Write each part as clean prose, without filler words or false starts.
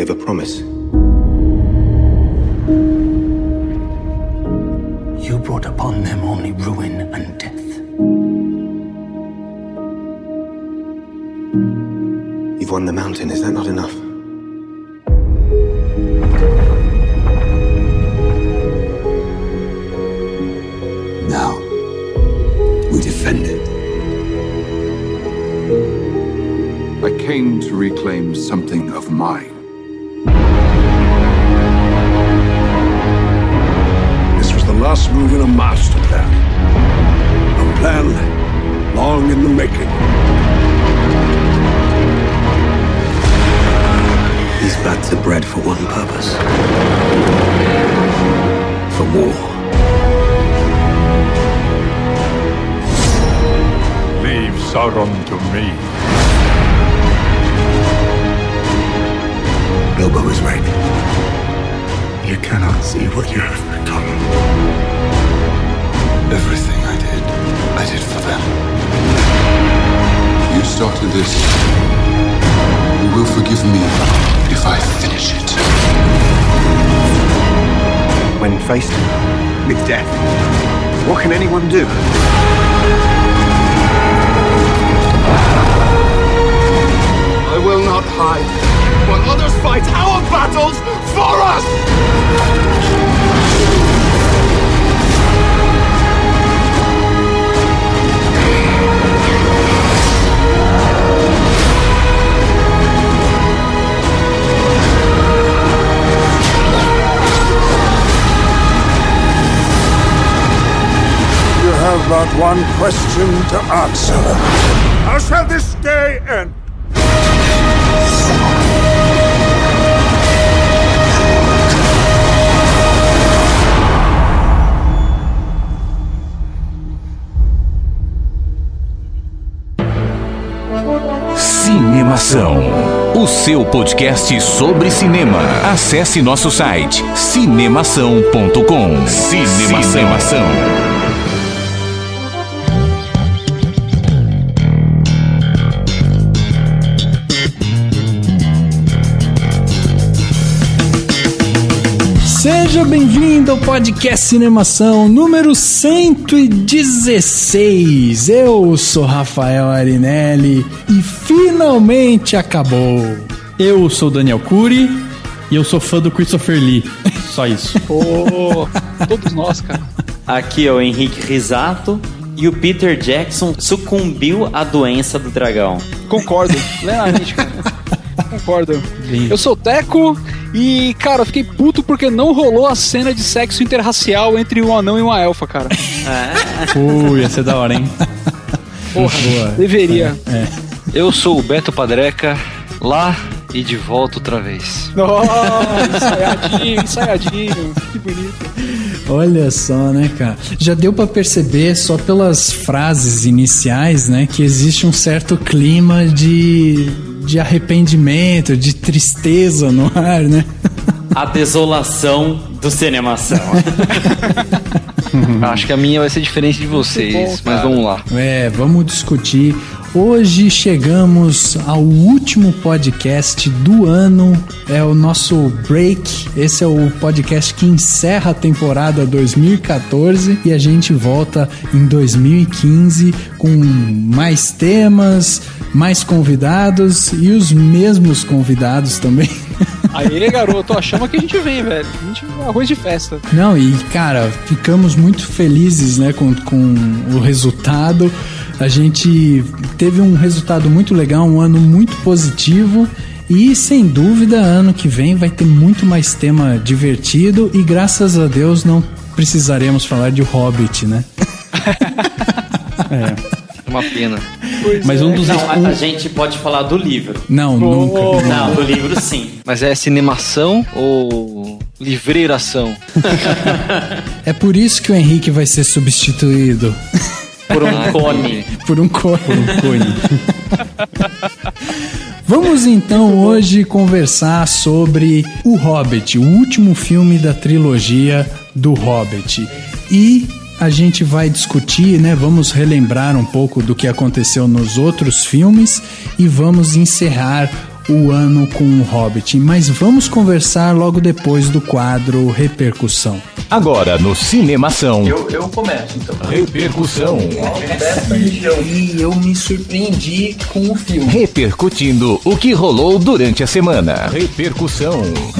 gave a promise. You brought upon them only ruin and death. You've won the mountain, is that not enough? Now, we defend it. I came to reclaim something of mine. This was the last move in a master plan. A plan long in the making. These bats are bred for one purpose. For war. Leave Sauron to me. Bilbo is right. You cannot see what you have become. Everything I did for them. You started this. You will forgive me if I finish it. When faced with death, what can anyone do? I will not hide while others fight our battles for us! You have but one question to answer. How shall this day end? Cinemação, o seu podcast sobre cinema. Acesse nosso site cinemação.com. Cinemação. Seja bem-vindo ao podcast Cinemação número 116. Eu sou Rafael Arinelli e finalmente acabou. Eu sou Daniel Cury e eu sou fã do Christopher Lee. Só isso. Todos nós, cara. Aqui é o Henrique Risato e o Peter Jackson sucumbiu à doença do dragão. Concordo, plenamente, cara. Concordo. Sim. Eu sou o Teco e, cara, eu fiquei puto porque não rolou a cena de sexo interracial entre um anão e uma elfa, cara. Ia ser da hora, hein? Porra, deveria. Eu sou o Beto Padreca, lá e de volta outra vez. Ensaiadinho, que bonito. Olha só, né, cara? Já deu pra perceber só pelas frases iniciais, né, que existe um certo clima de arrependimento, de tristeza no ar, né? A desolação do Cinemação. Acho que a minha vai ser diferente de vocês, mas vamos lá. Vamos discutir. Hoje chegamos ao último podcast do ano, é o nosso break. Esse é o podcast que encerra a temporada 2014 e a gente volta em 2015 com mais temas, mais convidados e os mesmos convidados também. Aê, garoto, chama que a gente vem, velho. A gente arroz de festa. Não, e cara, ficamos muito felizes, né, com o resultado. A gente teve um resultado muito legal, um ano muito positivo e, sem dúvida, ano que vem vai ter muito mais tema divertido e, graças a Deus, não precisaremos falar de Hobbit, né? Uma pena. Mas a gente pode falar do livro. Não, nunca. Não, do livro sim. Mas é cinemação ou livreiração? É por isso que o Henrique vai ser substituído. Por um cone. Por um cone. Vamos então hoje conversar sobre O Hobbit, o último filme da trilogia do Hobbit. E a gente vai discutir, né? Vamos relembrar um pouco do que aconteceu nos outros filmes e vamos encerrar o ano com o Hobbit, mas vamos conversar logo depois do quadro Repercussão. Agora no Cinemação. Eu começo, então. Repercussão. E eu me surpreendi com o filme. Repercutindo o que rolou durante a semana. Repercussão.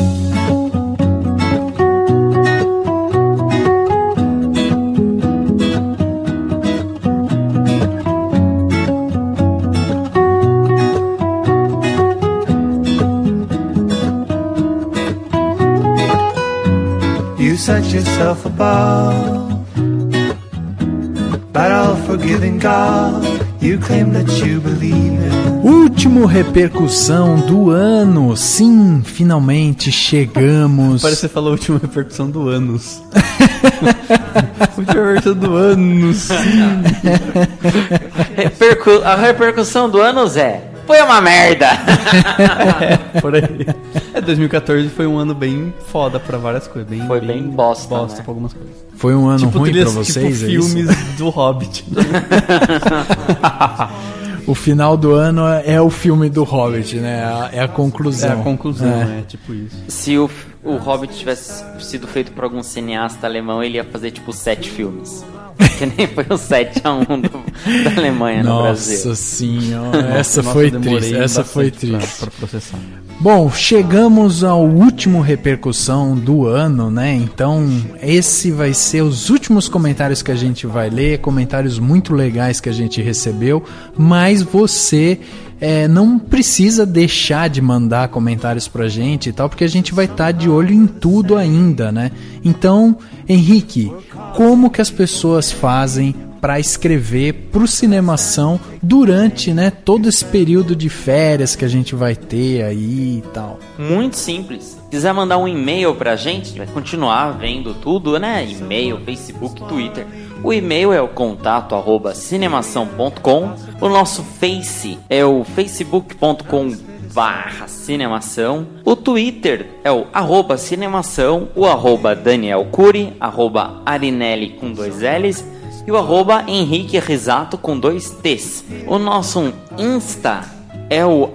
You set yourself above, but all forgiving God, you claim that you believe in. Último Repercussão do ano. Sim, finalmente chegamos. Parece que você falou última repercussão do anos. Última repercussão do ano, sim. A repercussão do ano, Zé, foi uma merda. Por aí. 2014 foi um ano bem foda pra várias coisas. Foi bem bosta, né? Pra algumas coisas. Foi um ano tipo, ruim trilhas, pra vocês, tipo é filmes isso? do Hobbit. O final do ano é o filme do Hobbit, né? É a conclusão. É a conclusão, é tipo isso. Se o Hobbit tivesse sido feito por algum cineasta alemão, ele ia fazer tipo 7 filmes. Que nem foi o 7-1 da Alemanha no Brasil. Nossa senhora, essa foi triste. Essa foi triste. Pra processar. Bom, chegamos ao último Repercussão do ano, né? Então, esse vai ser os últimos comentários que a gente vai ler, comentários muito legais que a gente recebeu, mas você não precisa deixar de mandar comentários pra gente e tal, porque a gente vai estar de olho em tudo ainda, né? Então, Henrique, como que as pessoas fazem para escrever pro Cinemação durante, né, todo esse período de férias que a gente vai ter aí e tal? Muito simples. Se quiser mandar um e-mail pra gente, vai continuar vendo tudo, né? E-mail, Facebook, Twitter. O e-mail é o contato@cinemação.com. O nosso Face é o facebook.com/cinemação. O Twitter é o @cinemação, o @Daniel Cury, @Arinelli com 2 L's e o @Henrique Risato com 2 T's. O nosso Insta é o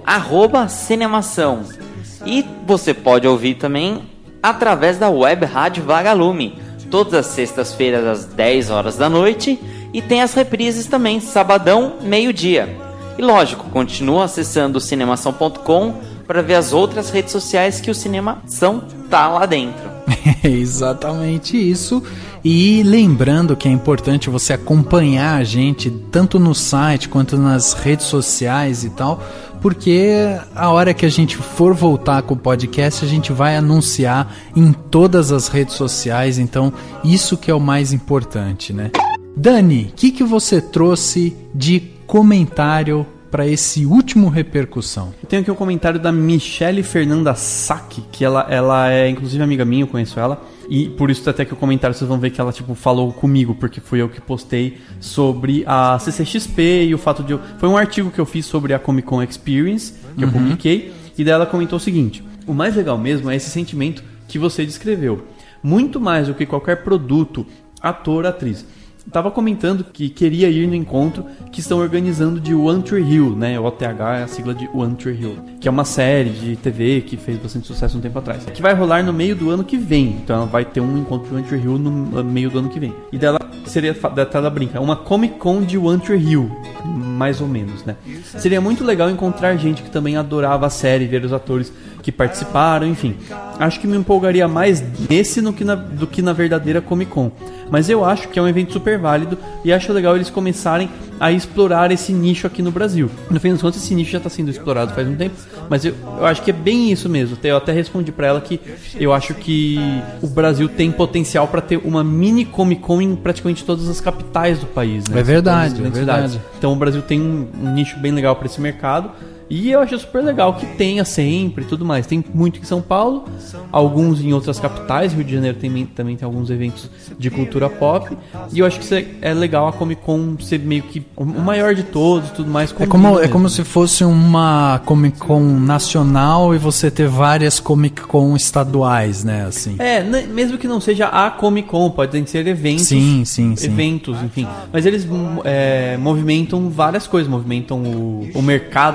@cinemação. E você pode ouvir também através da web Rádio Vagalume, todas as sextas-feiras às 10 horas da noite, e tem as reprises também, sabadão, meio-dia. E lógico, continua acessando o cinemação.com para ver as outras redes sociais que o Cinemação tá lá dentro. É exatamente isso. E lembrando que é importante você acompanhar a gente tanto no site quanto nas redes sociais e tal, porque a hora que a gente for voltar com o podcast, a gente vai anunciar em todas as redes sociais, então isso que é o mais importante, né? Dani, o que você trouxe de comentário para esse último Repercussão? Eu tenho aqui um comentário da Michele Fernanda Sack, que ela é inclusive amiga minha, eu conheço ela, e por isso até que o comentário vocês vão ver que ela tipo falou comigo, porque fui eu que postei sobre a CCXP e o fato de foi um artigo que eu fiz sobre a Comic Con Experience, que eu publiquei, e daí ela comentou o seguinte: o mais legal mesmo é esse sentimento que você descreveu, muito mais do que qualquer produto, ator, atriz. Estava comentando que queria ir no encontro que estão organizando de One Tree Hill, né? O OTH é a sigla de One Tree Hill, que é uma série de TV que fez bastante sucesso um tempo atrás, que vai rolar no meio do ano que vem. Então ela vai ter um encontro de One Tree Hill no meio do ano que vem. E dela seria, ela brinca, uma Comic Con de One Tree Hill, mais ou menos, né? Seria muito legal encontrar gente que também adorava a série, ver os atores que participaram, enfim. Acho que me empolgaria mais nesse do que na verdadeira Comic Con. Mas eu acho que é um evento super válido e acho legal eles começarem a explorar esse nicho aqui no Brasil. No fim das contas, esse nicho já está sendo explorado faz um tempo, mas eu acho que é bem isso mesmo. Eu até respondi para ela que eu acho que o Brasil tem potencial para ter uma mini Comic Con em praticamente todas as capitais do país, né? É verdade, é verdade. Então o Brasil tem um nicho bem legal para esse mercado. E eu acho super legal que tenha sempre e tudo mais. Tem muito em São Paulo, alguns em outras capitais. Rio de Janeiro também tem alguns eventos de cultura pop. E eu acho que isso é legal, a Comic Con ser meio que o maior de todos e tudo mais. É como se fosse uma Comic Con nacional e você ter várias Comic Con estaduais, né? Assim. Mesmo que não seja a Comic Con, podem ser eventos. Sim. Eventos, enfim. Mas eles movimentam várias coisas. Movimentam o mercado da cultura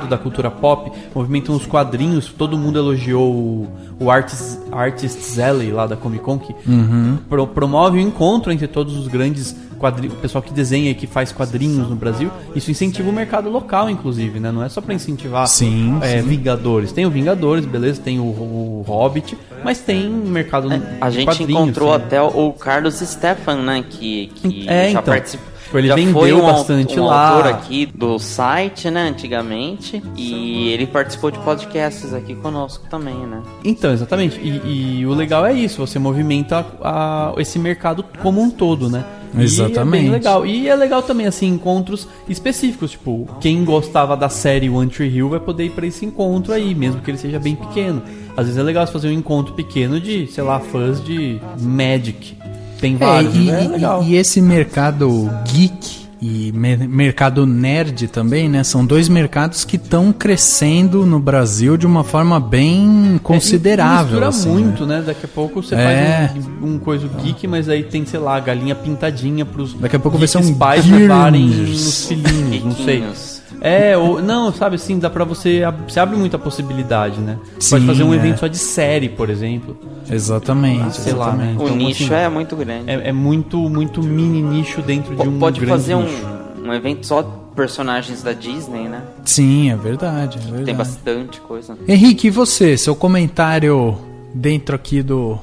cultura pop, movimentam os quadrinhos, todo mundo elogiou o Artists Alley lá da Comic Con, que promove o encontro entre todos os grandes quadrinhos, o pessoal que desenha e que faz quadrinhos no Brasil. Isso incentiva o mercado local, inclusive, né? Não é só pra incentivar Vingadores. Tem o Vingadores, beleza, tem o Hobbit, mas tem mercado a gente encontrou até o Carlos Stefan, né? Que já participou. Ele já vendeu foi bastante um lá. autor aqui do site, né, antigamente, e ele participou de podcasts aqui conosco também, né? Então, exatamente. E o legal é isso, você movimenta esse mercado como um todo, né? Exatamente. E é bem legal. E é legal também, assim, encontros específicos. Tipo, quem gostava da série One Tree Hill vai poder ir pra esse encontro aí, mesmo que ele seja bem pequeno. Às vezes é legal você fazer um encontro pequeno de, sei lá, fãs de Magic. Tem vários, né? É legal. E esse mercado geek e mercado nerd também, né? São dois mercados que estão crescendo no Brasil de uma forma bem considerável. Mistura assim, muito, né? Daqui a pouco você faz um coisa geek, mas aí tem, sei lá, galinha pintadinha pros daqui a pouco vai ser um pais levarem os filhinhos, não sei. Ou não, sabe assim, dá pra você abre muita possibilidade, né? Sim, pode fazer um evento só de série, por exemplo. Exatamente. Sei lá, né? O então, nicho assim, é muito grande. É muito mini nicho dentro de um pode grande fazer nicho. um evento só de personagens da Disney, né? Sim, é verdade. Tem bastante coisa. Henrique, e você? Seu comentário dentro aqui do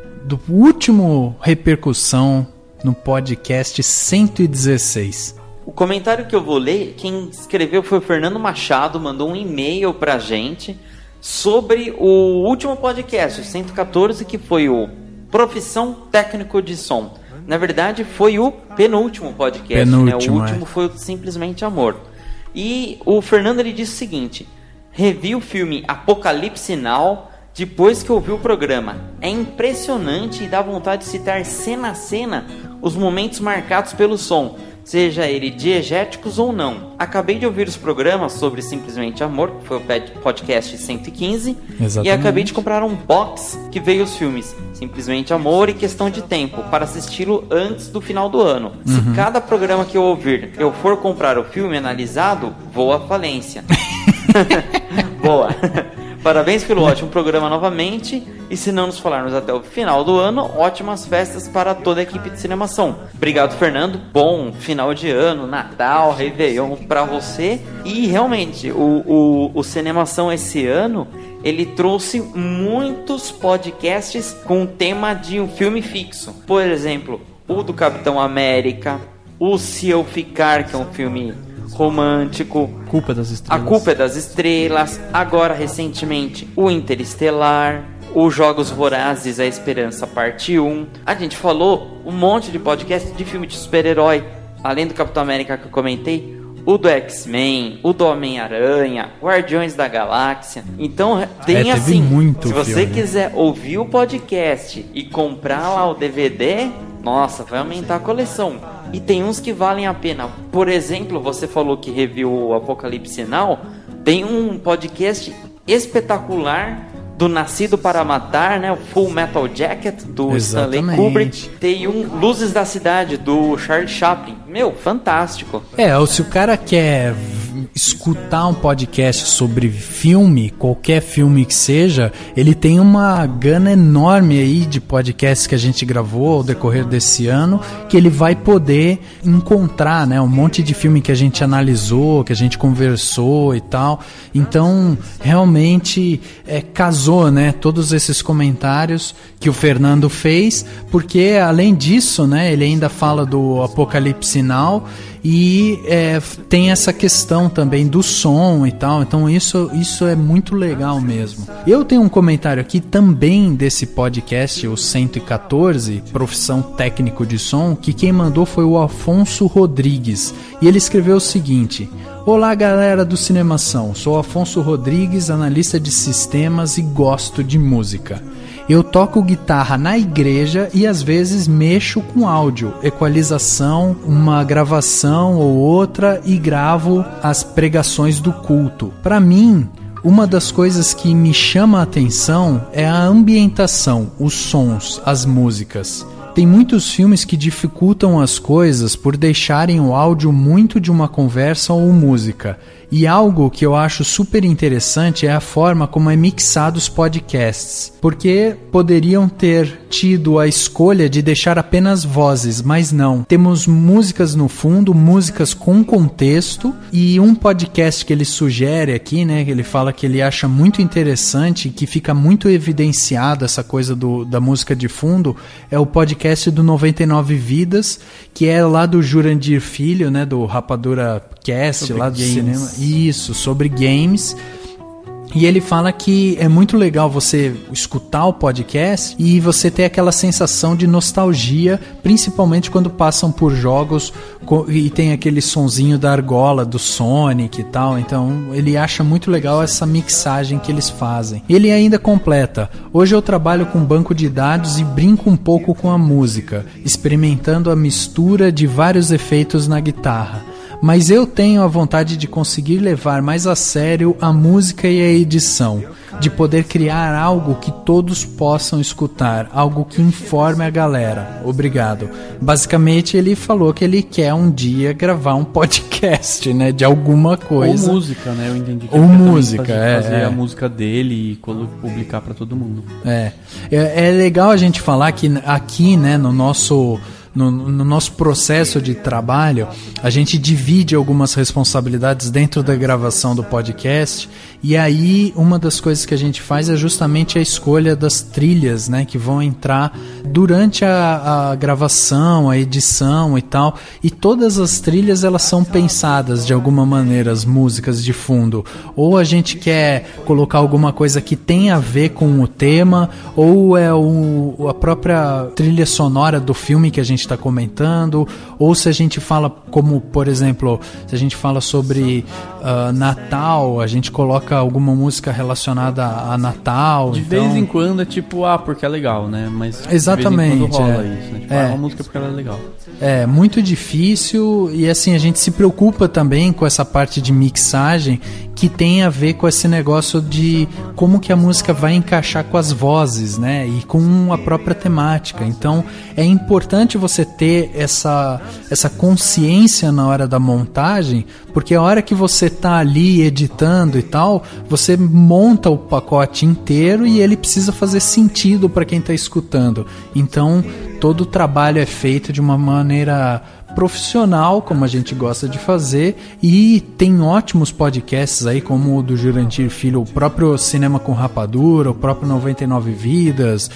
último repercussão no podcast 116. O comentário que eu vou ler, quem escreveu foi o Fernando Machado, mandou um e-mail pra gente sobre o último podcast, o 114, que foi o Profissão Técnico de Som. Na verdade, foi o penúltimo podcast, né? O último foi o Simplesmente Amor. E o Fernando, ele disse o seguinte: revi o filme Apocalipse Now depois que ouvi o programa. É impressionante e dá vontade de citar cena a cena os momentos marcados pelo som, seja ele diegéticos ou não. Acabei de ouvir os programas sobre Simplesmente Amor, que foi o podcast 115. Exatamente. E acabei de comprar um box que veio os filmes Simplesmente Amor e Questão de Tempo, para assisti-lo antes do final do ano. Se cada programa que eu ouvir eu for comprar o filme analisado, vou à falência. Boa. Parabéns pelo ótimo programa novamente. E se não nos falarmos até o final do ano, ótimas festas para toda a equipe de Cinemação. Obrigado, Fernando. Bom final de ano, Natal, Réveillon para você. E realmente, o Cinemação esse ano, ele trouxe muitos podcasts com o tema de um filme fixo. Por exemplo, o do Capitão América, o Se Eu Ficar, que é um filme romântico, Culpa das Estrelas. A Culpa é das Estrelas, agora recentemente o Interestelar, os Jogos Vorazes, A Esperança Parte 1. A gente falou um monte de podcast de filme de super-herói, além do Capitão América que eu comentei, o do X-Men, o do Homem-Aranha, Guardiões da Galáxia. Então tem assim, se você quiser ouvir o podcast e comprar lá o DVD, nossa, vai aumentar a coleção. E tem uns que valem a pena. Por exemplo, você falou que reviu o Apocalipse Now. Tem um podcast espetacular do Nascido para Matar, né? O Full Metal Jacket do Stanley Kubrick. Tem um Luzes da Cidade do Charlie Chaplin. Meu, fantástico. Ou se o cara quer escutar um podcast sobre filme, qualquer filme que seja, ele tem uma gana enorme aí de podcasts que a gente gravou ao decorrer desse ano, que ele vai poder encontrar, né? Um monte de filme que a gente analisou, que a gente conversou e tal. Então, realmente casou, né? Todos esses comentários que o Fernando fez, porque além disso, né? Ele ainda fala do Apocalipse Now e tem essa questão também do som e tal. Então isso é muito legal mesmo. Eu tenho um comentário aqui também desse podcast, o 114, Profissão Técnico de Som, que quem mandou foi o Afonso Rodrigues. E ele escreveu o seguinte: olá galera do Cinemação, sou Afonso Rodrigues, analista de sistemas e gosto de música. Eu toco guitarra na igreja e às vezes mexo com áudio, equalização, uma gravação ou outra e gravo as pregações do culto. Para mim, uma das coisas que me chama a atenção é a ambientação, os sons, as músicas. Tem muitos filmes que dificultam as coisas por deixarem o áudio muito de uma conversa ou música. E algo que eu acho super interessante é a forma como é mixado os podcasts. Porque poderiam ter tido a escolha de deixar apenas vozes, mas não. Temos músicas no fundo, músicas com contexto, e um podcast que ele sugere aqui, né, que ele fala que ele acha muito interessante, que fica muito evidenciado essa coisa da música de fundo, é o podcast do 99 Vidas, que é lá do Jurandir Filho, né, do Rapadura Cast, sobre lá do games. Cinema. Isso, sobre games. E ele fala que é muito legal você escutar o podcast e você ter aquela sensação de nostalgia, principalmente quando passam por jogos e tem aquele sonzinho da argola do Sonic e tal. Então ele acha muito legal essa mixagem que eles fazem. Ele ainda completa: hoje eu trabalho com banco de dados e brinco um pouco com a música, experimentando a mistura de vários efeitos na guitarra. Mas eu tenho a vontade de conseguir levar mais a sério a música e a edição, de poder criar algo que todos possam escutar, algo que informe a galera. Obrigado. Basicamente ele falou que ele quer um dia gravar um podcast, né, de alguma coisa. Ou música, né, eu entendi. Ou música, fazer a música dele e publicar para todo mundo. É legal a gente falar que aqui, né, no nosso processo de trabalho, a gente divide algumas responsabilidades dentro da gravação do podcast, e aí uma das coisas que a gente faz é justamente a escolha das trilhas, né, que vão entrar durante a gravação, a edição e tal, e todas as trilhas elas são pensadas de alguma maneira, as músicas de fundo, ou a gente quer colocar alguma coisa que tem a ver com o tema, ou é a própria trilha sonora do filme que a gente está comentando, ou se a gente fala, como por exemplo, se a gente fala sobre Natal, a gente coloca alguma música relacionada a Natal. De vez em quando é tipo, porque é legal, né? Mas exatamente, de vez em quando rola isso, né? Tipo, uma música porque ela é legal. É muito difícil, e assim, a gente se preocupa também com essa parte de mixagem que tem a ver com esse negócio de como que a música vai encaixar com as vozes, né, e com a própria temática. Então é importante você ter essa consciência na hora da montagem, porque a hora que você tá ali editando e tal, você monta o pacote inteiro e ele precisa fazer sentido para quem tá escutando. Então todo o trabalho é feito de uma maneira profissional, como a gente gosta de fazer, e tem ótimos podcasts aí, como o do Jurandir Filho, o próprio Cinema com Rapadura, o próprio 99 Vidas,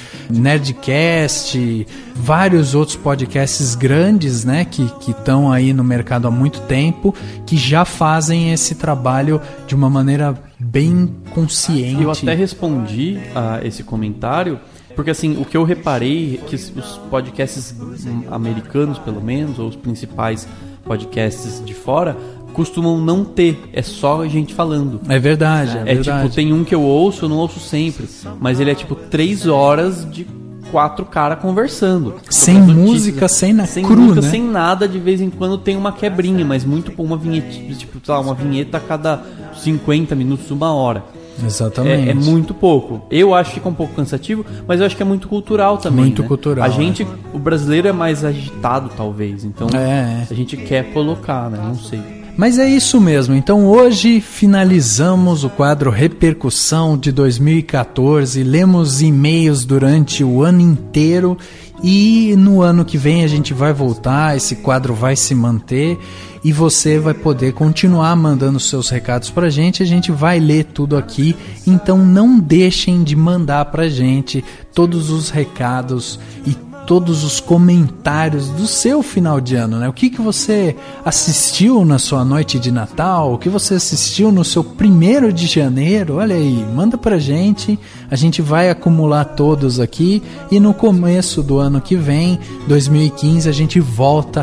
Nerdcast, vários outros podcasts grandes, né, que estão aí no mercado há muito tempo, que já fazem esse trabalho de uma maneira bem consciente. Eu até respondi a esse comentário, porque assim, o que eu reparei é que os podcasts americanos, pelo menos, ou os principais podcasts de fora, costumam não ter, é só gente falando. É verdade, é verdade. Tipo, tem um que eu não ouço sempre, mas ele é tipo 3 horas de 4 caras conversando. Sem música, sem música, né? Sem nada, de vez em quando tem uma quebrinha, mas muito uma vinheta, tipo, sei lá, uma vinheta a cada 50 minutos, 1 hora. Exatamente. É muito pouco. Eu acho que fica um pouco cansativo, mas eu acho que é muito cultural também. Muito, né? Cultural. O brasileiro é mais agitado, talvez. Então a gente quer colocar, né? Não sei. Mas é isso mesmo. Então hoje finalizamos o quadro Repercussão de 2014. Lemos e-mails durante o ano inteiro. E no ano que vem a gente vai voltar, esse quadro vai se manter e você vai poder continuar mandando seus recados pra gente, a gente vai ler tudo aqui, então não deixem de mandar pra gente todos os recados e todos os comentários do seu final de ano, né? O que você assistiu na sua noite de Natal, o que você assistiu no seu 1º de janeiro, olha aí, manda pra gente, a gente vai acumular todos aqui e no começo do ano que vem, 2015, a gente volta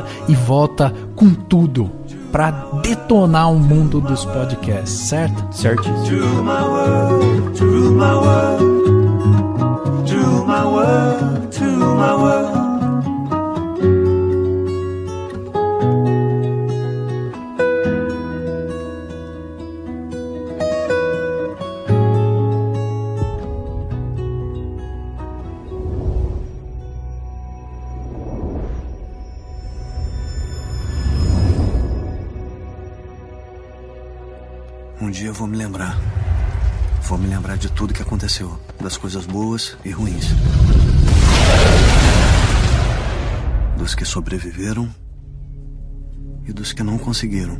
com tudo pra detonar o mundo dos podcasts, certo? Certíssimo. To rule my world, to rule my world, to rule my world, to rule my world. Um dia eu vou me lembrar. Vou me lembrar de tudo que aconteceu. Das coisas boas e ruins. Dos que sobreviveram e dos que não conseguiram.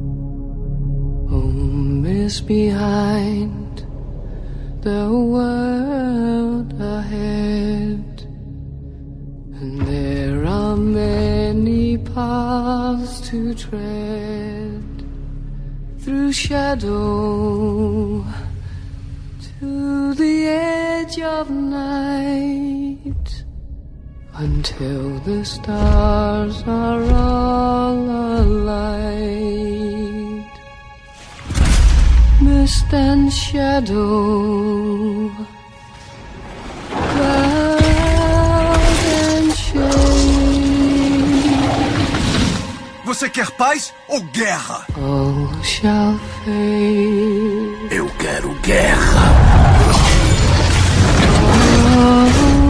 Home is behind, the world ahead, and there are many paths to tread, through shadow to the edge of night, until the stars are all alight. Mist and shadow, cloud and shade. Você quer paz ou guerra? All shall fade. Eu quero guerra. All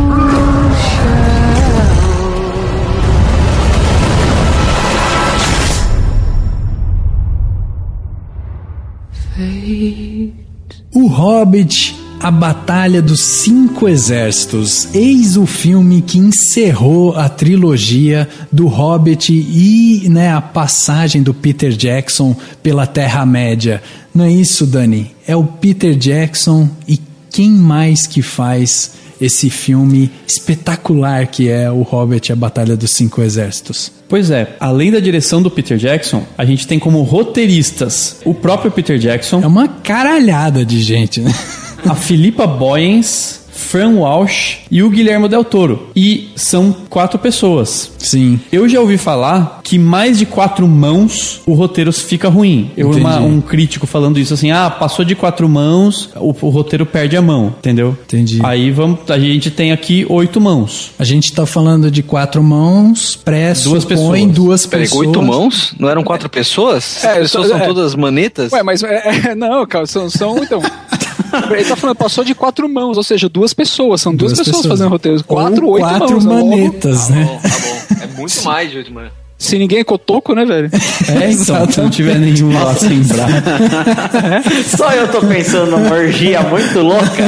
O Hobbit, a Batalha dos 5 Exércitos. Eis o filme que encerrou a trilogia do Hobbit e, né, a passagem do Peter Jackson pela Terra-média. Não é isso, Dani? É o Peter Jackson e quem mais que faz esse filme espetacular que é o Hobbit, a Batalha dos 5 Exércitos? Pois é, além da direção do Peter Jackson, a gente tem como roteiristas o próprio Peter Jackson. É uma caralhada de gente, né? A Philippa Boyens, Fran Walsh e o Guillermo del Toro. E são 4 pessoas. Sim. Eu já ouvi falar que mais de 4 mãos o roteiro fica ruim. Eu vi um crítico falando isso assim, passou de 4 mãos, o roteiro perde a mão, entendeu? Entendi. Aí a gente tem aqui 8 mãos. A gente tá falando de 4 mãos, pressupõe 2 pessoas. Peraí, 8 mãos? Não eram 4 pessoas? As pessoas são todas manetas? Ué, mas não, cara, são então... Ele tá falando, passou de 4 mãos, ou seja, 2 pessoas. São 2 pessoas fazendo roteiros. 4, 8 mãos. 4 manetas, né? Tá bom. É muito mais de 8 manetas. Se ninguém é cotoco, né, velho? Então, se não tiver nenhum lá sem braço. Só eu tô pensando numa orgia muito louca.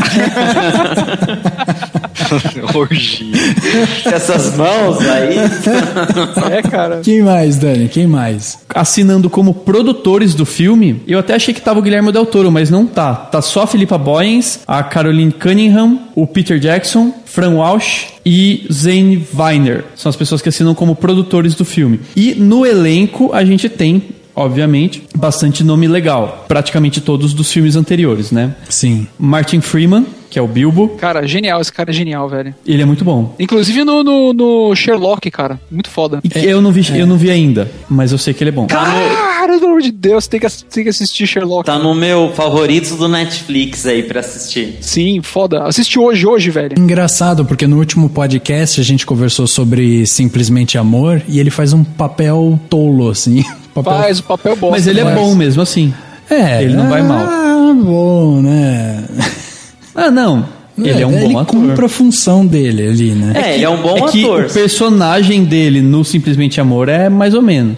Orgia. Essas mãos aí. Cara. Quem mais, Dani? Quem mais? Assinando como produtores do filme, eu até achei que tava o Guillermo del Toro, mas não tá. Tá só a Philippa Boyens, a Caroline Cunningham, o Peter Jackson, Fran Walsh e Zane Weiner. São as pessoas que assinam como produtores do filme. E no elenco a gente tem, obviamente, bastante nome legal. Praticamente todos dos filmes anteriores, né? Sim. Martin Freeman, que é o Bilbo. Cara, genial, esse cara é genial, velho. Ele é muito bom. Inclusive no Sherlock, cara. Muito foda. Eu não vi ainda, mas eu sei que ele é bom. Cara, pelo amor de Deus, tem que assistir Sherlock. Tá no meu favorito do Netflix aí pra assistir. Sim, foda. Assisti hoje, velho. Engraçado, porque no último podcast a gente conversou sobre Simplesmente Amor e ele faz um papel tolo, assim. Faz o papel bosta. Mas ele é bom mesmo assim. Ele não vai mal. Bom, né? Não. Ele é um bom ator. Ele cumpre a função dele ali, né? Ele é um bom ator. Que o personagem dele no Simplesmente Amor é mais ou menos.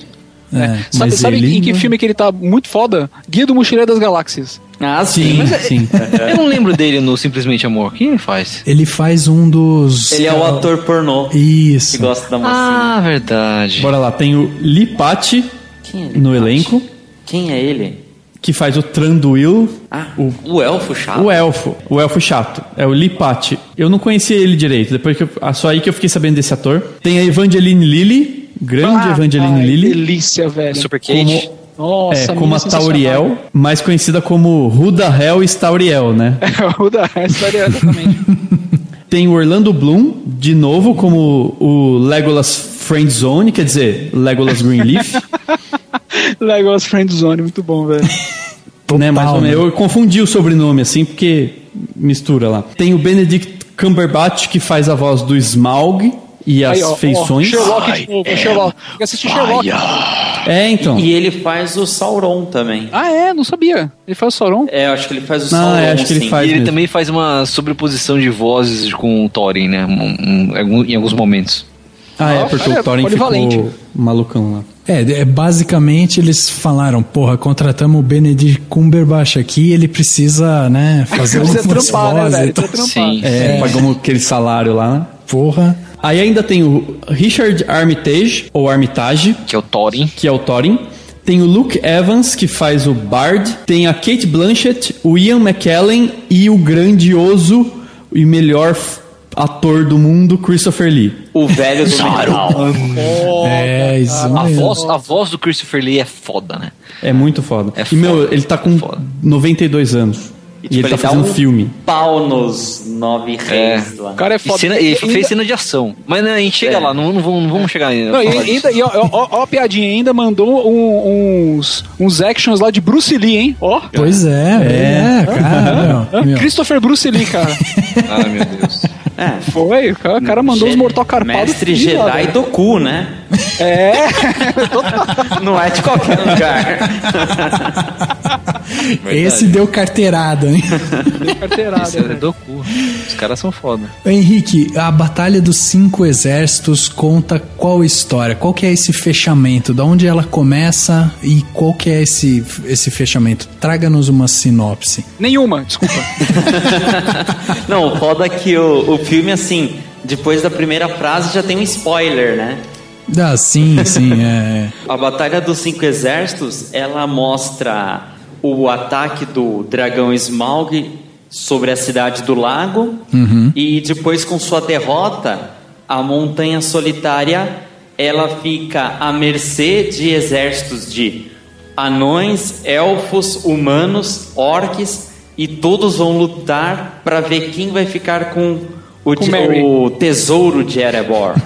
Sabe em que filme que ele tá muito foda? Guia do Mochileiro das Galáxias. Sim. Sim. Eu não lembro dele no Simplesmente Amor. Quem ele faz? Ele faz um dos... Ele é o ator pornô. Isso. Que gosta da mocinha. Verdade. Bora lá, tem o Lee Patch no elenco. Quem é ele? Que faz o Thranduil. O elfo chato? O elfo chato. É o Lee Patch. Eu não conhecia ele direito. Depois só aí que eu fiquei sabendo desse ator. Tem a Evangeline Lilly. Grande Evangeline Lilly. Delícia, velho. Super Kate. Nossa, como a Tauriel, mais conhecida como Huda Hell Stauriel, né? Huda Hell Stauriel, exatamente. Tem o Orlando Bloom, de novo, como o Legolas Friendzone, quer dizer, Legolas Greenleaf. Legolas Friendzone, muito bom, velho. Né, mais ou menos. Eu confundi o sobrenome, assim, porque mistura lá. Tem o Benedict Cumberbatch, que faz a voz do Smaug e as feições. Sherlock de novo, Sherlock. Tem que assistir Sherlock. Então. E ele faz o Sauron também. Não sabia. Ele faz o Sauron? Eu acho que ele faz o Sauron, acho que ele faz E ele mesmo. também faz uma sobreposição de vozes com o Thorin, né? Em alguns momentos. Porque o Thorin ficou malucão lá. Basicamente eles falaram, porra, contratamos o Benedict Cumberbatch aqui, ele precisa, né, fazer algumas vozes. Sim. Pagamos aquele salário lá. Porra. Aí ainda tem o Richard Armitage, ou Armitage. Que é o Thorin. Tem o Luke Evans, que faz o Bard. Tem a Kate Blanchett, o Ian McKellen e o grandioso e melhor ator do mundo, Christopher Lee. O velho do metal. A voz do Christopher Lee é foda, né? É muito foda. Ele tá com 92 anos. E ele tá fazendo filme. Pau nos 9 reis lá. O cara é foda. Ele fez cena de ação. Mas né, a gente chega lá, não vamos chegar ainda. Não, ó a piadinha, ainda mandou uns actions lá de Bruce Lee, hein? Ó. Pois cara. Christopher Bruce Lee, cara. Ai, meu Deus. Foi, o cara mandou os Mortal Carpados. Mestre Jedi do cu, né? Não é de qualquer lugar. Esse deu carteirada, hein? Esse é do cu. Os caras são foda. Henrique, a Batalha dos 5 Exércitos conta qual história? Qual que é esse fechamento? Da onde ela começa e qual que é esse fechamento? Traga-nos uma sinopse. Nenhuma, desculpa. Não, o foda é que o filme, assim, depois da primeira frase já tem um spoiler, né? Sim, A Batalha dos 5 Exércitos, ela mostra o ataque do dragão Smaug sobre a cidade do lago, e depois, com sua derrota, a Montanha Solitária, ela fica à mercê de exércitos de anões, elfos, humanos, orques, e todos vão lutar para ver quem vai ficar com o tesouro de Erebor.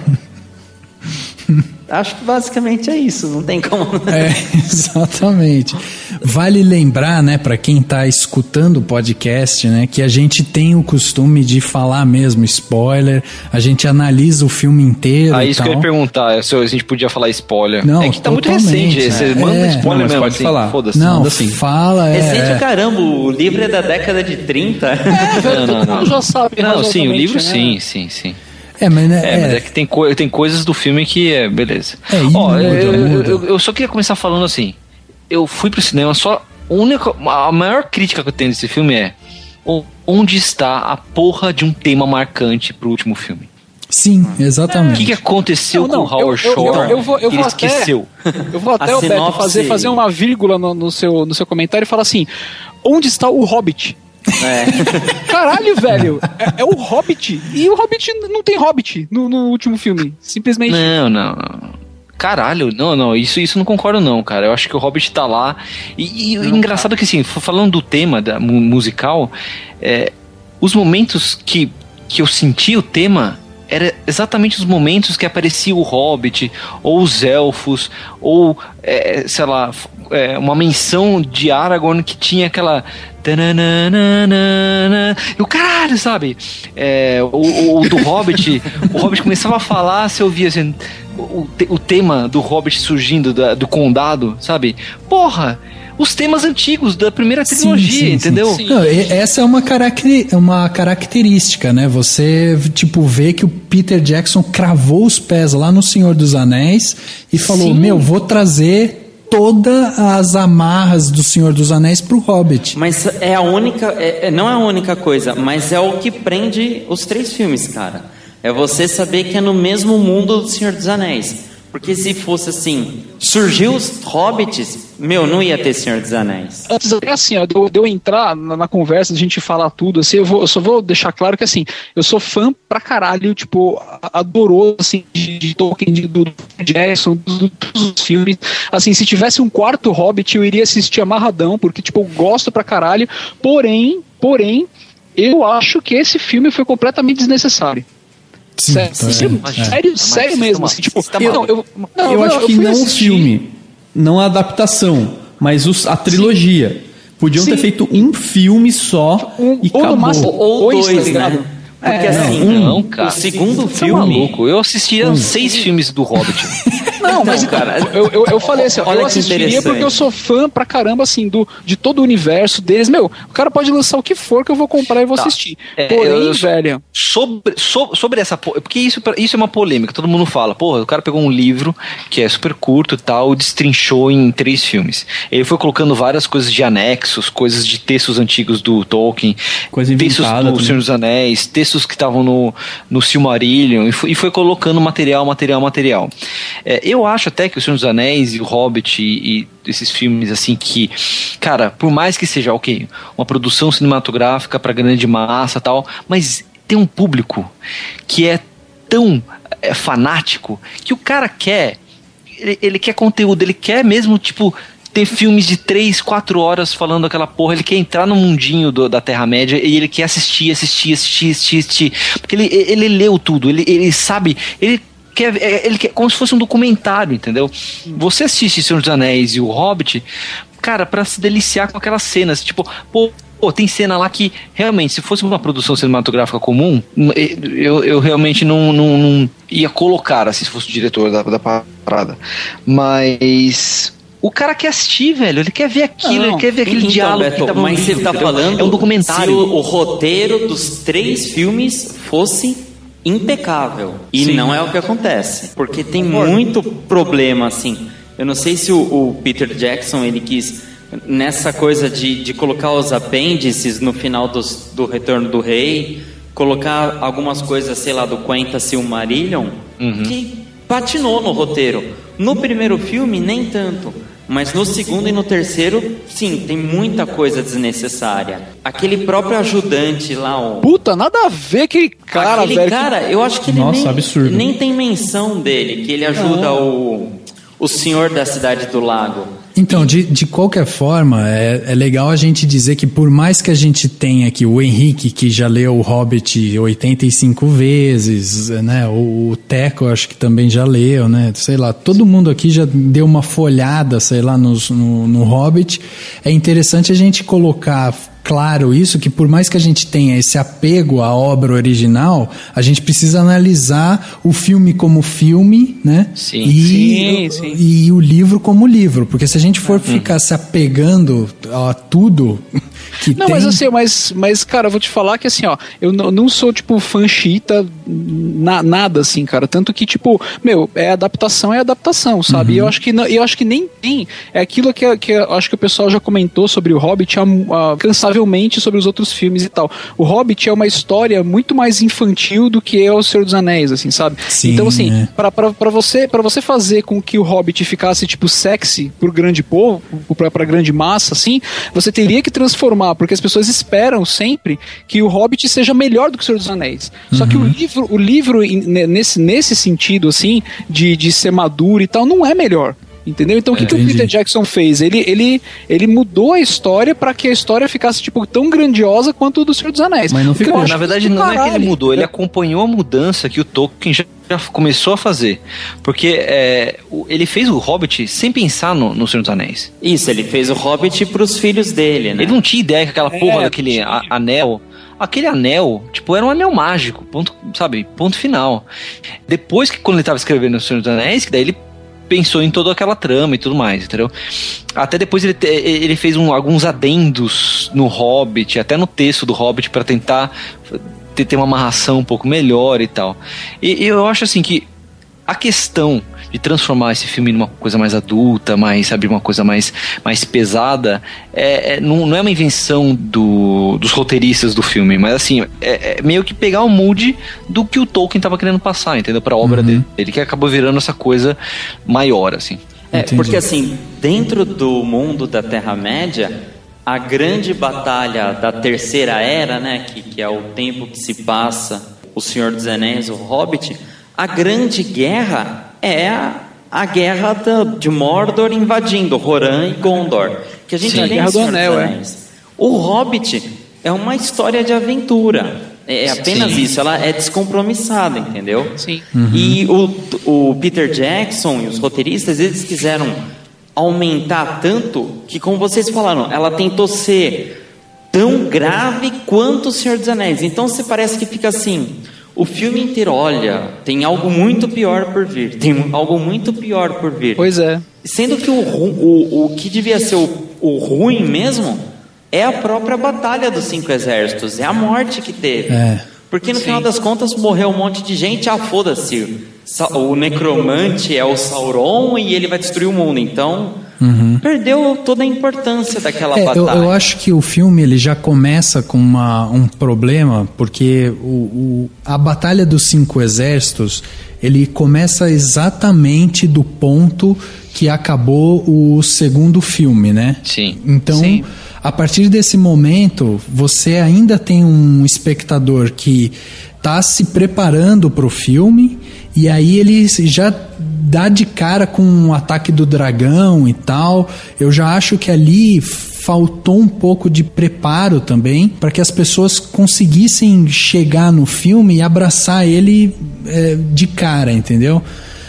Acho que basicamente é isso, não tem como. Exatamente. Vale lembrar, né, para quem tá escutando o podcast, né, que a gente tem o costume de falar mesmo spoiler, a gente analisa o filme inteiro. Isso que eu ia perguntar, se a gente podia falar spoiler. Não, é que tá muito recente, você manda spoiler mesmo, pode assim, falar. Foda-se. Não, assim. fala. Recente caramba, o livro é da década de 30. Não. Já sabe, não, sim, o livro né? sim. Mas é que tem coisas do filme que beleza. Eu só queria começar falando assim. Eu fui pro cinema, a maior crítica que eu tenho desse filme é onde está a porra de um tema marcante pro último filme? Sim, exatamente. O que aconteceu com o Howard Shore? Ele esqueceu. Eu vou até, Beto, fazer uma vírgula no seu comentário e falar assim: onde está o Hobbit? Caralho, velho, é o Hobbit. E o Hobbit não tem Hobbit no último filme. Simplesmente. Não. Caralho, não, isso não concordo não, cara. Eu acho que o Hobbit tá lá. E o engraçado é que, assim, falando do tema musical, os momentos que eu senti o tema era exatamente os momentos que aparecia o Hobbit, ou os Elfos, ou, sei lá, uma menção de Aragorn que tinha aquela... E o caralho, sabe? O do Hobbit, o Hobbit começava a falar, você ouvia assim, o tema do Hobbit surgindo do condado, sabe? Porra! Os temas antigos da primeira trilogia, entendeu? Sim. Não, essa é uma característica, né? Você, vê que o Peter Jackson cravou os pés lá no Senhor dos Anéis e falou, vou trazer todas as amarras do Senhor dos Anéis pro Hobbit. Mas é a única, não é a única coisa, mas é o que prende os 3 filmes, cara. É você saber que é no mesmo mundo do Senhor dos Anéis. Porque se fosse assim, surgiu os Hobbits, não ia ter Senhor dos Anéis. Antes, assim, de eu entrar na conversa, a gente falar tudo, assim, eu só vou deixar claro que, assim, eu sou fã pra caralho, adorou, assim, de Tolkien, do Jackson, dos filmes. Assim, se tivesse um quarto Hobbit, eu iria assistir amarradão, porque, eu gosto pra caralho. Porém, eu acho que esse filme foi completamente desnecessário. Sim, sério mesmo. Assim, eu acho que não o filme, não a adaptação, mas a trilogia. Podiam ter feito um filme só e acabou. Ou 2, né? Porque não, cara. O segundo Você filme... é maluco. Eu assistia 6 filmes do Hobbit. Não, mas cara, eu falei assim, ó, eu assistiria porque eu sou fã pra caramba, assim, de todo o universo deles. Meu, o cara pode lançar o que for que eu vou comprar e vou assistir. Porém, velho... Sobre essa... Porque isso é uma polêmica, todo mundo fala, porra, o cara pegou um livro que é super curto e tal, destrinchou em 3 filmes. Ele foi colocando várias coisas de anexos, coisas de textos antigos do Tolkien, textos do Senhor dos Anéis, textos que estavam no Silmarillion, e foi colocando material. Eu acho até que o Senhor dos Anéis e o Hobbit e esses filmes assim que, cara, por mais que seja uma produção cinematográfica para grande massa e tal, mas tem um público que é tão fanático que o cara quer, ele quer conteúdo, ele quer mesmo, tipo, ter filmes de 3, 4 horas falando aquela porra, ele quer entrar no mundinho da Terra-média e ele quer assistir, porque ele leu tudo, ele sabe, ele quer como se fosse um documentário, entendeu? Você assiste Senhor dos Anéis e o Hobbit, cara, pra se deliciar com aquelas cenas, tipo, pô, tem cena lá que, realmente, se fosse uma produção cinematográfica comum, eu realmente não ia colocar, assim, se fosse o diretor da parada. Mas... o cara quer assistir, velho. Ele quer ver aquilo, ele quer ver aquele diálogo. Beto, que mas você tá falando... é um documentário. Se o roteiro dos 3 filmes fosse impecável. E Sim. não é o que acontece. Porque tem muito problema, assim. Eu não sei se o Peter Jackson, ele quis... nessa coisa de colocar os apêndices no final do Retorno do Rei, colocar algumas coisas, sei lá, do Quenta Silmarillion, que patinou no roteiro. No primeiro filme, nem tanto. Mas no segundo e no terceiro, sim, tem muita coisa desnecessária. Aquele próprio ajudante lá, Puta, nada a ver aquele cara, velho. Aquele cara, eu acho que ele absurdo. nem tem menção dele, que ele ajuda o senhor da Cidade do Lago. Então, de qualquer forma, é legal a gente dizer que por mais que a gente tenha aqui o Henrique, que já leu o Hobbit 85 vezes, né? O Teco, acho que também já leu, né? Sei lá, todo mundo aqui já deu uma folhada, sei lá, no Hobbit. É interessante a gente colocar claro isso, que por mais que a gente tenha esse apego à obra original, a gente precisa analisar o filme como filme, né? Sim. E o livro como livro, porque se a gente for ficar se apegando a tudo que não, tem... mas assim, mas cara, eu vou te falar que assim, ó, eu não sou tipo fã chita, nada assim, cara, tanto que tipo, meu, adaptação, sabe? E eu acho que nem tem, é aquilo que eu acho que o pessoal já comentou sobre o Hobbit cansavelmente sobre os outros filmes e tal. O Hobbit é uma história muito mais infantil do que é o Senhor dos Anéis, assim, sabe? Sim, então assim, pra você fazer com que o Hobbit ficasse tipo sexy pro grande povo, pra grande massa, assim, você teria que transformar, porque as pessoas esperam sempre que o Hobbit seja melhor do que o Senhor dos Anéis. Só que o livro nesse sentido, assim, de ser maduro e tal, não é melhor. Entendeu? Então o que o Peter Jackson fez? Ele mudou a história pra que a história ficasse tipo tão grandiosa quanto o do Senhor dos Anéis. Mas não ficou. Na verdade, não é que ele mudou, ele acompanhou a mudança que o Tolkien já começou a fazer. Porque ele fez o Hobbit sem pensar no Senhor dos Anéis. Isso, ele fez o Hobbit pros filhos dele, né? Ele não tinha ideia que aquela porra daquele anel... Aquele anel, tipo, era um anel mágico, ponto, sabe? Ponto final. Depois que, quando ele tava escrevendo o Senhor dos Anéis, que daí ele pensou em toda aquela trama e tudo mais, entendeu? Até depois ele fez alguns adendos no Hobbit, até no texto do Hobbit, para tentar ter uma amarração um pouco melhor e tal. E eu acho assim que a questão de transformar esse filme numa coisa mais adulta, sabe, uma coisa mais pesada, não é uma invenção dos roteiristas do filme, mas assim, é meio que pegar o mood do que o Tolkien estava querendo passar, entendeu? Pra obra dele, que acabou virando essa coisa maior, assim. Porque assim, dentro do mundo da Terra-média, a grande batalha da Terceira Era, né, que é o tempo que se passa o Senhor dos Anéis, o Hobbit, a grande guerra é a guerra de Mordor invadindo Rohan e Gondor, que a gente tem Guerra do Anel, O Hobbit é uma história de aventura, é apenas isso, ela é descompromissada, entendeu? Sim. E o Peter Jackson e os roteiristas, eles quiseram aumentar tanto que, como vocês falaram, ela tentou ser tão grave quanto o Senhor dos Anéis. Então você parece que fica assim, o filme inteiro, olha, tem algo muito pior por vir. Tem algo muito pior por vir. Pois é. Sendo que o que devia ser o ruim mesmo é a própria batalha dos 5 exércitos. É a morte que teve. Porque no final das contas morreu um monte de gente. Foda-se. O necromante é o Sauron e ele vai destruir o mundo. Então, perdeu toda a importância daquela batalha. Eu acho que o filme ele já começa com um problema, porque a Batalha dos 5 Exércitos, ele começa exatamente do ponto que acabou o segundo filme, né? Sim. Então, a partir desse momento, você ainda tem um espectador que está se preparando para o filme, e aí ele já dá de cara com o ataque do dragão e tal. Eu já acho que ali faltou um pouco de preparo também, para que as pessoas conseguissem chegar no filme e abraçar ele de cara, entendeu?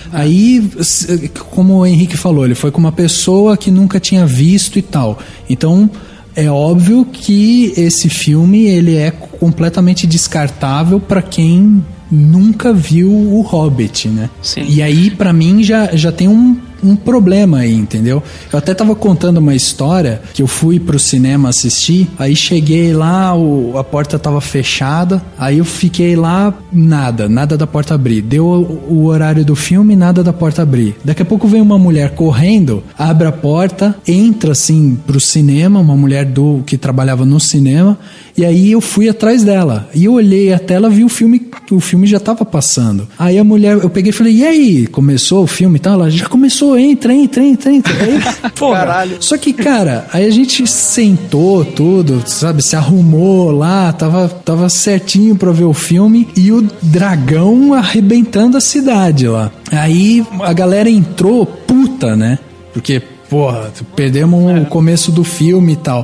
Aí, como o Henrique falou, ele foi com uma pessoa que nunca tinha visto e tal. Então, é óbvio que esse filme ele é completamente descartável para quem nunca viu o Hobbit, né? Sim. E aí, pra mim, já tem um problema aí, entendeu? Eu até tava contando uma história que eu fui pro cinema assistir, aí cheguei lá, a porta tava fechada, aí eu fiquei lá, nada da porta abrir. Deu o horário do filme, nada da porta abrir. Daqui a pouco vem uma mulher correndo, abre a porta, entra assim pro cinema, uma mulher que trabalhava no cinema, e aí eu fui atrás dela. E eu olhei a tela, vi o filme já tava passando. Aí a mulher, eu peguei e falei, e aí? Começou o filme e tal? Ela, já começou, entra. Aí, porra. Caralho. Só que, cara, aí a gente sentou tudo, sabe? Se arrumou lá, tava certinho pra ver o filme, e o dragão arrebentando a cidade lá. Aí a galera entrou puta, né? Porque, porra, perdemos o começo do filme e tal.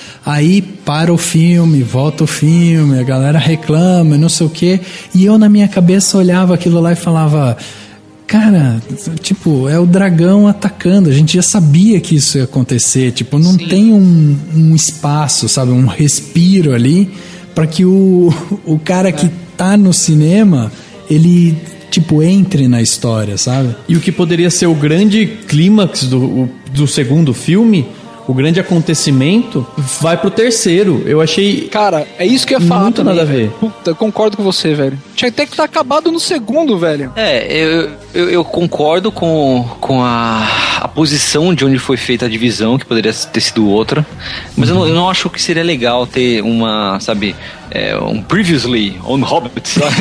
Aí para o filme, volta o filme, a galera reclama, não sei o quê. E eu na minha cabeça olhava aquilo lá e falava, cara, tipo, é o dragão atacando. A gente já sabia que isso ia acontecer. Tipo, não tem um espaço, sabe, um respiro ali para que o cara que tá no cinema, ele tipo, entre na história, sabe? E o que poderia ser o grande clímax do segundo filme, o grande acontecimento, vai pro terceiro. Eu achei... Cara, é isso que eu ia falar muito também, nada a ver. Puta, eu concordo com você, velho. Tinha até que estar acabado no segundo, velho. Eu concordo com a posição de onde foi feita a divisão, que poderia ter sido outra. Mas eu não acho que seria legal ter uma, sabe, um previously on Hobbit, sabe?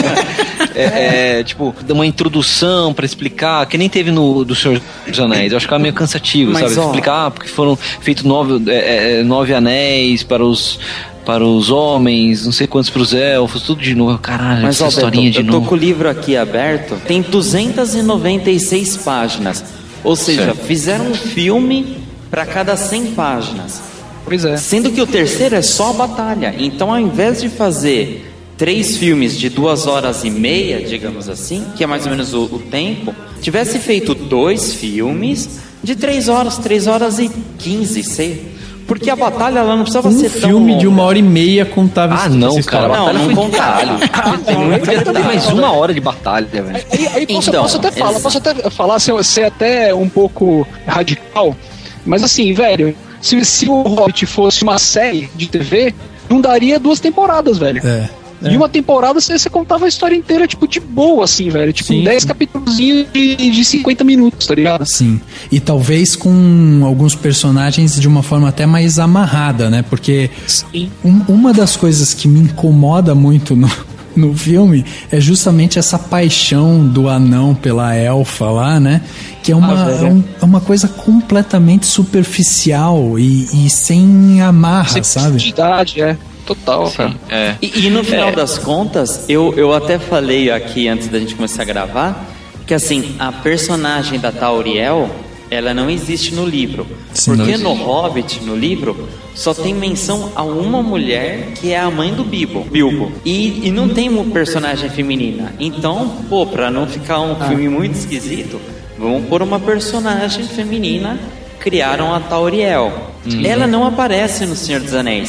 Tipo, uma introdução pra explicar, que nem teve no do Senhor dos Anéis. Eu acho que é meio cansativo, mas, sabe? Explicar porque foram feitos 9 anéis para os homens, não sei quantos para os elfos, tudo de novo. Caralho, mas, essa historinha de novo. Eu tô com o livro aqui aberto, tem 296 páginas. Ou seja, fizeram um filme para cada 100 páginas. Pois é. Sendo que o terceiro é só a batalha. Então, ao invés de fazer 3 filmes de 2h30, digamos assim, que é mais ou menos o tempo, tivesse feito 2 filmes de 3 horas, 3h15, sei. Porque a batalha lá não precisava ser tão filme longa. de 1h30 contava Ah, não, cara. Não conta. Tem mais 1 hora de batalha, velho. Aí posso até falar, ser até um pouco radical, mas assim, velho, se o Hobbit fosse uma série de TV, não daria 2 temporadas, velho. E uma temporada você contava a história inteira, tipo, de boa, assim, velho. Tipo, 10 capítulos de 50 minutos, tá ligado? Sim. E talvez com alguns personagens de uma forma até mais amarrada, né? Porque uma das coisas que me incomoda muito no filme é justamente essa paixão do anão pela elfa lá, né? Que é uma coisa completamente superficial e sem amarra, sabe? Profundidade, total, sim, cara. E no final das contas, eu até falei aqui antes da gente começar a gravar, que assim, a personagem da Tauriel, ela não existe no livro. Sim, porque no Hobbit, no livro, só tem menção a uma mulher que é a mãe do Bilbo. E não tem uma personagem feminina. Então, pra não ficar um filme muito esquisito, vamos pôr uma personagem feminina, criaram a Tauriel. Ela não aparece no Senhor dos Anéis.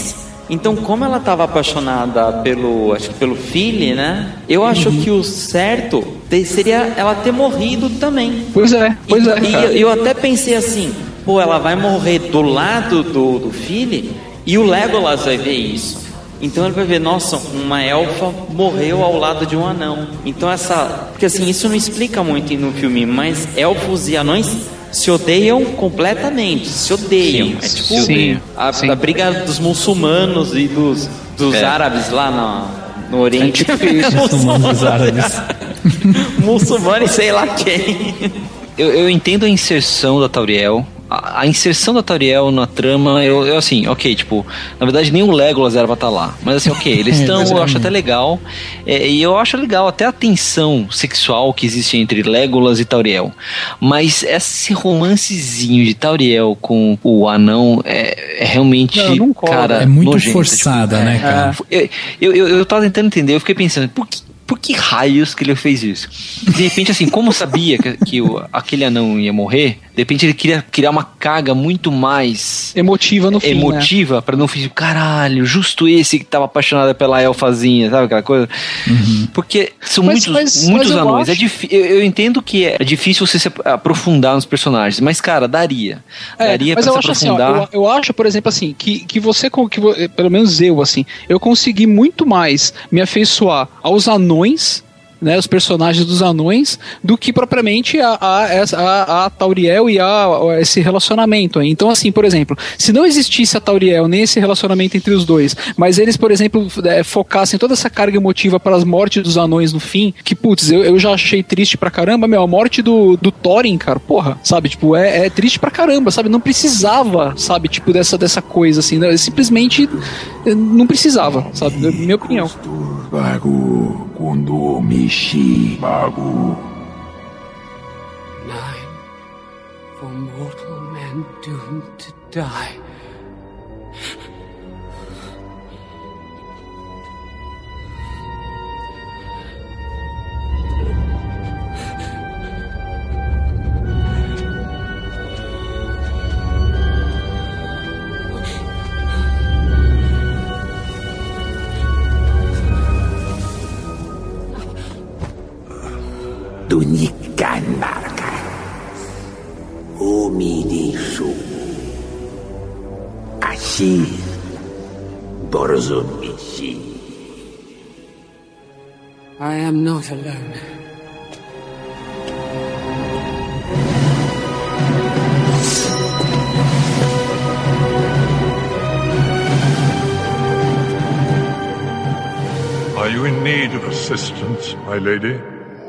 Então, como ela estava apaixonada acho que pelo filho, né? Eu acho que o certo seria ela ter morrido também. Pois é. E eu até pensei assim, pô, ela vai morrer do lado do filho e o Legolas vai ver isso. Então ele vai ver, nossa, uma elfa morreu ao lado de um anão. Então porque assim, isso não explica muito no filme, mas elfos e anões se odeiam completamente, se odeiam. Sim, é tipo a briga dos muçulmanos e dos árabes lá no Oriente. Muçulmanos árabes. Muçulmano e sei lá quem. Eu entendo a inserção da Tauriel. A inserção da Tauriel na trama, eu assim, ok, tipo, na verdade nem o Legolas era pra estar lá, mas assim, ok, eles estão, eu acho até legal, e eu acho legal até a tensão sexual que existe entre Legolas e Tauriel, mas esse romancezinho de Tauriel com o anão é realmente, não cara, é muito nojento, forçada, tipo, né, cara? Eu tava tentando entender, eu fiquei pensando, por que raios que ele fez isso? De repente, assim, como sabia que aquele anão ia morrer, de repente ele queria criar uma carga muito mais emotiva no fim, emotiva, pra não fazer, caralho, justo esse que tava apaixonado pela elfazinha, sabe aquela coisa? Porque são muitos anões. Eu entendo que é difícil você se aprofundar nos personagens, mas, cara, daria pra se aprofundar. Assim, eu acho, por exemplo, assim, que você, pelo menos eu, assim, eu consegui muito mais me afeiçoar aos anões, né, os personagens dos anões, do que propriamente a Tauriel e esse relacionamento aí. Então, assim, por exemplo, se não existisse a Tauriel nem esse relacionamento entre os dois, mas eles, por exemplo, focassem toda essa carga emotiva para as mortes dos anões no fim, que, putz, eu já achei triste pra caramba, a morte do Thorin, cara, porra, sabe, tipo, é triste pra caramba, sabe, não precisava, sabe, tipo, dessa coisa, assim, né? Simplesmente não precisava, sabe, na minha opinião. Bagu, quando mexi, Bagu. 9 for mortal men doomed to die. Tunikan marka. Umidishu. Ashir. Borzomishi. I am not alone. Are you in need of assistance, my lady?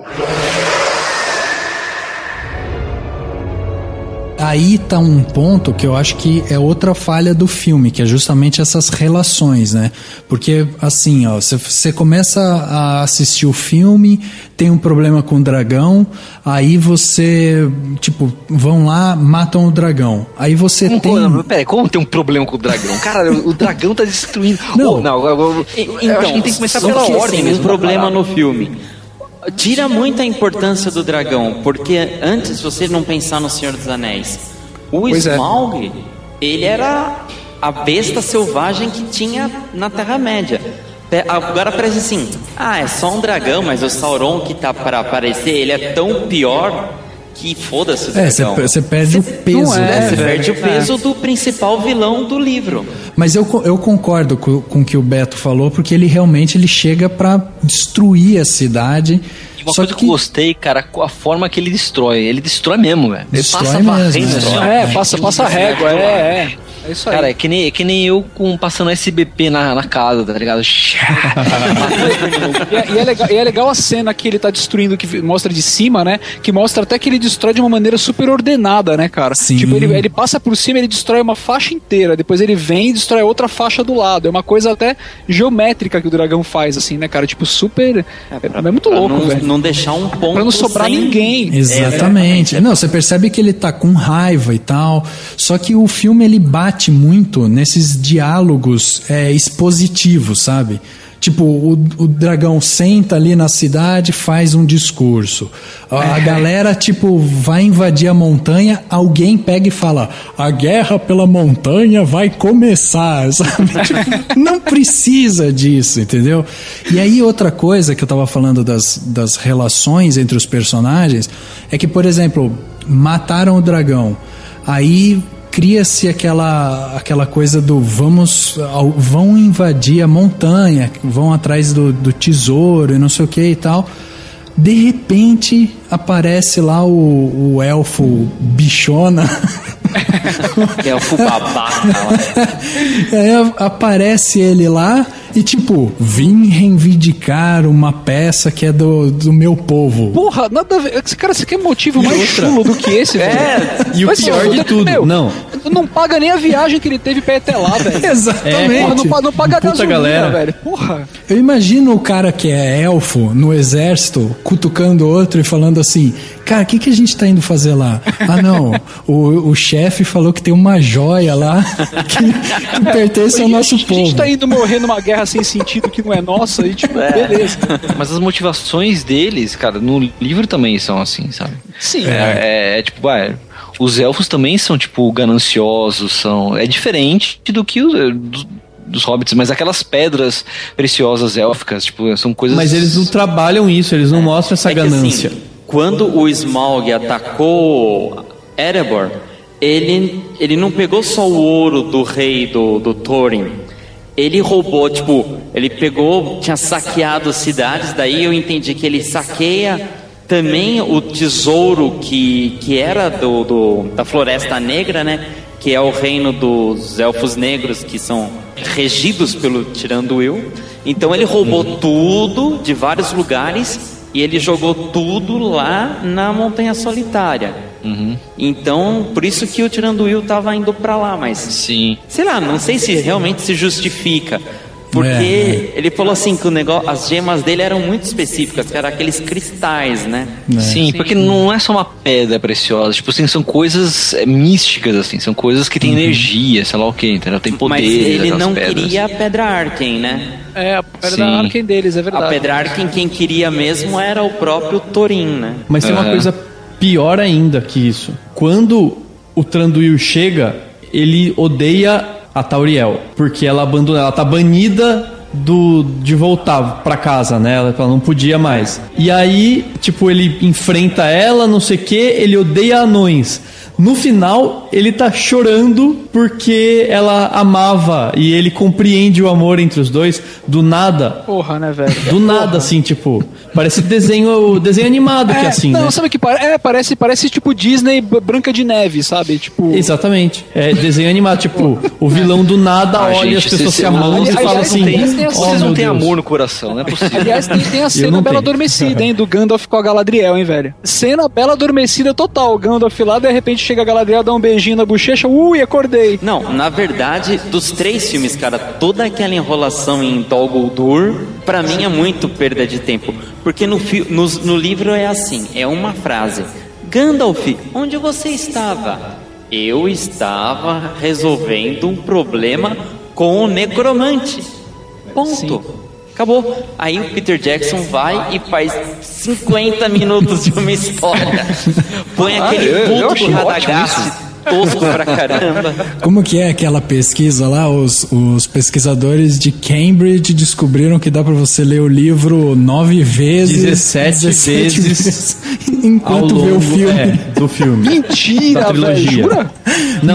Aí tá um ponto que eu acho que é outra falha do filme, que é justamente essas relações, né? Porque, assim, ó, você começa a assistir o filme, tem um problema com o dragão, aí você, tipo, vão lá, matam o dragão. Aí você Peraí, como tem um problema com o dragão? Cara, o dragão tá destruindo... Não, eu acho que tem que começar pela ordem mesmo. Um problema no filme. Tira muito a importância do dragão, porque antes você não pensar no Senhor dos Anéis, o Smaug, ele era a besta selvagem que tinha na Terra-média. Agora parece assim, é só um dragão, mas o Sauron que tá para aparecer, ele é tão pior que foda-se o dragão. Você perde o peso. Você perde o peso do principal vilão do livro. Mas eu concordo com o que o Beto falou, porque ele realmente chega pra destruir a cidade. E uma coisa que eu gostei, cara, com a forma que ele destrói. Ele destrói mesmo, velho. Ele passa varrendo. Passa a régua, É isso aí. Cara, é que nem eu passando SBP na casa, tá ligado? e é legal a cena que ele tá destruindo, que mostra de cima, né? Que mostra até que ele destrói de uma maneira super ordenada, né, cara? Sim. Tipo, ele passa por cima, ele destrói uma faixa inteira, depois ele vem e destrói outra faixa do lado. É uma coisa até geométrica que o dragão faz, assim, né, cara? Tipo, super... É muito louco, velho. Não deixar um ponto pra não sobrar ninguém. Exatamente. Não, você percebe que ele tá com raiva e tal, só que o filme, ele bate muito nesses diálogos expositivos, sabe? Tipo, o dragão senta ali na cidade, faz um discurso. A galera, tipo, vai invadir a montanha, alguém pega e fala: a guerra pela montanha vai começar, sabe? Tipo, não precisa disso, entendeu? E aí outra coisa que eu tava falando das relações entre os personagens é que, por exemplo, mataram o dragão, aí cria-se aquela coisa do vão invadir a montanha, vão atrás do tesouro e não sei o que e tal. De repente aparece lá o elfo bichona. Elfo babaca lá. Aí aparece ele lá e tipo, vim reivindicar uma peça que é do meu povo. Porra, nada a ver. Cara, você quer motivo mais chulo do que esse, velho? E o pior de tudo, não paga nem a viagem que ele teve pra ir até lá, velho. Exatamente. Porra, não paga a gasolina, galera. velho. Porra. Eu imagino o cara que é elfo no exército cutucando o outro e falando assim: cara, o que a gente tá indo fazer lá? Ah, não, o chefe falou que tem uma joia lá que pertence ao nosso povo. A gente tá indo morrer numa guerra sem sentido que não é nossa e tipo, beleza. Mas as motivações deles, cara, no livro também são assim, sabe? Sim. Tipo, os elfos também são, tipo, gananciosos, é diferente do que dos hobbits, mas aquelas pedras preciosas élficas, tipo, são coisas... Mas eles não trabalham isso, eles não mostram essa ganância. Assim, quando o Smaug atacou Erebor, ele não pegou só o ouro do rei do Thorin. Ele roubou, tipo, ele pegou, tinha saqueado cidades, daí eu entendi que ele saqueia também o tesouro que era da Floresta Negra, né? Que é o reino dos Elfos Negros, que são regidos pelo Thranduil. Então ele roubou tudo de vários lugares e ele jogou tudo lá na Montanha Solitária. Então, por isso que o Thranduil tava indo pra lá, mas... Sim. Sei lá, não sei se realmente se justifica. Porque ele falou assim que as gemas dele eram muito específicas, que eram aqueles cristais, né? Sim, porque não é só uma pedra preciosa, tipo assim, são coisas místicas, assim, são coisas que têm energia, sei lá o que, entendeu? Tem poder. Mas ele não queria a Pedra Arken, né? A Pedra Arken deles, é verdade. A Pedra Arken quem queria mesmo era o próprio Thorin, né? Mas tem uma coisa pior ainda que isso. Quando o Thranduil chega, ele odeia a Tauriel, porque ela abandona, ela tá banida de voltar pra casa, né? Ela não podia mais. E aí, tipo, ele enfrenta ela, não sei o que, ele odeia anões. No final, ele tá chorando porque ela amava e ele compreende o amor entre os dois do nada. Porra, né, velho? Do nada, assim, tipo, parece desenho animado que é assim, não, né? Sabe o que parece tipo Disney Branca de Neve, sabe? Tipo... Exatamente. É desenho animado, tipo, o vilão do nada olha as pessoas se amando e fala assim: vocês não têm amor no coração, não é possível. Aliás, tem a cena Bela Adormecida, hein, do Gandalf com a Galadriel, hein, velho? Cena Bela Adormecida total. O Gandalf lá, de repente chega a Galadriel, dá um beijinho na bochecha, acordei. Não, na verdade, dos 3 filmes, cara, toda aquela enrolação em Dol Guldur, pra mim é muito perda de tempo. Porque no livro é assim, é uma frase: Gandalf, onde você estava? Eu estava resolvendo um problema com o necromante. Ponto. Sim. Acabou. Aí o Peter Jackson vai e faz 50 minutos de uma história. Põe aquele ponto do Radagast tosco pra caramba. Como que é aquela pesquisa lá? Os pesquisadores de Cambridge descobriram que dá pra você ler o livro 9 vezes, 17 vezes enquanto vê o filme. Do filme. Mentira, velho, jura? Não,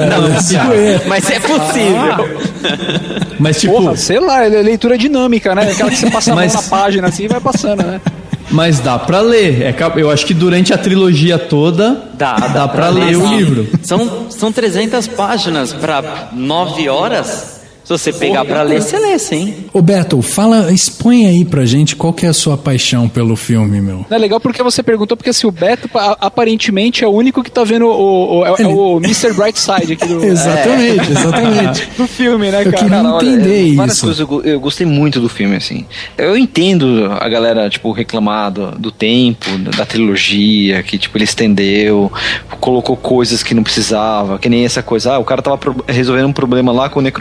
mas é possível. Mas tipo, porra, sei lá, é leitura dinâmica, né? Aquela que você passa a mão na página assim e vai passando, né? Mas dá pra ler. Eu acho que durante a trilogia toda dá pra ler o livro. São 300 páginas pra 9 horas. Se você pegar pra ler, você lê, sim. Ô Beto, expõe aí pra gente qual que é a sua paixão pelo filme, meu. É legal porque você perguntou, porque assim, o Beto aparentemente é o único que tá vendo o Mr. Brightside aqui do... Exatamente. Do filme, né, cara? Eu queria entender isso. Coisas, eu gostei muito do filme, assim. Eu entendo a galera, tipo, reclamar do tempo, da trilogia, que, tipo, ele estendeu, colocou coisas que não precisava, que nem essa coisa, o cara tava resolvendo um problema lá com o necromante.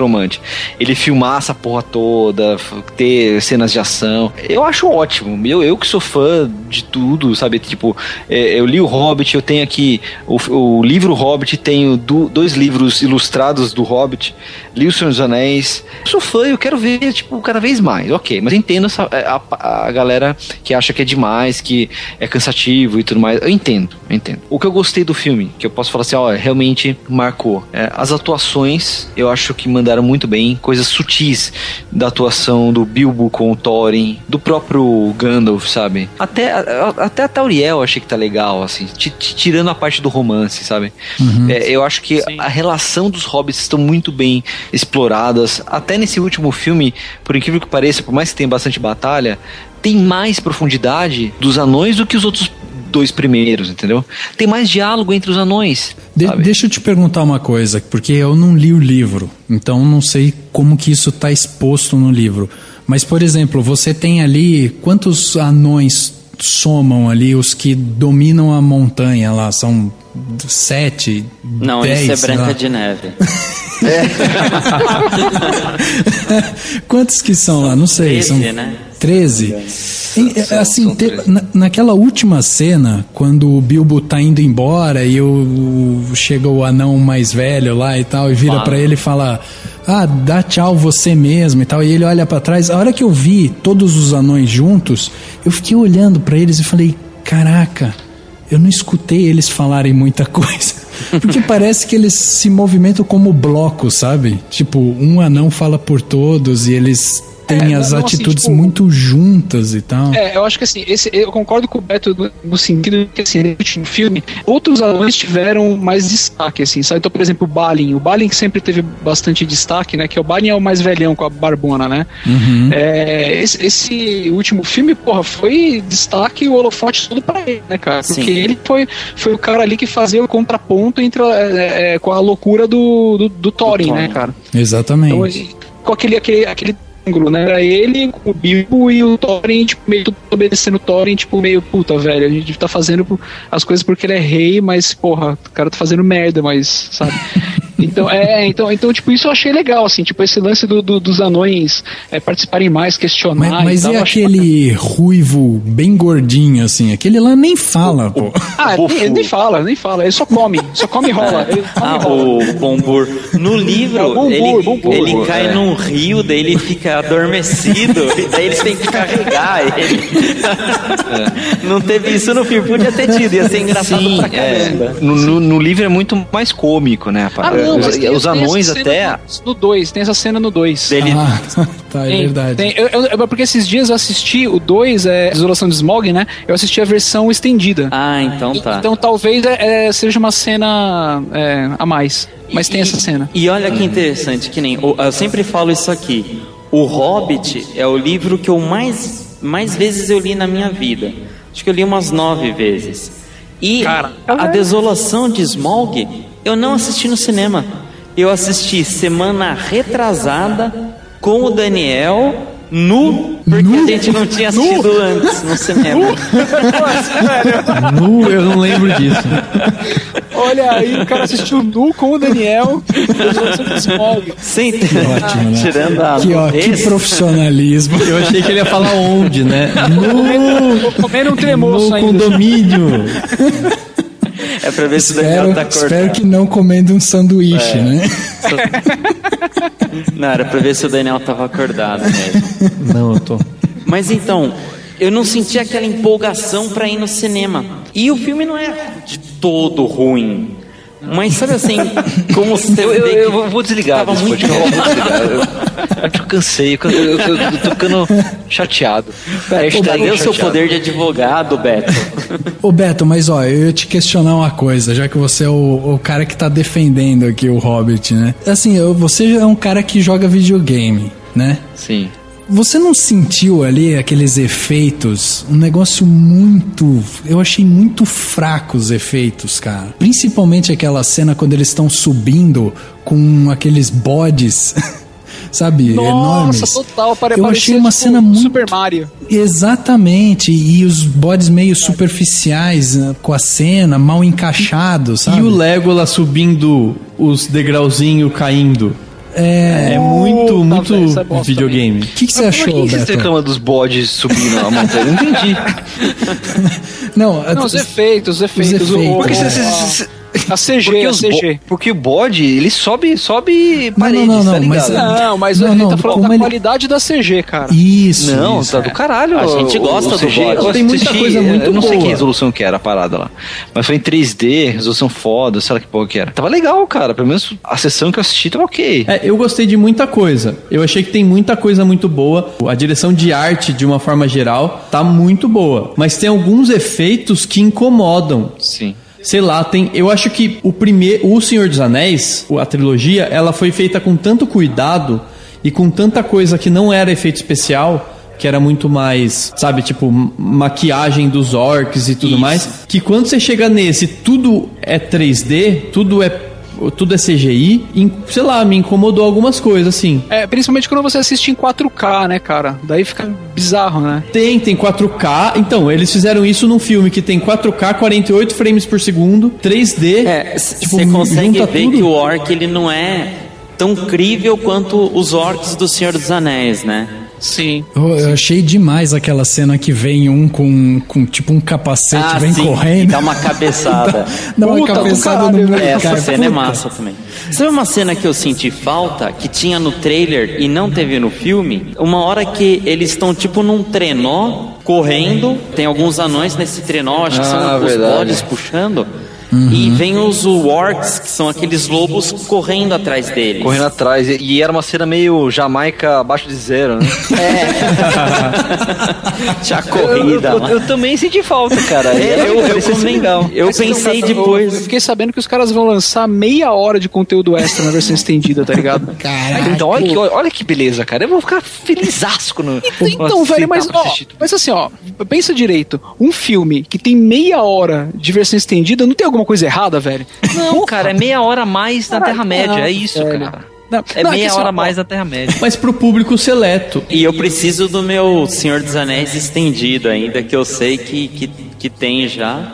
ele filmar essa porra toda, ter cenas de ação. Eu acho ótimo. Eu que sou fã de tudo, sabe? Tipo, eu li o Hobbit, eu tenho aqui o livro Hobbit, tenho 2 livros ilustrados do Hobbit, li o Senhor dos Anéis. Eu sou fã, eu quero ver, tipo, cada vez mais. Ok, mas eu entendo a galera que acha que é demais, que é cansativo e tudo mais. Eu entendo. O que eu gostei do filme, que eu posso falar assim, realmente marcou. As atuações, eu acho que mandaram muito bem, coisas sutis da atuação do Bilbo com o Thorin, do próprio Gandalf, sabe? Até a Tauriel eu achei que tá legal, assim, tirando a parte do romance, sabe? Eu acho que a relação dos hobbits estão muito bem exploradas. Até nesse último filme, por incrível que pareça, por mais que tenha bastante batalha, tem mais profundidade dos anões do que os outros 2 primeiros, entendeu? Tem mais diálogo entre os anões. Deixa eu te perguntar uma coisa, porque eu não li o livro, então não sei como que isso está exposto no livro. Mas, por exemplo, você tem ali, quantos anões somam ali os que dominam a montanha lá? São 7, Não, 10, isso é Branca de Neve. Quantos que são lá? Não sei. 13, são né? 13? Assim, naquela última cena, quando o Bilbo tá indo embora e chega o anão mais velho lá e tal, e vira pra ele e fala: dá tchau você mesmo e tal, e ele olha pra trás. A hora que eu vi todos os anões juntos, eu fiquei olhando pra eles e falei: caraca, eu não escutei eles falarem muita coisa. Porque parece que eles se movimentam como bloco, sabe? Tipo, um anão fala por todos e eles têm as atitudes assim, tipo, muito juntas e tal. Eu acho que assim, eu concordo com o Beto no sentido de que assim, no último filme, outros anões tiveram mais destaque, assim, sabe? Então, por exemplo, o Balin que sempre teve bastante destaque, né? Que o Balin é o mais velhão com a barbona, né? Esse último filme, porra, foi destaque e o holofote tudo pra ele, né, cara? Porque ele foi o cara ali que fazia o contraponto entre com a loucura do Thorin, né, cara? Exatamente. Então, com aquele né? Era ele, o Bilbo e o Thorin, tipo, meio tudo obedecendo o Thorin, tipo, meio, puta, velho, a gente tá fazendo as coisas porque ele é rei, mas, porra, o cara tá fazendo merda, mas, sabe? Então, tipo, isso eu achei legal, assim, tipo, esse lance dos anões participarem mais, questionar. Mas e aquele ruivo bem gordinho, assim? Aquele lá nem fala, pô. Ele nem fala, ele só come e rola. O Bombur. No livro, ele cai num rio, daí ele fica adormecido, e daí eles têm que carregar ele. Não teve isso no filme, podia ter tido, ia ser engraçado pra caramba. No livro é muito mais cômico, né, rapaz? Os anões até... No 2, tem essa cena no 2. Tá, é verdade. Porque esses dias eu assisti o 2, Desolação de Smaug, né? Eu assisti a versão estendida. Então tá. Então talvez seja uma cena a mais. Mas tem essa cena. E olha que interessante, que nem... Eu sempre falo isso aqui. O Hobbit é o livro que eu mais vezes eu li na minha vida. Acho que eu li umas 9 vezes. E a Desolação de Smaug, eu não assisti no cinema. Eu assisti semana retrasada com o Daniel porque a gente não tinha assistido antes no cinema. Eu não lembro disso. Olha aí, o cara assistiu nu com o Daniel. Sem ótimo, né? Tirando a que profissionalismo. Eu achei que ele ia falar onde, né? Comendo um tremoço ainda. Condomínio. É pra ver se o Daniel tá acordado. Espero que não comendo um sanduíche, né? Não, era pra ver se o Daniel tava acordado mesmo. Não, eu tô. Mas então, eu não senti aquela empolgação pra ir no cinema. E o filme não é de todo ruim. Mas sabe assim, como você eu vou desligar desse podcast. Eu cansei, eu tô ficando chateado. Cadê o seu poder de advogado, Beto? Ô Beto, mas ó, eu ia te questionar uma coisa, já que você é o cara que tá defendendo aqui o Hobbit, né? Assim, você é um cara que joga videogame, né? Sim. Você não sentiu ali aqueles efeitos? Um negócio eu achei muito fraco os efeitos, cara. Principalmente aquela cena quando eles estão subindo com aqueles bodes, sabe? Enormes. Nossa, total. Eu achei uma cena muito... Super Mario. Exatamente. E os bodes meio superficiais com a cena, mal encaixados, sabe? E o Legolas subindo os degrauzinhos caindo. É muito velho, videogame. O que você achou, Por que você Beto? reclama dos bodes subindo a montanha? Eu não entendi. Não, os efeitos. Porque A CG. Porque o bode, ele sobe paredes, não, tá ligado? Mas ele tá falando da qualidade da CG, cara. Isso. Não, isso. tá do caralho. A gente gosta do CG. bode. Tem muita coisa muito Eu não sei boa. que resolução que era a parada lá. Mas foi em 3D, resolução foda, sei lá que porra que era. Tava legal, cara. Pelo menos a sessão que eu assisti tava ok. Eu gostei de muita coisa. Eu achei que tem muita coisa muito boa. A direção de arte, de uma forma geral, tá muito boa. Mas tem alguns efeitos que incomodam. Sim. Sei lá, eu acho que o Senhor dos Anéis, a trilogia, ela foi feita com tanto cuidado e com tanta coisa que não era efeito especial, que era muito mais, sabe, tipo, maquiagem dos orcs e tudo mais, que quando você chega nesse, tudo é 3D, tudo é CGI, sei lá, me incomodou algumas coisas, assim. Principalmente quando você assiste em 4K, né, cara? Daí fica bizarro, né? Tem 4K. Então, eles fizeram isso num filme que tem 4K, 48 frames por segundo, 3D. Você consegue ver tudo. Que o orc, ele não é tão crível quanto os orcs do Senhor dos Anéis, né? Sim. Eu achei demais aquela cena que vem com tipo um capacete, vem sim, correndo. e dá uma cabeçada. dá uma cabeçada no meio. Essa cena é massa também. Sabe uma cena que eu senti falta, que tinha no trailer e não teve no filme? Uma hora que eles estão tipo num trenó, correndo, tem alguns anões nesse trenó, acho que são os bodes puxando. E vem os orcs, que são aqueles lobos, correndo atrás deles. Correndo atrás. E era uma cena meio Jamaica abaixo de zero, né? Tinha corrida. Eu também senti falta, cara. Eu pensei depois. Eu fiquei sabendo que os caras vão lançar meia hora de conteúdo extra na versão estendida, tá ligado? Caraca. Então, olha que beleza, cara. Eu vou ficar felizasco no. Então, velho, mas assim, ó, pensa direito. Um filme que tem meia hora de versão estendida, não tem alguma coisa errada, velho? Não, cara, é meia hora a mais na Terra-média. É isso, velho. cara. Meia hora a mais na Terra-média. Mas pro público seleto. E eu preciso do meu Senhor dos Anéis estendido ainda, que eu sei que tem já.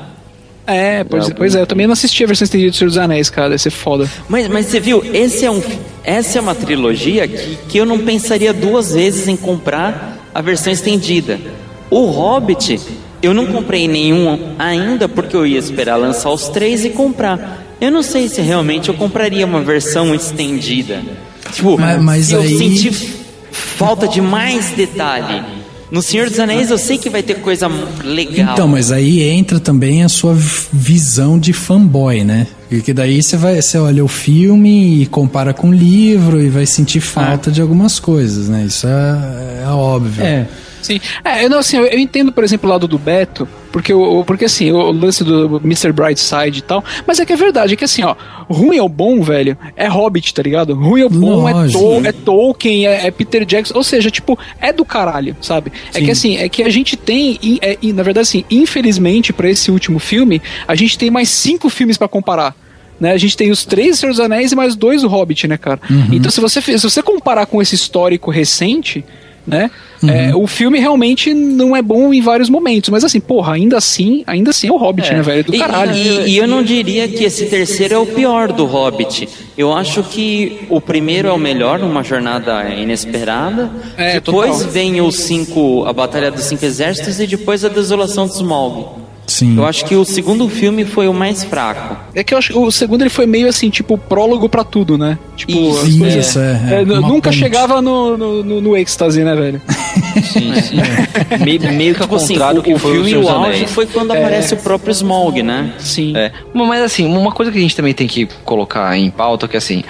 Pois é, eu também não assisti a versão estendida do Senhor dos Anéis, cara, deve ser foda. Mas você viu, essa é uma trilogia que eu não pensaria duas vezes em comprar a versão estendida. O Hobbit, eu não comprei nenhum ainda porque eu ia esperar lançar os 3 e comprar. Eu não sei se realmente eu compraria uma versão estendida. Tipo, mas eu aí... senti falta de mais detalhe. No Senhor dos Anéis eu sei que vai ter coisa legal. Então, mas aí entra também a sua visão de fanboy, né? Porque daí você olha o filme e compara com o livro e vai sentir falta de algumas coisas, né? Isso é óbvio. Sim. Eu entendo, por exemplo, o lado do Beto, porque assim, o lance do Mr. Brightside e tal, mas é que é verdade, é que assim, ó, ruim ou bom, velho, é Hobbit, tá ligado? Ruim ou bom é Tolkien, é Peter Jackson, ou seja, tipo, é do caralho, sabe? Sim. É que assim, é que a gente tem, na verdade assim, infelizmente pra esse último filme, a gente tem mais 5 filmes pra comparar. Né? A gente tem os 3 Senhor dos Anéis e mais 2 do Hobbit, né, cara? Então se você comparar com esse histórico recente, né? O filme realmente não é bom em vários momentos, mas assim, porra, ainda assim é o Hobbit, né, velho? Do caralho. E eu não diria que esse terceiro é o pior do Hobbit. Eu acho que o primeiro é o melhor, Uma Jornada Inesperada. Depois vem a Batalha dos 5 Exércitos e depois a Desolação de Smaug. Sim. Eu acho que o segundo filme foi o mais fraco. É que eu acho que o segundo ele foi meio assim, tipo, prólogo pra tudo, né? Tipo, isso, nunca chegava no êxtase, né, velho? Sim. Meio que ao contrário assim, o filme, o auge foi quando aparece o próprio Smaug, né? Sim. Mas assim, uma coisa que a gente também tem que colocar em pauta, que assim,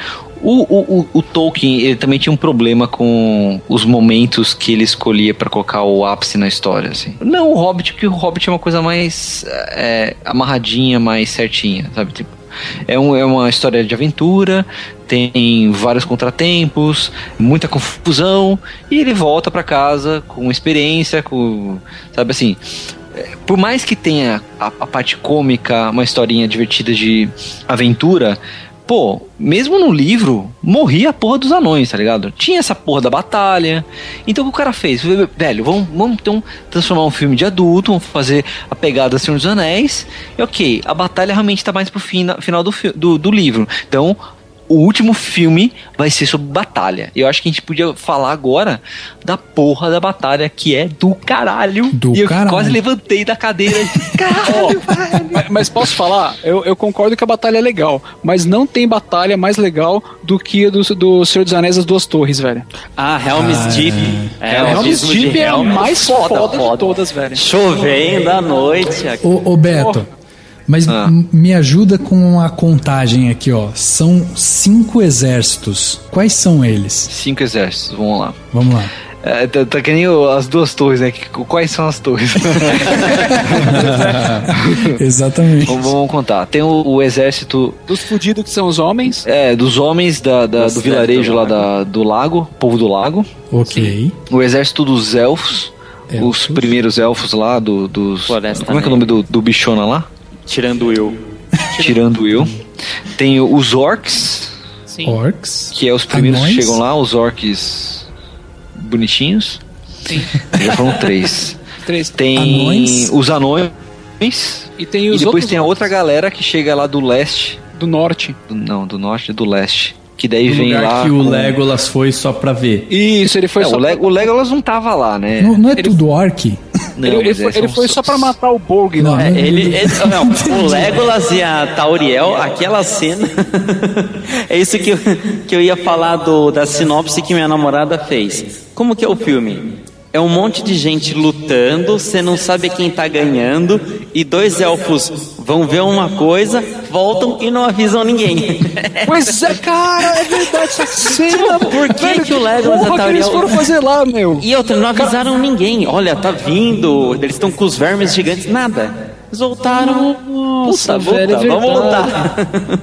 o Tolkien, ele também tinha um problema com os momentos que ele escolhia pra colocar o ápice na história, assim. Não o Hobbit, porque o Hobbit é uma coisa mais amarradinha, mais certinha, sabe? Tipo, é uma história de aventura, tem vários contratempos, muita confusão, e ele volta pra casa com experiência, sabe assim... Por mais que tenha a parte cômica, uma historinha divertida de aventura... Pô, mesmo no livro, morria a porra dos anões, tá ligado? Tinha essa porra da batalha. Então o que o cara fez? Velho, vamos então transformar um filme de adulto, vamos fazer a pegada Senhor dos Anéis. E ok, a batalha realmente tá mais pro final do livro. Então, o último filme vai ser sobre batalha. Eu acho que a gente podia falar agora da porra da batalha, que é do caralho. Eu quase levantei da cadeira. Caralho, velho. Mas posso falar? Eu concordo que a batalha é legal, mas não tem batalha mais legal do que a do Senhor dos Anéis das Duas Torres, velho. Helm's Deep. Helm's Deep é a mais foda de todas, velho. Chovendo à noite. Ô Beto, mas me ajuda com a contagem aqui, ó. São 5 exércitos. Quais são eles? 5 exércitos, vamos lá. Vamos lá. Tá que nem as duas torres, né? Quais são as torres? Exatamente. Vamos contar. Tem o exército... Dos fudidos que são os homens. Dos homens do vilarejo lá do lago, povo do lago. Ok. O exército dos elfos. Os primeiros elfos lá dos... Floresta como é que é o nome do bichona lá? Tirando eu. Tem os orcs. Sim. Orcs. Que é os primeiros Anões. que chegam lá, os orcs bonitinhos. Sim. Já foram 3. 3. Tem Anões. os anões. E tem os depois outros tem a outra galera que chega lá do leste. do norte. Do norte e do leste. Que daí Do vem lugar lá. que o Legolas foi só pra ver. Isso, ele foi só o Legolas não tava lá, né? Não é tudo orc? Não, ele foi só pra matar o Borg lá. O Legolas e a Tauriel, aquela cena. É isso que eu ia falar da sinopse que minha namorada fez. Como que é o filme? É um monte de gente lutando, você não sabe quem tá ganhando, e 2 elfos vão ver uma coisa, voltam e não avisam ninguém. Pois é, cara, é verdade essa cena. Por que o Legolas e a Tauriel... eles foram fazer lá, meu? E outra, não avisaram ninguém. Olha, tá vindo, eles estão com os vermes gigantes, nada. Eles voltaram. Nossa, velho, vamos voltar.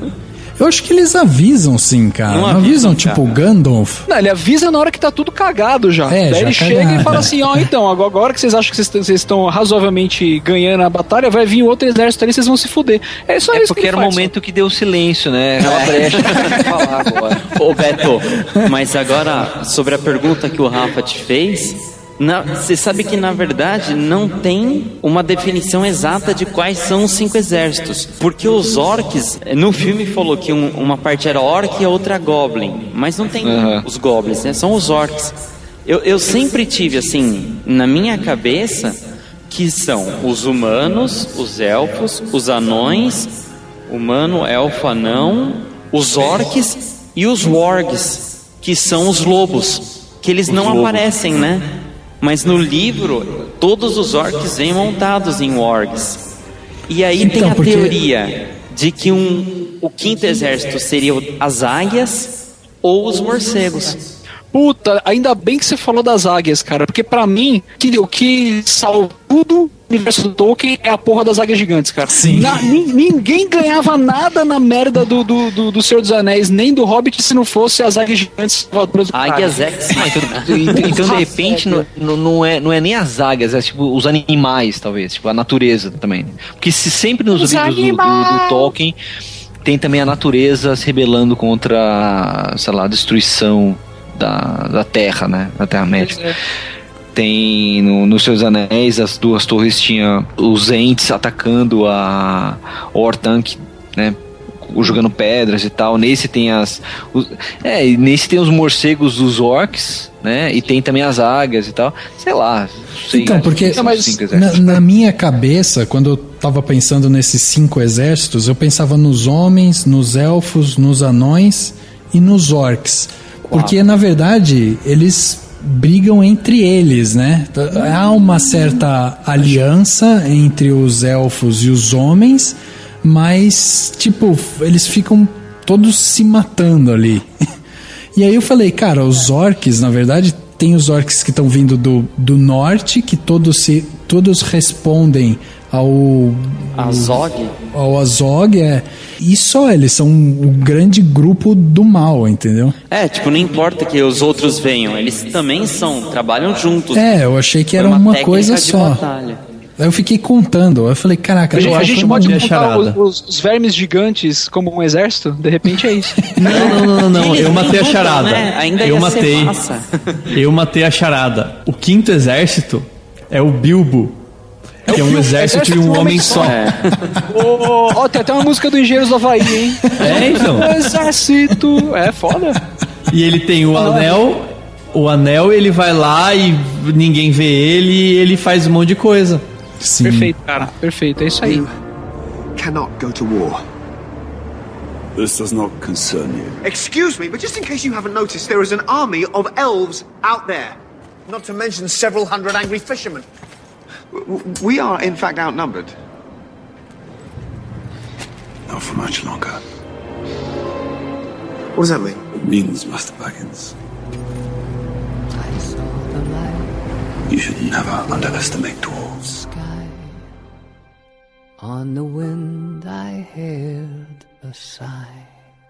Eu acho que eles avisam sim, cara. Não avisam, tipo, Gandalf. Não, ele avisa na hora que tá tudo cagado já. É, daí já ele chega cagado. e fala assim, então, agora que vocês acham que vocês estão razoavelmente ganhando a batalha, vai vir outro exército ali, vocês vão se fuder. É só isso porque que ele era o faz, momento que deu silêncio, né? Aquela brecha pra falar agora. Ô Beto, mas agora, sobre a pergunta que o Rafa te fez... Você sabe que na verdade não tem uma definição exata de quais são os 5 exércitos, porque os orcs, no filme falou que uma parte era orc e a outra goblin, mas não tem os goblins, né? São os orcs. Eu sempre tive assim na minha cabeça que são os humanos, os elfos, os anões, humano, elfo, anão, os orcs e os wargs, que são os lobos, que eles não aparecem, né? Mas no livro, todos os orcs vêm montados em wargs. E aí tem a teoria de que o 5º exército seria as águias ou os morcegos. Puta, ainda bem que você falou das águias, cara. Porque pra mim, o que salva tudo no universo do Tolkien é a porra das águias gigantes, cara. Sim. Ninguém ganhava nada na merda do Senhor dos Anéis, nem do Hobbit, se não fosse as águias gigantes salvadoras do cara. Águias X. Então de repente, não é nem as águias, é tipo os animais, talvez. Tipo a natureza também. Porque sempre nos livros do Tolkien tem também a natureza se rebelando contra, sei lá, a destruição da Terra, né? Da Terra-média. Tem no Seus Anéis, as Duas Torres tinha os Ents atacando a Orthanc, né? Jogando pedras e tal. Nesse tem nesse tem os morcegos dos orcs, né? E tem também as águias e tal. Sei lá. Então, porque na minha cabeça, quando eu tava pensando nesses 5 exércitos, eu pensava nos homens, nos elfos, nos anões e nos orcs. Porque, na verdade, eles brigam entre eles, né? Há uma certa aliança entre os elfos e os homens, mas, tipo, eles ficam todos se matando ali. E aí eu falei, cara, os orcs, na verdade, tem os orcs que estão vindo do norte, que todos respondem ao Azog, e só eles são o grande grupo do mal, entendeu? Tipo, não importa que os outros venham, eles também trabalham juntos. Eu achei que era uma coisa só. Batalha. Aí eu fiquei contando, eu falei, caraca, a gente pode contar os vermes gigantes como um exército? De repente é isso. Não, eu matei a charada. Né? Ainda eu matei a charada. O 5º exército é o Bilbo. Que é um exército de um homem só. Ó, tem até uma música do Engenheiros do Havaí, hein? Então. O exército. É foda. E ele tem o anel. O anel, ele vai lá e ninguém vê ele e ele faz um monte de coisa. Sim. Perfeito, cara. Perfeito. É isso aí. Cannot go to war. This does not concern you. Excuse me, but just in case you haven't noticed, there is an army of elves out there. Not to mention several hundred angry fishermen. We are, in fact, outnumbered. Not for much longer. What does that mean? It means, Master Baggins, you should never underestimate dwarves. On the wind I heard a sigh.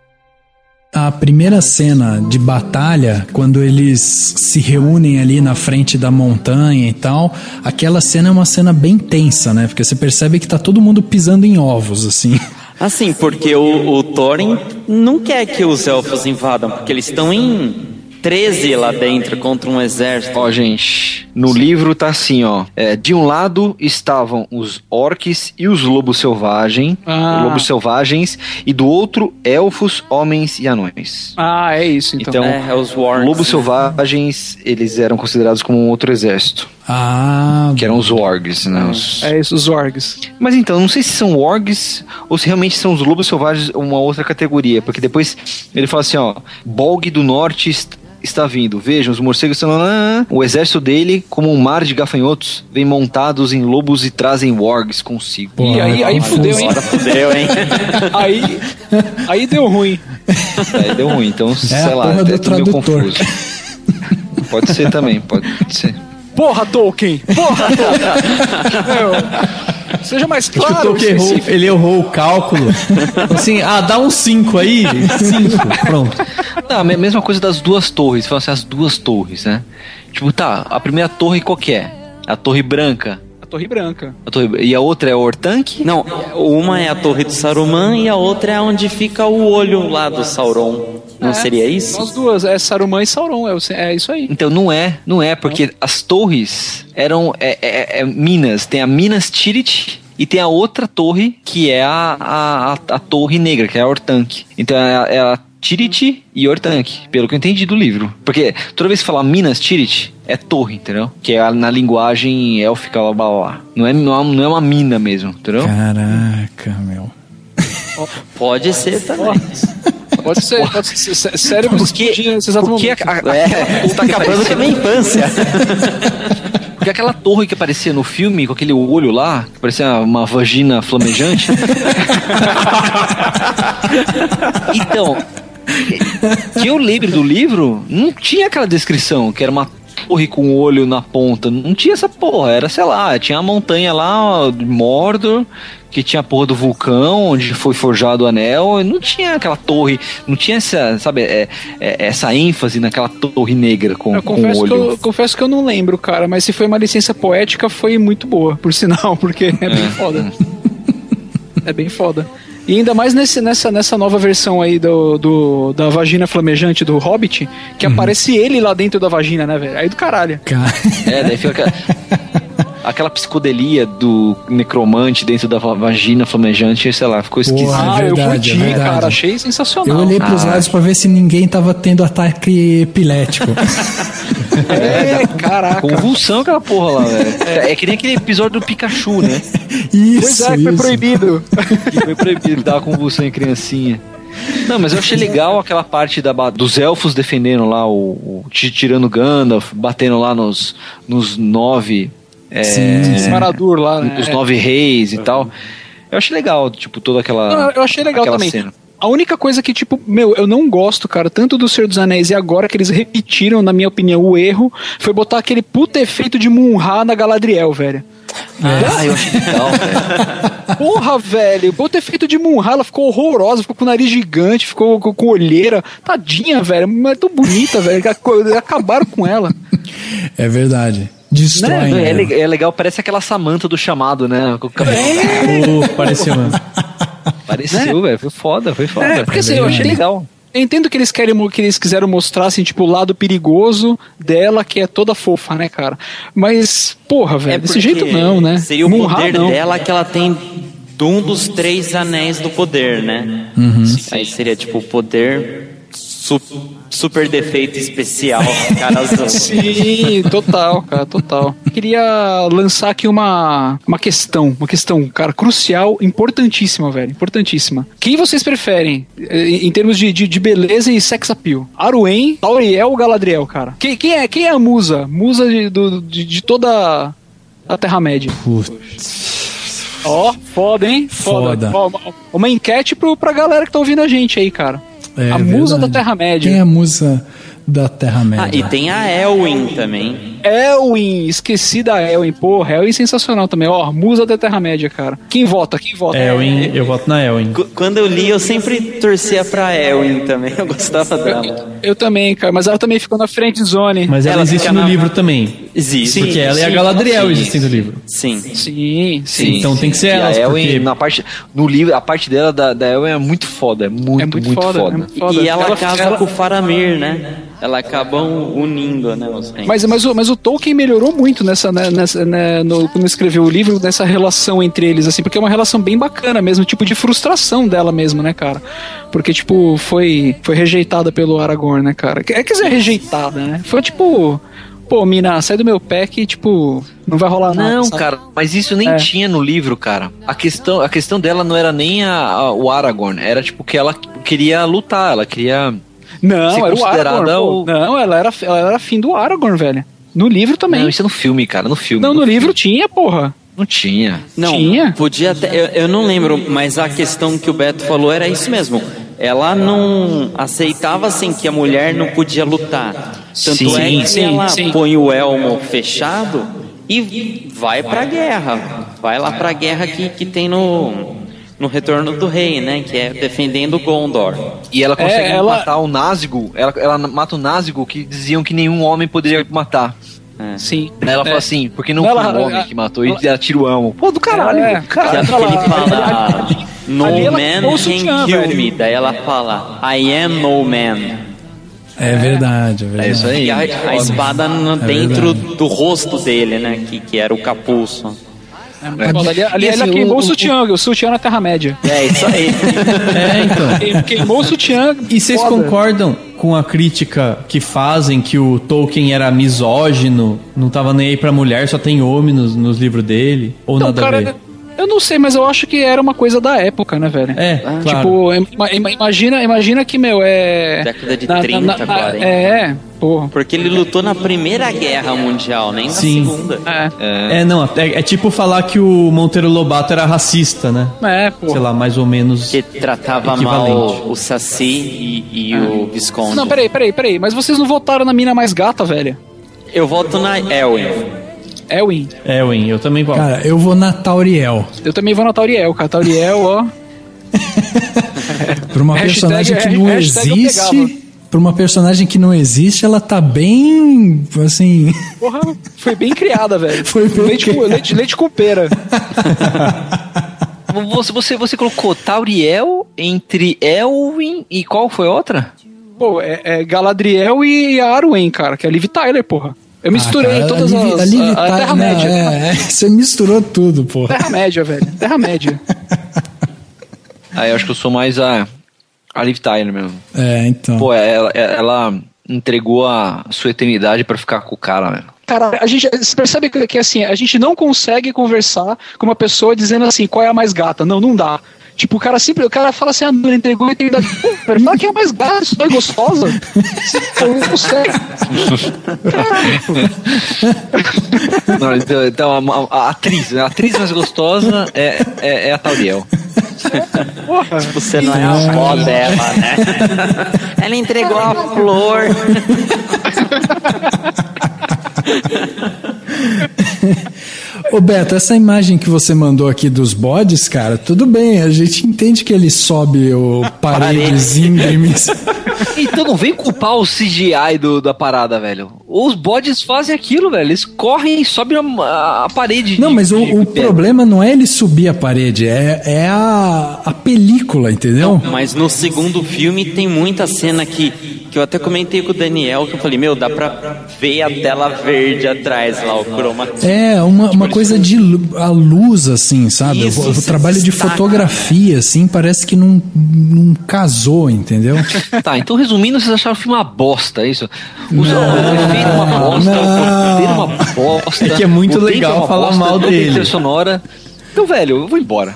A primeira cena de batalha, quando eles se reúnem ali na frente da montanha e tal, aquela cena é uma cena bem tensa, né? Porque você percebe que tá todo mundo pisando em ovos, assim. Assim, porque o Thorin não quer que os elfos invadam, porque eles estão em 13 lá dentro contra um exército. Ó, gente, no livro tá assim, ó. De um lado estavam os orcs e os lobos selvagens, e do outro, elfos, homens e anões. Ah, é isso, então. Então, É os wargs. lobos selvagens, eles eram considerados como um outro exército. Ah, Que eram os wargs, né? É isso, os orgs. Mas então, não sei se são wargs ou se realmente são os lobos selvagens uma outra categoria, porque depois ele fala assim, ó, Bolg do Norte está vindo, vejam, os morcegos estão lá, o exército dele, como um mar de gafanhotos, vem montados em lobos e trazem wargs consigo. E aí fudeu, hein? Agora fudeu, hein? Aí deu ruim. Aí deu ruim, então, sei a lá, porra até do tô meio tradutor. confuso. Pode ser também, pode ser. Porra, Tolkien! Porra, Tolkien! Meu, seja mais claro. Acho que o Tolkien ele errou o cálculo. Assim, dá um 5 aí. 5, pronto. Não, a mesma coisa das duas torres. Fala assim, as duas torres, né? Tipo, tá, a primeira torre qual que é? A torre branca. A Torre Branca. E a outra é o Ortanque? Não, uma é a torre do Saruman e a outra é onde fica o olho lá do Sauron. Não seria isso? As duas, é Saruman e Sauron, é isso aí. Então não é, porque as torres eram minas. Tem a Minas Tirith e tem a outra torre que é a Torre Negra, que é a Ortanque. Então é a Tirith e Ortanque, pelo que eu entendi do livro. Porque toda vez que falar Minas Tirith, é torre, entendeu? Que é na linguagem élfica, blá blá blá. Não é uma mina mesmo, entendeu? Caraca, meu. Pode ser também. Pode ser. Cérebro explodindo nesse exato momento. Você tá acabando com a minha infância. Porque aquela torre que aparecia no filme, com aquele olho lá, que parecia uma vagina flamejante. Então, que eu lembro do livro, não tinha aquela descrição, que era uma torre com o olho na ponta. Não tinha essa porra, era, sei lá, tinha a montanha lá de Mordor, que tinha a porra do vulcão, onde foi forjado o anel, não tinha aquela torre, não tinha essa, sabe, essa ênfase naquela torre negra com o olho. Confesso que eu não lembro, cara, mas se foi uma licença poética, foi muito boa, por sinal, porque é bem foda. É bem foda. E ainda mais nessa nova versão aí da vagina flamejante do Hobbit, que aparece ele lá dentro da vagina, né, velho? Aí do caralho. Daí fica aquela psicodelia do necromante dentro da vagina flamejante, sei lá, ficou esquisito. Eu curti, cara, achei sensacional. Eu olhei pros lados pra ver se ninguém tava tendo ataque epilético. Caraca. Convulsão aquela porra lá, velho. É que nem aquele episódio do Pikachu, né? Isso, foi proibido. Foi proibido, dava convulsão em criancinha. Não, mas eu achei legal aquela parte dos elfos defendendo lá, tirando Gandalf, batendo lá nos 9... Maradur lá, né? Os 9 reis e tal. Eu achei legal, tipo, toda aquela. Não, eu achei legal também. Cena. A única coisa que, tipo, eu não gosto, cara, tanto do Senhor dos Anéis e agora que eles repetiram, na minha opinião, o erro, foi botar aquele puta efeito de Munra na Galadriel, velho. Eu achei legal, velho. Porra, velho, o puta efeito de Munra, ela ficou horrorosa, ficou com o nariz gigante, ficou com olheira. Tadinha, velho, mas é tão bonita, velho, acabaram com ela. É verdade. Destrói, né? É legal, parece aquela Samantha do Chamado, né? Pareceu, mano. Pareceu, velho. Foi foda. Porque assim, eu achei legal. entendo que eles quiseram mostrar, assim, tipo, o lado perigoso dela, que é toda fofa, né, cara? Mas, porra, velho, desse jeito não, né? Seria o poder dela que ela tem um dos 3 anéis do poder, né? Aí seria, tipo, o poder super defeito especial, cara azul. Sim, total, cara, total. Queria lançar aqui uma questão, cara, crucial, importantíssima, velho, importantíssima. Quem vocês preferem em termos de beleza e sex appeal? Arwen, Tauriel ou Galadriel, cara? Quem é a musa? Musa de toda a Terra-média. Ó, foda, hein? Foda. Ó, uma enquete pra galera que tá ouvindo a gente aí, cara. A musa da Terra-média. Quem é a musa da Terra-média? E tem a Elwyn também. Elwyn, esqueci da Elwyn. Porra, Elwyn sensacional também. Ó, musa da Terra-média, cara. Quem vota? Elwyn, eu voto na Elwyn. Quando eu li, eu sempre torcia pra Elwyn também. Eu gostava dela. Eu também, cara. Mas ela também ficou na friend zone. Mas ela existe no livro também. Existe. Porque ela e a Galadriel existem no livro. Sim. Então tem que ser ela. A Elwyn, no livro, a parte dela da Elwyn é muito foda. É muito foda. E ela casa com o Faramir, né? Ela acabam unindo, né? Os mas o Tolkien melhorou muito quando escreveu o livro, nessa relação entre eles, assim, porque é uma relação bem bacana mesmo, tipo de frustração dela mesmo, né, cara? Porque, tipo, foi rejeitada pelo Aragorn, né, cara? Quer dizer, rejeitada, né? Foi tipo... Pô, mina, sai do meu pé que, tipo, não vai rolar nada. Não, cara, mas isso nem tinha no livro, cara. A questão dela não era nem o Aragorn, era tipo que ela queria lutar, ela queria... Não, era o Aragorn. Não, ela era afim do Aragorn, velho. No livro também. Não, isso é no filme, cara, no filme. Não, no livro tinha, porra. Não tinha. Não, tinha? Podia até... Eu não lembro, mas a questão que o Beto falou era isso mesmo. Ela não aceitava, assim, que a mulher não podia lutar. Tanto é que ela põe o elmo fechado e vai pra guerra. Vai lá pra guerra que tem no Retorno do Rei, né? Que é defendendo Gondor. E ela consegue matar o Nazgûl. Ela mata o Nazgûl que diziam que nenhum homem poderia matar. Sim. Ela fala assim, porque não foi um homem que matou, e ela tira o elmo. Pô, do caralho. Que ele fala, no man can kill me. Daí ela fala, I am no man. É verdade. É isso aí. E a espada dentro do rosto dele, né? Que era o capuz. Ali ela queimou o sutiã na Terra-média. É isso aí. Então. Queimou o sutiã. E vocês concordam com a crítica que fazem que o Tolkien era misógino, não tava nem aí pra mulher, só tem homem nos livros dele? Ou não, nada a ver? Eu não sei, mas eu acho que era uma coisa da época, né, velho? Claro. Tipo, imagina que, meu, década de 30, 40. Porra. Porque ele lutou na Primeira Guerra Mundial, nem na Segunda. É tipo falar que o Monteiro Lobato era racista, né? Porra. Sei lá, mais ou menos. Que tratava mal o Saci e o Visconde. Não, peraí. Mas vocês não votaram na mina mais gata, velho? Eu voto na Elwyn. Elwyn, eu também voto. Cara, eu vou na Tauriel. Eu também vou na Tauriel, cara. Tauriel, ó. Pra uma personagem que não existe... Pra uma personagem que não existe, ela tá bem, assim... Porra, foi bem criada, velho. Foi bem leite com pera. Você colocou Tauriel entre Elwyn e qual foi a outra? Pô, é Galadriel e Arwen, cara, que é a Liv Tyler, porra. Eu misturei todas a Terra-média. Você misturou tudo, porra. Terra-média, velho. Terra-média. Eu acho que eu sou mais a Liv Tyler mesmo. Então. Pô, ela entregou a sua eternidade pra ficar com o cara, velho. Cara, você percebe que assim, a gente não consegue conversar com uma pessoa dizendo assim, qual é a mais gata? Não dá. Tipo, o cara fala assim, ele entregou a eternidade. Pô, fala que é mais gata, isso é gostosa. Você não consegue. Então, a atriz mais gostosa é a Tauriel. Porra. Você não é a avó dela, né? Ela entregou a flor. Ô Beto, essa imagem que você mandou aqui dos bodes, cara, tudo bem, a gente entende que ele sobe o paredes íngremes Então não vem culpar o CGI da parada, velho. Os bodes fazem aquilo, velho. Eles correm e sobem a parede. Não, mas o problema não é ele subir a parede, é a película, entendeu? Não, mas no segundo filme tem muita cena que eu até comentei com o Daniel, que eu falei, meu, dá pra ver a tela verde atrás lá, o chroma key. É, uma coisa de a luz, assim, sabe? Isso, o trabalho de fotografia, assim, parece que não casou, entendeu? Tá, então resumindo, vocês acharam o filme uma bosta, é isso? O efeito é uma bosta, o roteiro é uma bosta. É que é muito legal é falar bosta, mal dele. Trilha sonora. Então, velho, eu vou embora.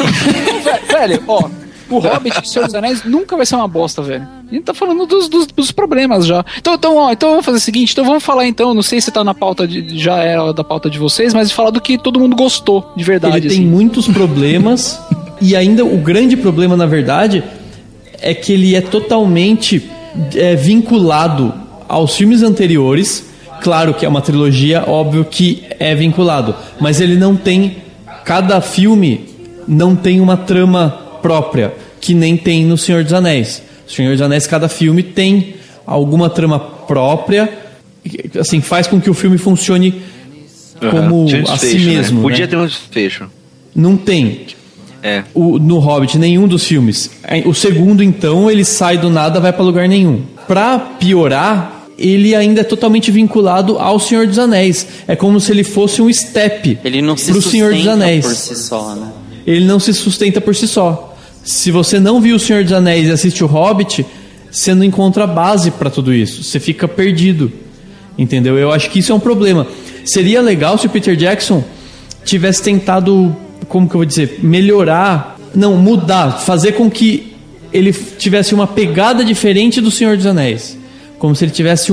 Velho, ó, o Hobbit e o Senhor dos Anéis nunca vai ser uma bosta, velho. A gente tá falando dos problemas já. Então vamos fazer o seguinte, então vamos falar então, não sei se tá na pauta, já era da pauta de vocês, mas falar do que todo mundo gostou, de verdade. Ele tem muitos problemas, e ainda o grande problema, na verdade, é que ele é totalmente vinculado aos filmes anteriores. Claro que é uma trilogia, óbvio que é vinculado, mas ele não tem, cada filme não tem uma trama própria, que nem tem no Senhor dos Anéis. O Senhor dos Anéis, cada filme tem alguma trama própria, assim, faz com que o filme funcione como a si mesmo. Né? Podia ter um desfecho. Não tem. No Hobbit, nenhum dos filmes. O segundo, então, ele sai do nada, vai pra lugar nenhum. Pra piorar, ele ainda é totalmente vinculado ao Senhor dos Anéis. É como se ele fosse um step pro Senhor dos Anéis. Por si só, né? Ele não se sustenta por si só. Se você não viu o Senhor dos Anéis e assiste o Hobbit, você não encontra base pra tudo isso. Você fica perdido. Entendeu? Eu acho que isso é um problema. Seria legal se o Peter Jackson tivesse tentado, como que eu vou dizer, melhorar, não, mudar, fazer com que ele tivesse uma pegada diferente do Senhor dos Anéis. Como se ele tivesse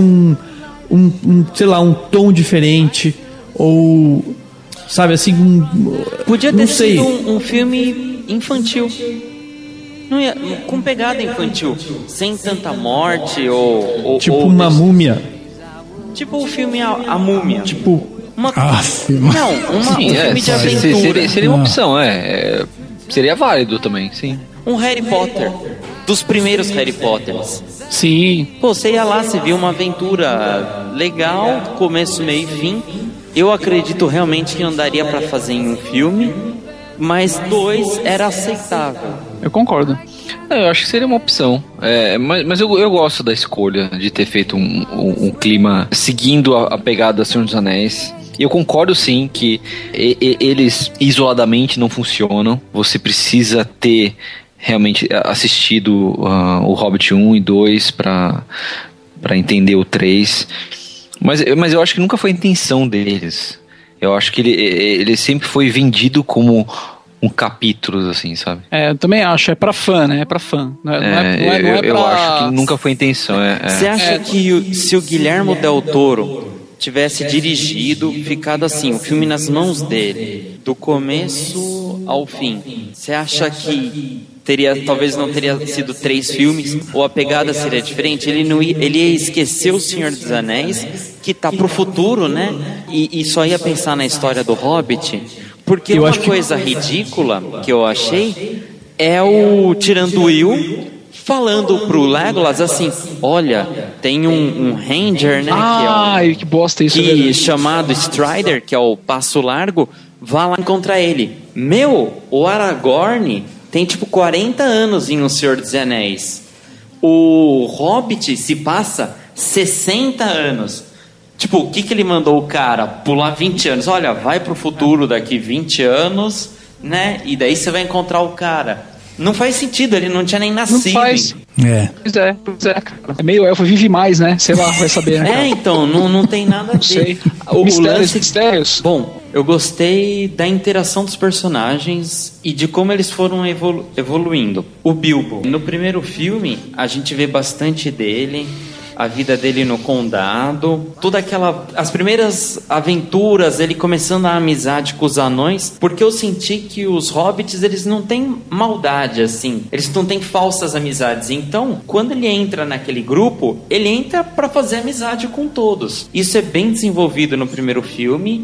sei lá, um tom diferente, ou, sabe, assim, podia ter sido um filme infantil. Não ia, com pegada infantil, sem tanta morte ou tipo uma múmia. Tipo o filme A Múmia. Tipo um filme de aventura. Seria uma opção, seria válido também, sim. Um Harry Potter, dos primeiros Harry Potters. Sim. Pô, você ia lá, você viu uma aventura legal, começo, meio e fim. Eu acredito realmente que não daria pra fazer em um filme, mas 2 era aceitável. Eu concordo. Eu acho que seria uma opção. Mas eu gosto da escolha de ter feito um clima seguindo a pegada Senhor dos Anéis. E eu concordo sim que eles isoladamente não funcionam. Você precisa ter realmente assistido o Hobbit 1 e 2 para entender o 3. Mas eu acho que nunca foi a intenção deles. Eu acho que ele sempre foi vendido como um capítulo, assim, sabe? Eu também acho, é pra fã, né? É pra fã. Eu acho que nunca foi a intenção. Você acha que se o Guilherme Del Toro tivesse dirigido, ficado assim, o filme nas mãos dele, do começo ao fim, você acha que talvez não teria sido 3 filmes, ou a pegada seria diferente? Ele ia esquecer o Senhor dos Anéis, que tá pro futuro, né? E só ia pensar na história do Hobbit. Porque uma coisa ridícula que eu achei é o Thranduil falando pro Legolas assim, olha, tem um Ranger, né? Que bosta isso. Chamado Strider, que é o Passo Largo, vá lá encontrar ele. O Aragorn tem tipo 40 anos em O Senhor dos Anéis. O Hobbit se passa 60 anos. Tipo, o que ele mandou o cara pular 20 anos? Olha, vai pro futuro daqui 20 anos, né? E daí você vai encontrar o cara. Não faz sentido, ele não tinha nem nascido. Não faz. Pois é, cara. É meio elfo, vive mais, né? Sei lá, vai saber, né, cara? Então, não tem nada a ver. Sei. Mistérios. Bom, eu gostei da interação dos personagens e de como eles foram evoluindo. O Bilbo, no primeiro filme, a gente vê bastante dele, a vida dele no condado, as primeiras aventuras, ele começando a amizade com os anões, porque eu senti que os hobbits, eles não têm maldade, assim, eles não têm falsas amizades. Então, quando ele entra naquele grupo, ele entra para fazer amizade com todos. Isso é bem desenvolvido no primeiro filme.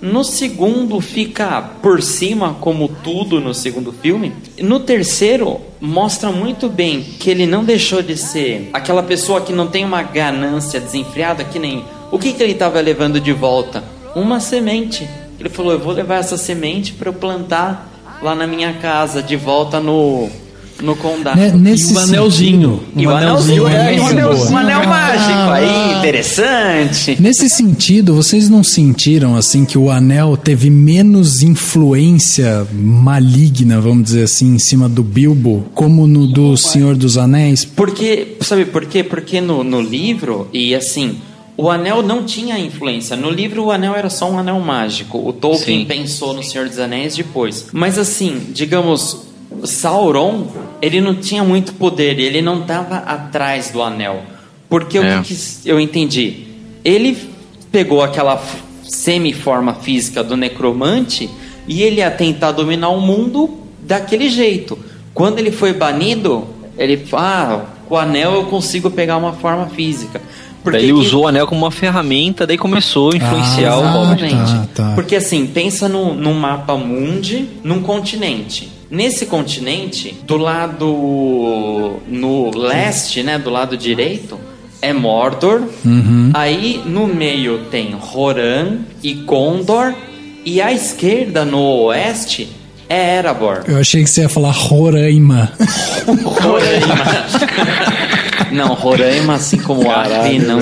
No segundo fica por cima, como tudo no segundo filme. No terceiro, mostra muito bem que ele não deixou de ser aquela pessoa que não tem uma ganância desenfreada, que nem... O que ele estava levando de volta? Uma semente. Ele falou, eu vou levar essa semente para eu plantar lá na minha casa, de volta no condado. E o anelzinho. E o anelzinho. Um anel mágico aí, interessante. Nesse sentido, vocês não sentiram assim que o anel teve menos influência maligna, vamos dizer assim, em cima do Bilbo, como no do Senhor dos Anéis? Porque, sabe por quê? Porque no livro, e assim, o anel não tinha influência. No livro o anel era só um anel mágico. O Tolkien pensou no Senhor dos Anéis depois. Mas assim, digamos... Sauron, ele não tinha muito poder, ele não estava atrás do anel. Porque o que eu entendi? Ele pegou aquela semi-forma física do necromante e ele ia tentar dominar o mundo daquele jeito. Quando ele foi banido, ele falou, com o anel eu consigo pegar uma forma física. Porque ele usou o anel como uma ferramenta, daí começou a influenciar o Hobbit. Porque assim, pensa num mapa mundi, num continente. Nesse continente, do lado no leste, né, do lado direito, é Mordor. Aí no meio tem Rohan e Gondor, e à esquerda, no oeste, é Erebor. Eu achei que você ia falar Roraima. Roraima. Não, Roraima, assim como Acre, não.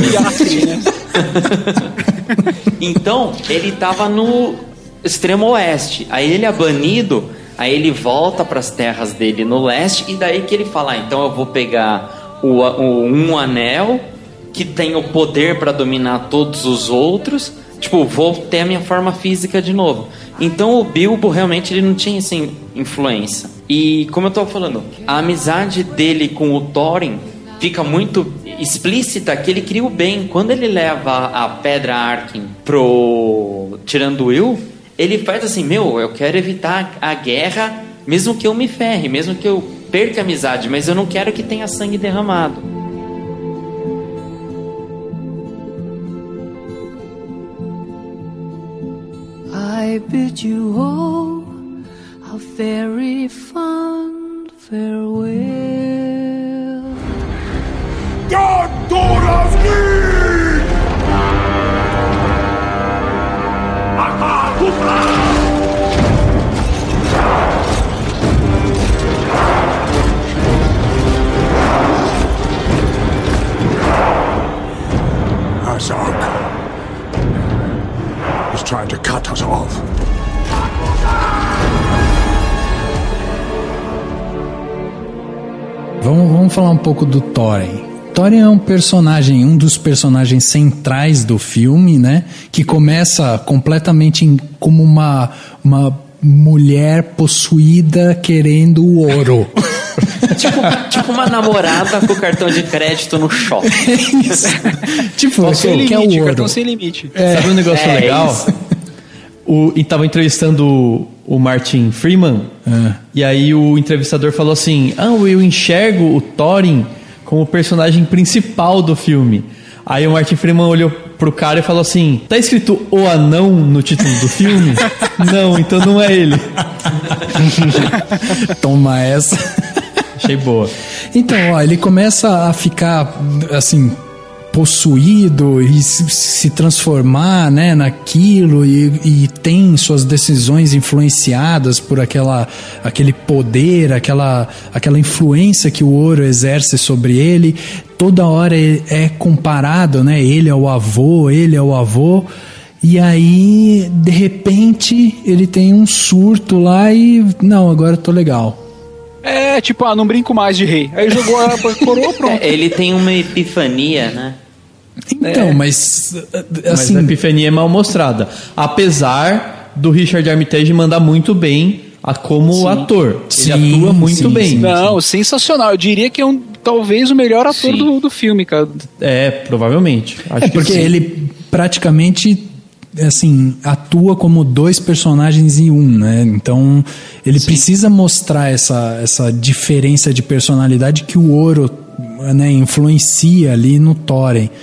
Então, ele tava no extremo oeste. Aí ele é banido, aí ele volta para as terras dele no leste, e daí que ele fala, então eu vou pegar um anel que tem o poder para dominar todos os outros, tipo, vou ter a minha forma física de novo. Então o Bilbo realmente ele não tinha assim, influência. E como eu tô falando, a amizade dele com o Thorin fica muito explícita, que ele queria o bem. Quando ele leva a Pedra Arkin pro Thranduil, ele faz assim, eu quero evitar a guerra, mesmo que eu me ferre, mesmo que eu perca a amizade, mas eu não quero que tenha sangue derramado. I bid you all a very fond farewell. Azog is trying to cut us off. Vamos falar um pouco do Thorin. Thorin é um dos personagens centrais do filme, né? Que começa completamente como uma mulher possuída querendo o ouro. tipo uma namorada com cartão de crédito no shopping. Tipo, sem limite, quer o ouro. cartão sem limite. Sabe um negócio legal? E tava entrevistando o Martin Freeman, e aí o entrevistador falou assim, eu enxergo o Thorin como o personagem principal do filme. Aí o Martin Freeman olhou pro cara e falou assim, tá escrito O Anão no título do filme? Não, então não é ele. Toma essa. Achei boa. Então, ele começa a ficar assim, possuído e se transformar, né, naquilo e tem suas decisões influenciadas por aquele poder, aquela influência que o ouro exerce sobre ele. Toda hora é comparado, né, ele é o avô, e aí de repente ele tem um surto lá e não, agora eu tô legal. Tipo, não brinco mais de rei. Aí jogou a coroa, pronto. Ele tem uma epifania, né? Então, mas assim, mas a epifania é mal mostrada. Apesar do Richard Armitage mandar muito bem como ator. Ele atua muito bem. Não, sensacional. Eu diria que é talvez o melhor ator do filme, cara. Provavelmente. Acho que porque sim. ele praticamente assim, atua como dois personagens em um, né? Então ele precisa mostrar essa diferença de personalidade que o ouro, né, influencia ali no Thorin.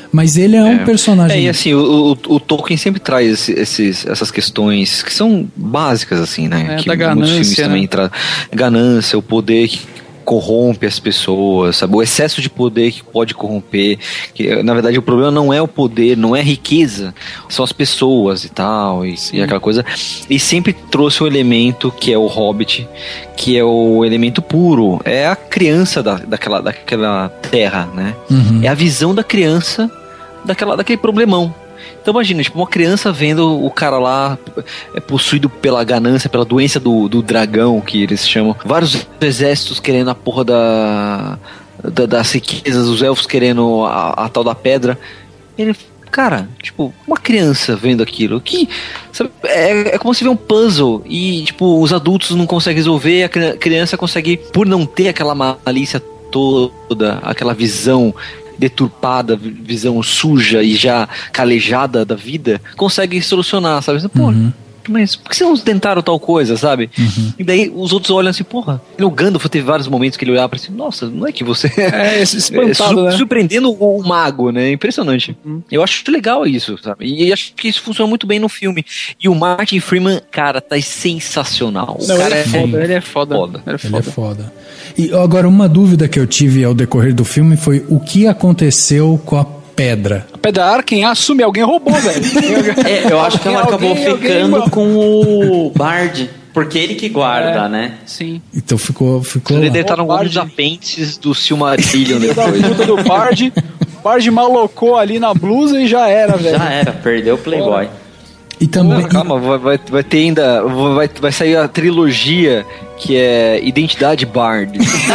Mas ele é um personagem... E assim, o Tolkien sempre traz essas questões que são básicas, assim, né? Que da ganância, muitos filmes também trazem. Ganância, o poder que corrompe as pessoas, sabe? O excesso de poder que pode corromper, que na verdade o problema não é o poder, não é a riqueza, são as pessoas e tal, e aquela coisa. E sempre trouxe o elemento que é o Hobbit, que é o elemento puro, é a criança daquela terra, né? É a visão da criança daquele problemão. Então imagina, tipo, uma criança vendo o cara lá possuído pela ganância, pela doença do dragão, que eles chamam. Vários exércitos querendo a porra das riquezas, os elfos querendo a tal da pedra. Ele, cara, tipo, uma criança vendo aquilo, que sabe, é como se vê um puzzle e, tipo, os adultos não conseguem resolver, a criança consegue, por não ter aquela malícia toda, aquela visão deturpada, visão suja e já calejada da vida, consegue solucionar, sabe? Pô, mas por que vocês não tentaram tal coisa, sabe? E daí os outros olham assim, porra, o Gandalf teve vários momentos que ele olhava pra assim, nossa, não é que você espantado, né? Surpreendendo o mago, né? Impressionante. Eu acho legal isso, sabe? E acho que isso funciona muito bem no filme. E o Martin Freeman, cara, tá sensacional. O cara ele é foda. Ele é foda. E agora, uma dúvida que eu tive ao decorrer do filme foi o que aconteceu com a pedra. A pedra Arken assume, alguém roubou, velho. Eu acho que ela acabou ficando com o Bard, porque ele que guarda, né? Sim. Então ficou ele deve estar em alguns apêndices do Silmarillion depois. Da do Bard, o Bard malocou ali na blusa e já era, velho. Já era, perdeu o Playboy. E também... Calma, vai ter ainda... Vai sair a trilogia que é Identidade Bard.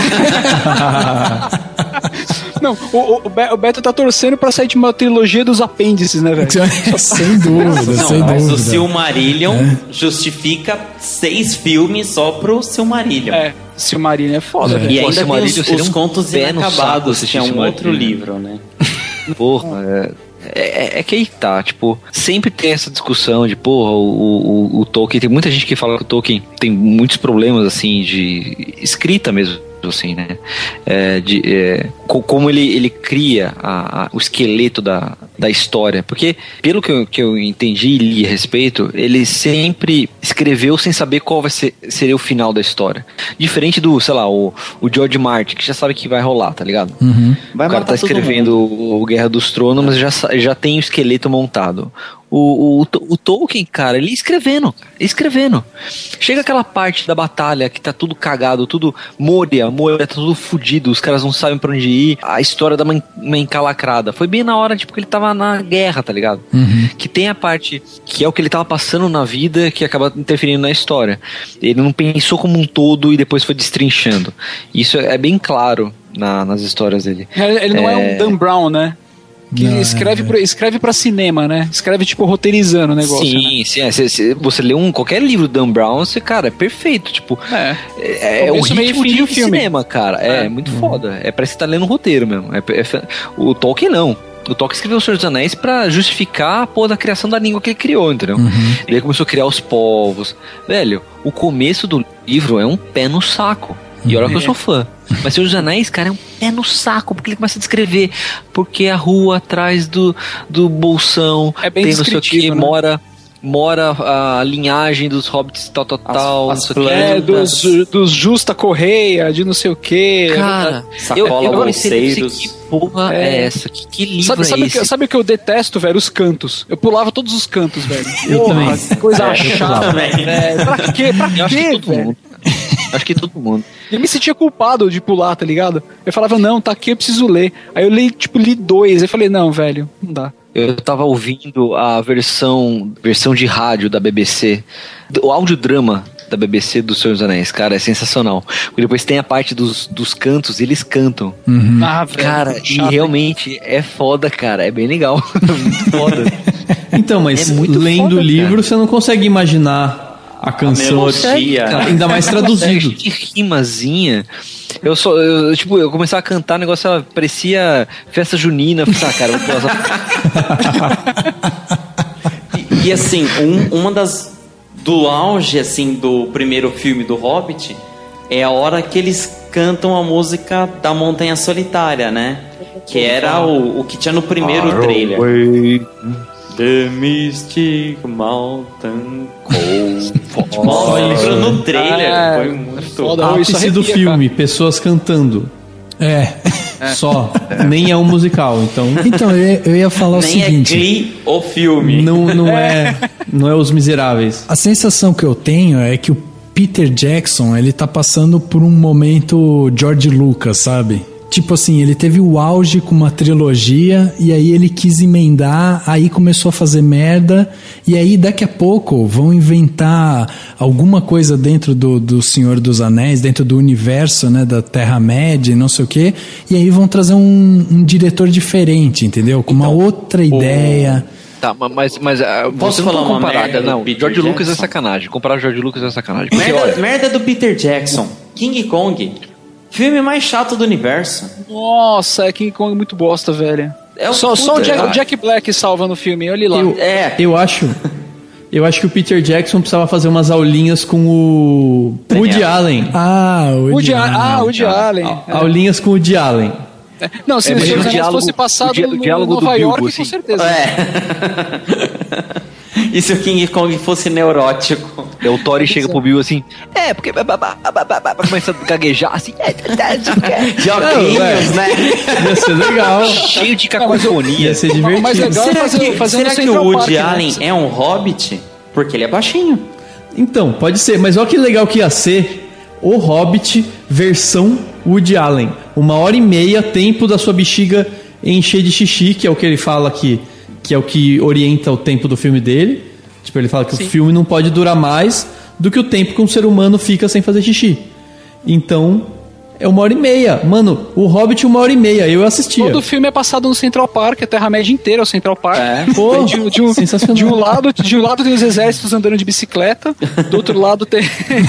Não, o Beto tá torcendo pra sair de uma trilogia dos apêndices, né, velho? Sem dúvida, mas o Silmarillion justifica 6 filmes só pro Silmarillion. Silmarillion é foda, velho. E ainda tem os contos inacabados, que é um outro livro, né? Porra, é que aí tá, tipo, sempre tem essa discussão de, porra, o Tolkien, tem muita gente que fala que o Tolkien tem muitos problemas, assim, de escrita mesmo, assim, né? Como ele cria o esqueleto da história, porque pelo que eu entendi e li a respeito, ele sempre escreveu sem saber qual seria o final da história, diferente do, sei lá, o George Martin, que já sabe que vai rolar, tá ligado? O cara tá escrevendo o Guerra dos Tronos, mas já tem o esqueleto montado. O Tolkien, cara, ele escrevendo. Chega aquela parte da batalha que tá tudo cagado, tudo Moria tá tudo fudido, os caras não sabem pra onde ir, a história dá uma encalacrada. Foi bem na hora, tipo, que ele tava na guerra, tá ligado? Que tem a parte que é o que ele tava passando na vida que acaba interferindo na história. Ele não pensou como um todo e depois foi destrinchando. Isso é bem claro nas histórias dele. Ele não é um Dan Brown, né? Que escreve pra cinema, né? Escreve, tipo, roteirizando o negócio. Sim, né? sim. Se você lê qualquer livro do Dan Brown, cara, é perfeito. Tipo, é o ritmo de cinema, cara. É muito foda. Parece que tá lendo um roteiro mesmo. O Tolkien não. O Tolkien escreveu O Senhor dos Anéis pra justificar a porra da criação da língua que ele criou, entendeu? Ele começou a criar os povos. Velho, o começo do livro é um pé no saco. E olha que eu sou fã. Mas Senhor dos Anéis, cara, é um pé no saco, porque ele começa a descrever porque a rua atrás do bolsão bem tem não sei o que, né? mora a linhagem dos hobbits tal, dos Justa Correia, de não sei o que. Cara, eu não sei que porra é essa, que livro é esse? Sabe o que eu detesto, velho? Os cantos. Eu pulava todos os cantos, velho. Eu também. Coisa chata, velho. Pra quê, velho? Acho que todo mundo. Eu me sentia culpado de pular, tá ligado? Eu falava, não, tá aqui, eu preciso ler. Aí eu li 2. Aí eu falei, não, velho, não dá. Eu tava ouvindo a versão de rádio da BBC, o audiodrama da BBC do Senhor dos Anéis, cara, é sensacional. Porque depois tem a parte dos cantos, eles cantam. Velho, cara, e realmente é foda, cara, é bem legal. Muito foda. Então, mas lendo o livro, você não consegue imaginar a canção, ainda mais traduzido. Que rimazinha. Eu começava a cantar, o negócio parecia festa junina. Eu falei, cara, e assim, uma das do auge assim do primeiro filme do Hobbit é a hora que eles cantam a música da Montanha Solitária, né? que era o que tinha no primeiro trailer. The Mystic Mountain Cold. Mostra no trailer, foi muito ápice do filme, pessoas cantando. Só. Nem é um musical, então. Então, eu ia falar o Nem seguinte. é Glee o filme. Não é Os Miseráveis. A sensação que eu tenho é que o Peter Jackson, ele tá passando por um momento George Lucas, sabe? Tipo assim, ele teve o auge com uma trilogia e aí ele quis emendar, aí começou a fazer merda e aí daqui a pouco vão inventar alguma coisa dentro do Senhor dos Anéis, dentro do universo, né, da Terra-média e não sei o quê, e aí vão trazer um diretor diferente, entendeu? Com uma outra ideia. Tá, mas Posso você não falar pode uma comparar, merda do não. Peter George Lucas é Jackson? sacanagem. Comparar o George Lucas é sacanagem. Porque, olha, Merda do Peter Jackson. King Kong. Filme mais chato do universo. Nossa, King Kong é muito bosta, velho. Só o Jack Black salva no filme, olha lá. Eu acho que o Peter Jackson precisava fazer umas aulinhas com o Woody Allen. Woody Allen. Aulinhas com o Woody Allen. Não, se o Senhor dos Anéis fosse passado no Nova York, Bilbo, assim. com certeza. E se o King Kong fosse neurótico? O Thor chega pro Bill assim, porque começa a gaguejar assim, de óculos, né? Ia ser legal. Cheio de cacofonia. Ia ser divertido. Mas legal será que o Woody Allen é um hobbit? Porque ele é baixinho. Então, pode ser, mas olha que legal que ia ser o Hobbit versão Woody Allen. 1h30, tempo da sua bexiga encher de xixi, que é o que ele fala aqui, que é o que orienta o tempo do filme dele. Tipo, ele fala que o filme não pode durar mais do que o tempo que um ser humano fica sem fazer xixi. Então, é 1h30. Mano, o Hobbit 1h30, eu assistia. Todo filme é passado no Central Park, a Terra-média inteira é o Central Park. Pô, sensacional. De um lado tem os exércitos andando de bicicleta, do outro lado tem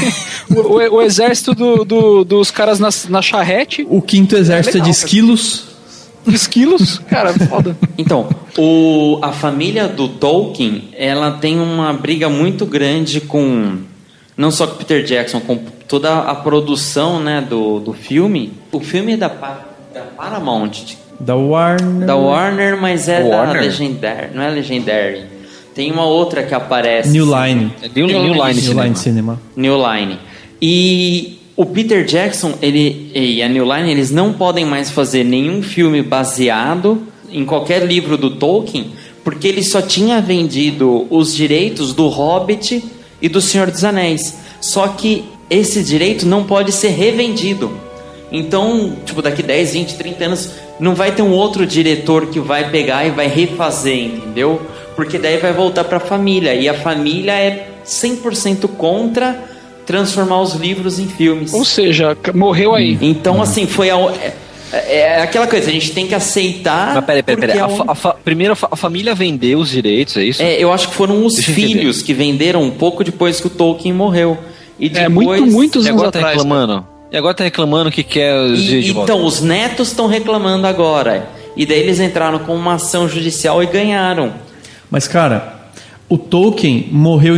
o exército dos caras na charrete. O quinto exército é de esquilos. Esquilos? Cara, foda. Então, a família do Tolkien, ela tem uma briga muito grande com, não só com o Peter Jackson, com toda a produção, né, do filme. O filme é da Paramount. Da Warner. Da Warner, mas é Warner? da Legendary. Não é Legendary. Tem uma outra que aparece. New Line. New Line Cinema. New Line. E o Peter Jackson, e a New Line, eles não podem mais fazer nenhum filme baseado em qualquer livro do Tolkien, porque ele só tinha vendido os direitos do Hobbit e do Senhor dos Anéis. Só que esse direito não pode ser revendido. Então, tipo, daqui 10, 20, 30 anos, não vai ter um outro diretor que vai pegar e vai refazer, entendeu? Porque daí vai voltar para a família, e a família é 100% contra transformar os livros em filmes. Ou seja, morreu aí. Então, assim, foi aquela coisa, a gente tem que aceitar. Mas peraí. Primeiro a família vendeu os direitos, é isso? Eu acho que foram os filhos que venderam um pouco depois que o Tolkien morreu. E depois, muitos anos atrás. E agora tá reclamando que quer os direitos de volta. Então, os netos estão reclamando agora. E daí eles entraram com uma ação judicial e ganharam. Mas, cara, o Tolkien morreu em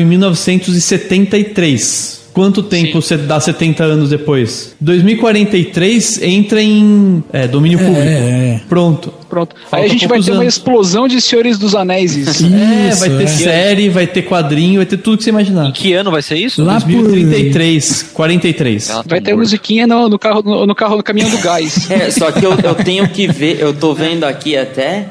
1973. Quanto tempo você dá 70 anos depois? 2043 entra em domínio público. Pronto. Aí a gente vai ter uma explosão de Senhores dos Anéis. Vai ter série, vai ter quadrinho, vai ter tudo que você imaginar. Em que ano vai ser isso? Lá 2033, 43. Vai ter musiquinha no caminhão do gás. Só que eu tenho que ver, eu tô vendo aqui até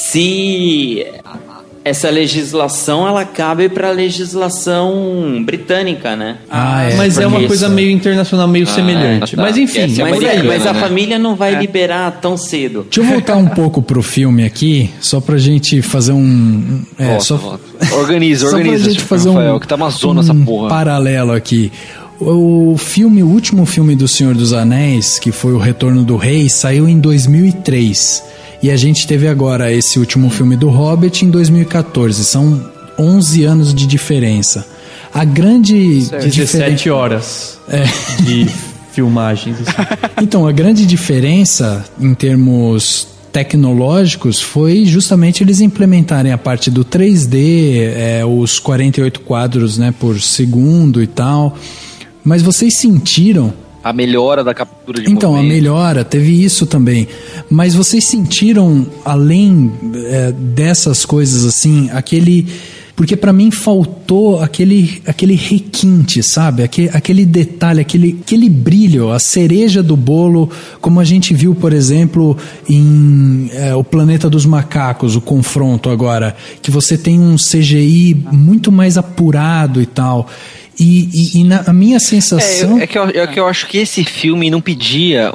se essa legislação ela cabe para a legislação britânica, né? Mas é uma coisa meio internacional, meio semelhante. Mas enfim, mas a família não vai liberar tão cedo. Deixa eu voltar um pouco pro filme aqui, só pra gente fazer um... Organiza, pra gente fazer Rafael, que tá uma zona essa porra. Paralelo aqui. O último filme do Senhor dos Anéis, que foi O Retorno do Rei, saiu em 2003. E a gente teve agora esse último filme do Hobbit em 2014. São 11 anos de diferença. A grande... 17 horas de filmagens. Assim. Então, a grande diferença em termos tecnológicos foi justamente eles implementarem a parte do 3D, os 48 quadros, né, por segundo e tal. Mas vocês sentiram A melhora da captura de Então, movimento. a melhora, teve isso também. Mas vocês sentiram, além dessas coisas assim, aquele... Porque pra mim faltou aquele requinte, sabe? Aquele detalhe, aquele brilho, a cereja do bolo, como a gente viu, por exemplo, em O Planeta dos Macacos, o confronto agora, que você tem um CGI muito mais apurado e tal. E a minha sensação... É que eu acho que esse filme não pedia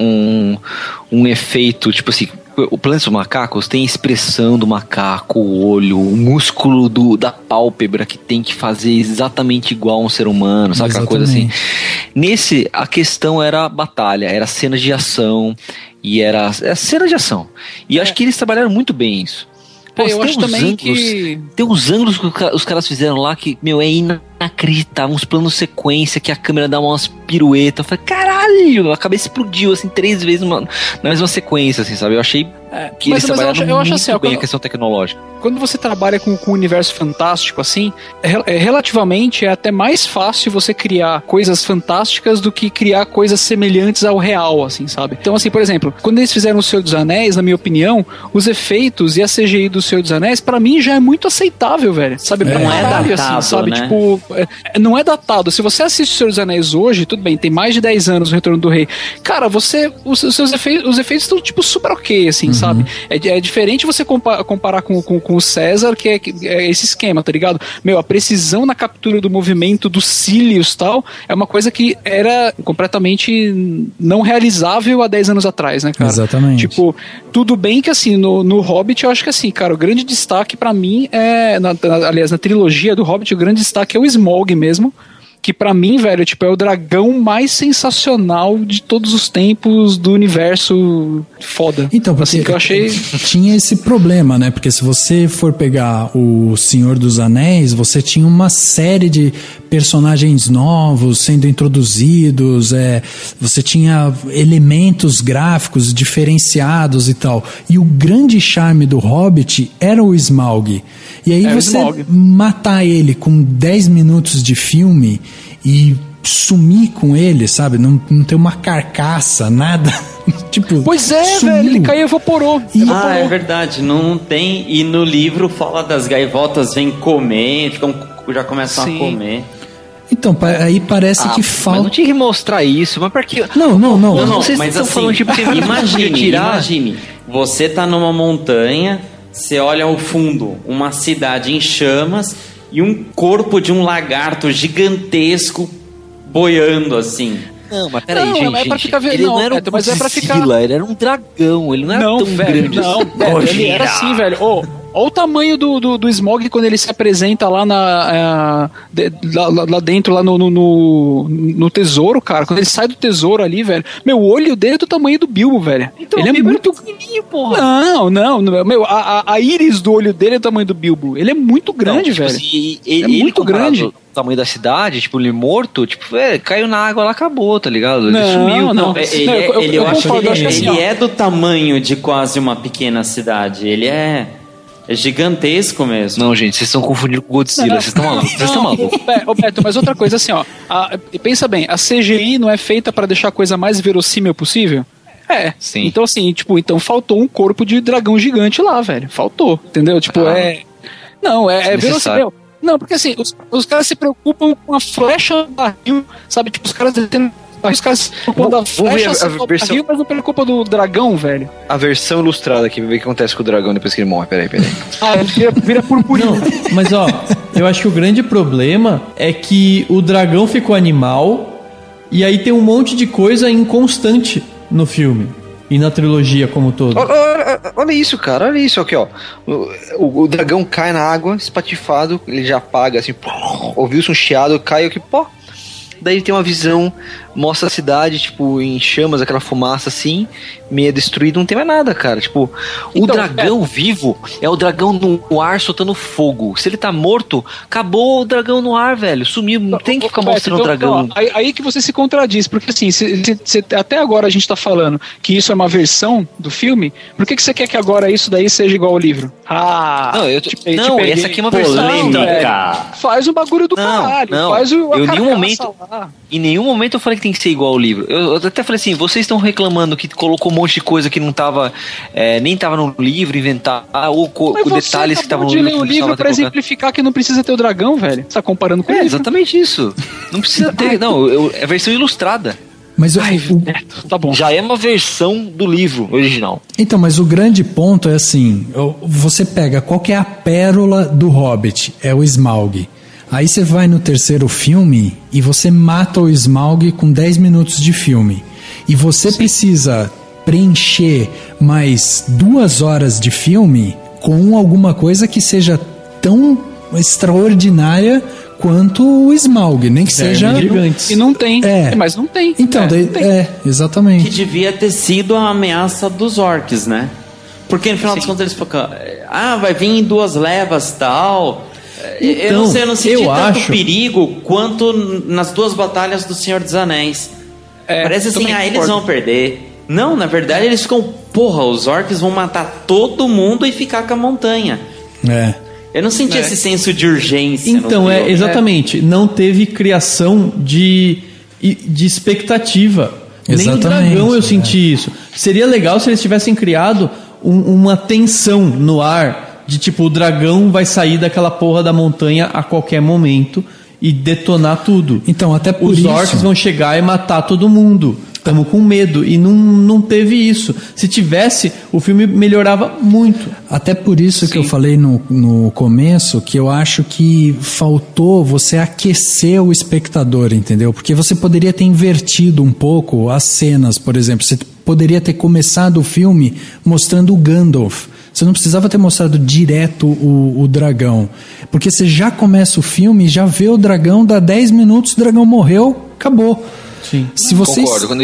um efeito, tipo assim... O Planeta dos Macacos tem expressão do macaco, o olho, o músculo da pálpebra que tem que fazer exatamente igual a um ser humano, sabe? Aquela coisa assim. Nesse, a questão era a batalha, era cena de ação, e era cena de ação. E acho que eles trabalharam muito bem isso. Pô, eu acho também que... Tem uns ângulos que os caras fizeram lá que, meu, é inacreditável. Uns planos sequência que a câmera dá umas piruetas. Eu falei, caralho, a cabeça explodiu, assim, 3 vezes na mesma sequência, assim, sabe? Eu achei que eles trabalharam muito assim, bem a questão tecnológica. Quando você trabalha com o universo fantástico, assim, relativamente é até mais fácil você criar coisas fantásticas do que criar coisas semelhantes ao real, assim, sabe? Então, assim, por exemplo, quando eles fizeram o Senhor dos Anéis, na minha opinião, os efeitos e a CGI do Senhor dos Anéis, pra mim, já é muito aceitável, velho. Sabe? Não é datado, assim, sabe? Né? Tipo, não é datado. Se você assiste o Senhor dos Anéis hoje, tudo bem, tem mais de 10 anos o Retorno do Rei. Cara, os efeitos estão, tipo, super ok, assim, sabe? É diferente você comparar com o César, que é esse esquema, tá ligado? Meu, a precisão na captura do movimento dos cílios e tal, é uma coisa que era completamente não realizável há 10 anos atrás, né, cara? Exatamente. Tipo, tudo bem que, assim, no Hobbit, eu acho que, assim, cara, o grande destaque pra mim aliás, na trilogia do Hobbit, o grande destaque é o Smaug mesmo, que pra mim, velho, tipo, é o dragão mais sensacional de todos os tempos do universo foda. Então, porque assim, que eu achei... tinha esse problema, né? Porque se você for pegar o Senhor dos Anéis, você tinha uma série de personagens novos sendo introduzidos, você tinha elementos gráficos diferenciados e tal. E o grande charme do Hobbit era o Smaug. E aí você matar ele com 10 minutos de filme e sumir com ele, sabe? Não ter uma carcaça, nada. Tipo, pois é, sumiu. Velho, ele caiu e evaporou. É verdade, não tem. E no livro fala das gaivotas vêm comer, já começam a comer. Então, aí parece que falta... Mas não tinha que mostrar isso, mas pra que... Não, vocês mas estão assim, falando, tipo, imagine, você tá numa montanha, você olha ao fundo, uma cidade em chamas e um corpo de um lagarto gigantesco boiando assim. Não, mas peraí, gente. É pra ficar ele não era um Godzilla, ele era um dragão, ele não era tão velho, grande não, assim. Velho, ele era assim, velho. Olha o tamanho do Smaug quando ele se apresenta lá lá dentro, lá no tesouro, cara. Quando ele sai do tesouro ali, velho. Meu, o olho dele é do tamanho do Bilbo, velho. Então, ele é muito pequenininho, porra. Não. Meu, a íris do olho dele é do tamanho do Bilbo. Ele é muito grande, tipo velho. Assim, é muito grande. O tamanho da cidade, tipo, ele morto, tipo, caiu na água, lá acabou, tá ligado? Ele sumiu. Não. Eu acho que ele é do tamanho de quase uma pequena cidade. Ele é gigantesco mesmo. Não, gente, vocês estão confundindo com Godzilla. Vocês estão malucos. Beto, mas outra coisa assim, ó. Pensa bem, a CGI não é feita pra deixar a coisa mais verossímil possível? Sim. Então assim, tipo, faltou um corpo de dragão gigante lá, velho. Faltou, entendeu? Tipo, Não, é verossímil. Não, porque assim, os caras se preocupam com a flecha do barril, sabe? Tipo, os caras detendo... Os caras se preocupam da flecha do barril, mas não preocupam do dragão, velho. A versão ilustrada aqui, ver o que acontece com o dragão depois que ele morre. Peraí. Ele vira purpurina. Não, mas ó, eu acho que o grande problema é que o dragão ficou animal e aí tem um monte de coisa inconstante no filme. E na trilogia como um todo. Olha isso, cara. Olha isso aqui, ó. O dragão cai na água, espatifado, ele já apaga, assim, ouviu-se um chiado, cai aqui, pó. Daí tem uma visão, mostra a cidade, tipo, em chamas, aquela fumaça assim, meio destruída, não tem mais nada, cara. Tipo, o dragão vivo é o dragão no ar soltando fogo. Se ele tá morto, acabou o dragão no ar, velho. Sumiu, não tem que ficar mostrando o dragão. Aí que você se contradiz, porque assim, até agora a gente tá falando que isso é uma versão do filme, por que você quer que agora isso daí seja igual ao livro? Essa aqui é uma versão polêmica. Faz o bagulho do caralho. Não, faz em nenhum momento eu falei que tem que ser igual ao livro. Eu até falei assim, vocês estão reclamando que colocou um monte de coisa que não tava, nem tava no livro, inventar, ou detalhes que estavam no livro. Mas você acabou de ler o livro pra exemplificar que não precisa ter o dragão, velho. Você tá comparando com o livro. Exatamente isso. Não precisa ter, não, é a versão ilustrada. Mas tá bom. Já é uma versão do livro original. Então, mas o grande ponto é assim, você pega qual que é a pérola do Hobbit, é o Smaug. Aí você vai no terceiro filme e você mata o Smaug com 10 minutos de filme. E você precisa preencher mais 2 horas de filme com alguma coisa que seja tão extraordinária quanto o Smaug, nem que seja gigantes. E não tem, mas não tem. Então, daí, não tem. Exatamente. Que devia ter sido a ameaça dos orcs, né? Porque no final das contas eles falam, vai vir em 2 levas e tal. Então, eu não senti tanto perigo quanto nas 2 batalhas do Senhor dos Anéis. Parece assim, eles vão perder. Não, na verdade eles ficam, os orcs vão matar todo mundo e ficar com a montanha. Eu não senti esse senso de urgência. Então, exatamente. Não teve criação de expectativa. Exatamente, nem no dragão eu senti isso. Seria legal se eles tivessem criado uma tensão no ar. De tipo, o dragão vai sair daquela porra da montanha a qualquer momento e detonar tudo. Então, até por Os orcs vão chegar e matar todo mundo. Estamos com medo. E não teve isso. Se tivesse, o filme melhorava muito. Até por isso que eu falei no começo que eu acho que faltou você aquecer o espectador, entendeu? Porque você poderia ter invertido um pouco as cenas, por exemplo. Você poderia ter começado o filme mostrando o Gandalf. Você não precisava ter mostrado direto o dragão. Porque você já começa o filme, já vê o dragão, dá 10 minutos, o dragão morreu, acabou. Sim. Se vocês... Concordo.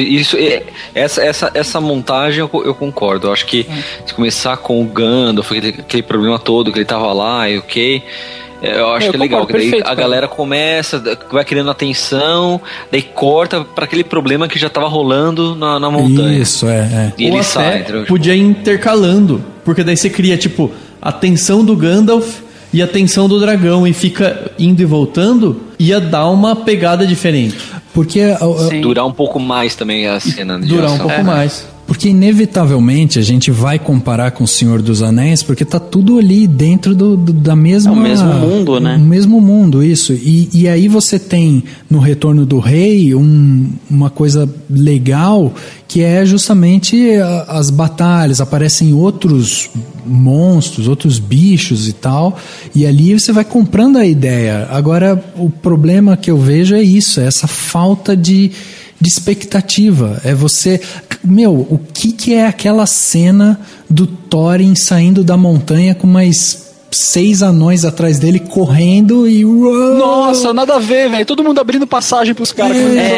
Essa montagem eu concordo. Eu acho que se começar com o Gandalf, aquele problema todo que ele tava lá, eu acho que é legal. Daí a galera começa, vai criando atenção, daí corta para aquele problema que já tava rolando na montanha. Isso, E ele sai. Podia ir intercalando, porque daí você cria, tipo, a tensão do Gandalf e a tensão do dragão, e fica indo e voltando, ia dar uma pegada diferente. Porque durar um pouco mais também a cena. Durar um pouco mais. Porque inevitavelmente a gente vai comparar com o Senhor dos Anéis, porque tá tudo ali dentro da mesma... É o mesmo mundo, né? O mesmo mundo, isso. E aí você tem no Retorno do Rei uma coisa legal, que é justamente as batalhas, aparecem outros monstros, outros bichos e tal, e ali você vai comprando a ideia. Agora, o problema que eu vejo é isso, é essa falta de expectativa. É você... o que é aquela cena do Thorin saindo da montanha com mais 6 anões atrás dele correndo e... Nossa, nada a ver, velho. Todo mundo abrindo passagem pros caras.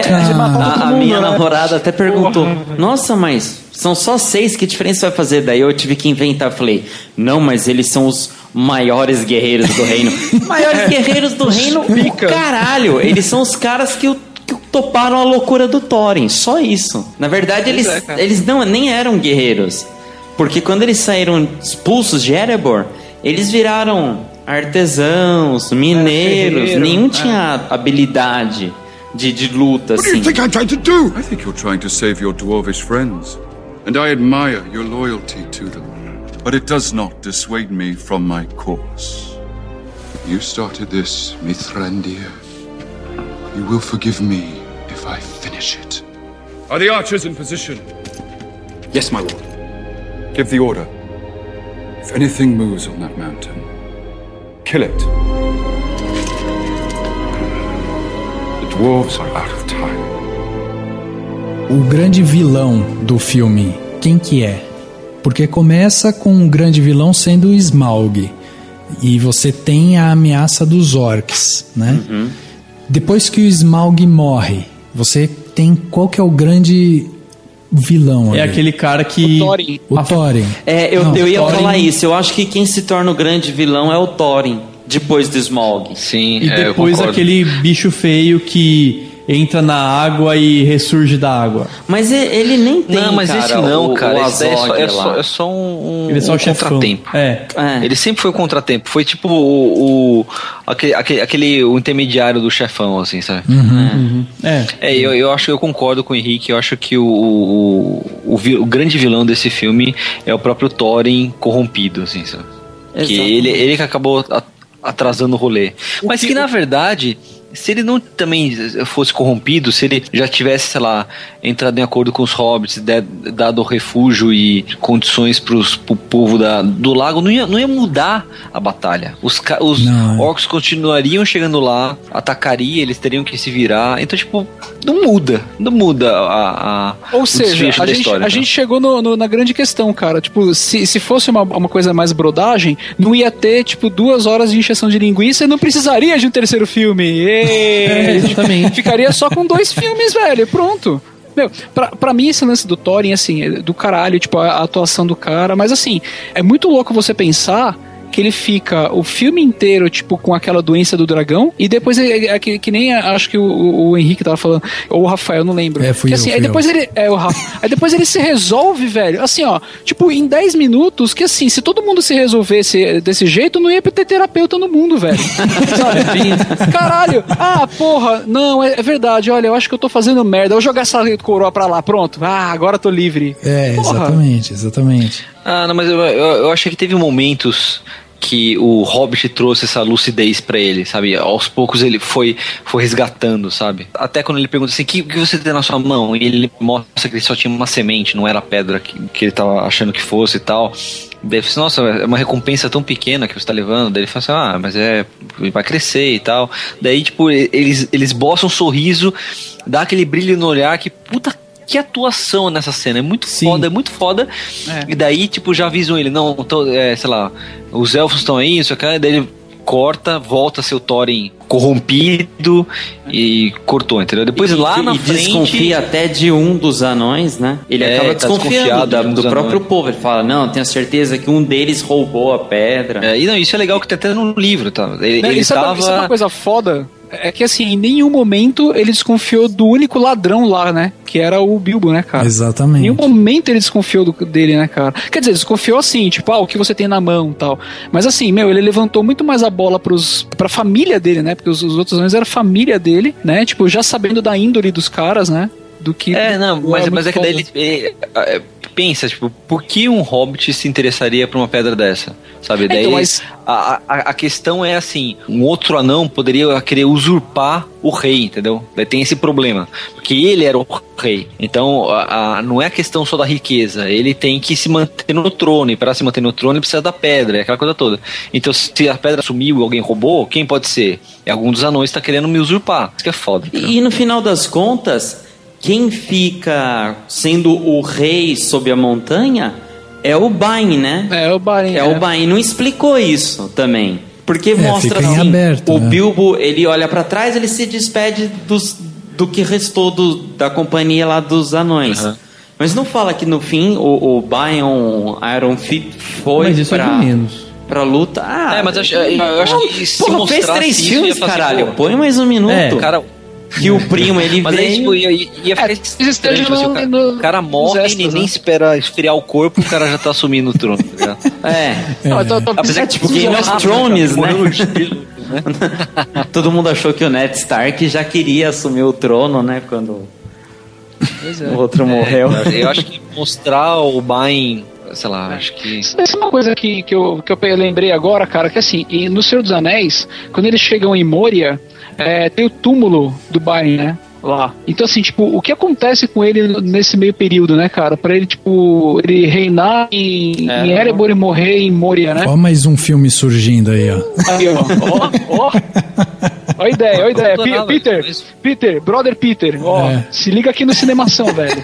A minha namorada até perguntou, nossa, mas são só 6, que diferença vai fazer? Daí eu tive que inventar, falei, não, mas eles são os maiores guerreiros do reino. Maiores guerreiros do reino? Caralho, eles são os caras que toparam a loucura do Thorin, só isso. Na verdade, eles nem eram guerreiros, porque quando eles saíram expulsos de Erebor, eles viraram artesãos, mineiros, nenhum tinha habilidade de luta assim. What do you think I'm trying to do? I think you're trying to save your dwarvish friends, and I admire your loyalty to them, but it does not dissuade me from my course. You started this, Mithrandir. You will forgive me if I finish it. Are the archers in position? Yes, my lord. Give the order. If anything moves on that mountain, kill it. The dwarves are out of time. O grande vilão do filme, quem que é? Porque começa com o grande vilão sendo o Smaug. E você tem a ameaça dos orcs, né? Depois que o Smaug morre, você tem qual que é o grande vilão ali? É aquele cara que... O Thorin. Eu ia falar isso. Eu acho que quem se torna o grande vilão é o Thorin, depois do Smaug. Sim, e depois aquele bicho feio que entra na água e ressurge da água. Mas ele nem tem, não, mas cara, esse não, cara. Esse é só um ele é só o contratempo. Ele sempre foi o contratempo. Foi tipo o intermediário do chefão, assim, sabe? Eu acho que eu concordo com o Henrique. Eu acho que o grande vilão desse filme é o próprio Thorin corrompido, assim, sabe? Que ele que acabou atrasando o rolê. Mas que na verdade, se ele não também fosse corrompido, se ele já tivesse, sei lá, entrado em acordo com os hobbits, dado refúgio e condições pro povo do lago, não ia mudar a batalha. Os orcs continuariam chegando lá, atacariam, eles teriam que se virar. Então, tipo, não muda Ou seja, a gente chegou na grande questão, cara. Tipo, se fosse uma coisa mais brodagem, não ia ter, tipo, 2 horas de encheção de linguiça e não precisaria de um terceiro filme. Exatamente. Ficaria só com 2 filmes, velho. Pronto. Meu, pra mim esse lance do Thorin, assim, é do caralho, tipo, a atuação do cara, mas assim, é muito louco você pensar que ele fica o filme inteiro, tipo, com aquela doença do dragão, e depois que nem acho que o Henrique tava falando, ou o Rafael, não lembro. Aí depois ele se resolve, velho, assim, ó, tipo, em 10 minutos, que assim, se todo mundo se resolvesse desse jeito, não ia ter terapeuta no mundo, velho. Sabe? Caralho, porra, não, é verdade, olha, eu acho que eu tô fazendo merda, eu vou jogar essa coroa pra lá, pronto, agora eu tô livre. Porra. Exatamente. Não, mas eu achei que teve momentos que o Hobbit trouxe essa lucidez pra ele, sabe? Aos poucos ele foi resgatando, sabe? Até quando ele pergunta assim, o que você tem na sua mão? E ele mostra que ele só tinha uma semente, não era a pedra que ele tava achando que fosse e tal. Daí ele fala assim, nossa, é uma recompensa tão pequena que você tá levando. Daí ele fala assim, mas vai crescer e tal. Daí, tipo, eles esboçam um sorriso, dá aquele brilho no olhar que, puta que atuação nessa cena, é muito foda. E daí, tipo, já avisam ele, não, sei lá, os elfos estão aí, isso aqui, daí ele corta, volta a ser o Thorin corrompido e cortou, entendeu? Depois lá na frente... desconfia até de um dos anões, né? Ele acaba desconfiando do próprio povo. Ele fala, não, tenho certeza que um deles roubou a pedra. E não, isso é legal que tem até no livro, tá? Ele sabe uma coisa foda? É que assim, em nenhum momento ele desconfiou do único ladrão lá, né? Que era o Bilbo, né, cara? Exatamente. Em nenhum momento ele desconfiou dele, né, cara? Quer dizer, desconfiou assim, tipo, o que você tem na mão e tal. Mas assim, ele levantou muito mais a bola pra família dele, né? Porque os outros anões eram a família dele, né? Tipo, já sabendo da índole dos caras, né? Do que... mas é que daí ele pensa, tipo, por que um hobbit se interessaria por uma pedra dessa? Sabe? Daí a questão é assim, um outro anão poderia querer usurpar o rei, entendeu? Daí tem esse problema, porque ele era o rei. Então, não é a questão só da riqueza, ele tem que se manter no trono, e para se manter no trono ele precisa da pedra, é aquela coisa toda. Então, se a pedra sumiu e alguém roubou, quem pode ser? É algum dos anões que tá querendo me usurpar. Isso que é foda. E no final das contas, quem fica sendo o rei sob a montanha é o Bain, né? É o Bain. O Bain. Não explicou isso também. Porque mostra assim, aberto, o Bilbo, ele olha pra trás, ele se despede do que restou da companhia lá dos anões. Uhum. Mas não fala que no fim o Bain Iron Fit foi pra luta. Mas eu acho que se mostrasse fez 3 filmes, caralho. Boa. Põe mais um minuto. Cara... Que o primo, ele mas veio... aí, tipo, ia ficar estranho, tipo, o cara morre e nem espera esfriar o corpo, o cara já tá assumindo o trono, tá ligado? Apesar que, tipo, Game of Thrones, né? Todo mundo achou que o Ned Stark já queria assumir o trono, né? Quando o outro morreu. Eu acho que mostrar o Bain... Sei lá, acho que... Essa é uma coisa que eu lembrei agora, cara, que assim, no Senhor dos Anéis, quando eles chegam em Moria, tem o túmulo do Bain, né? Lá. Então, assim, tipo, o que acontece com ele nesse meio período, né, cara? Pra ele, tipo, ele reinar em Erebor e morrer em Moria, né? Ó, mais um filme surgindo aí, ó. Aí, ó. Ó a ideia, Peter, brother Peter, se liga aqui no Cinemação, velho.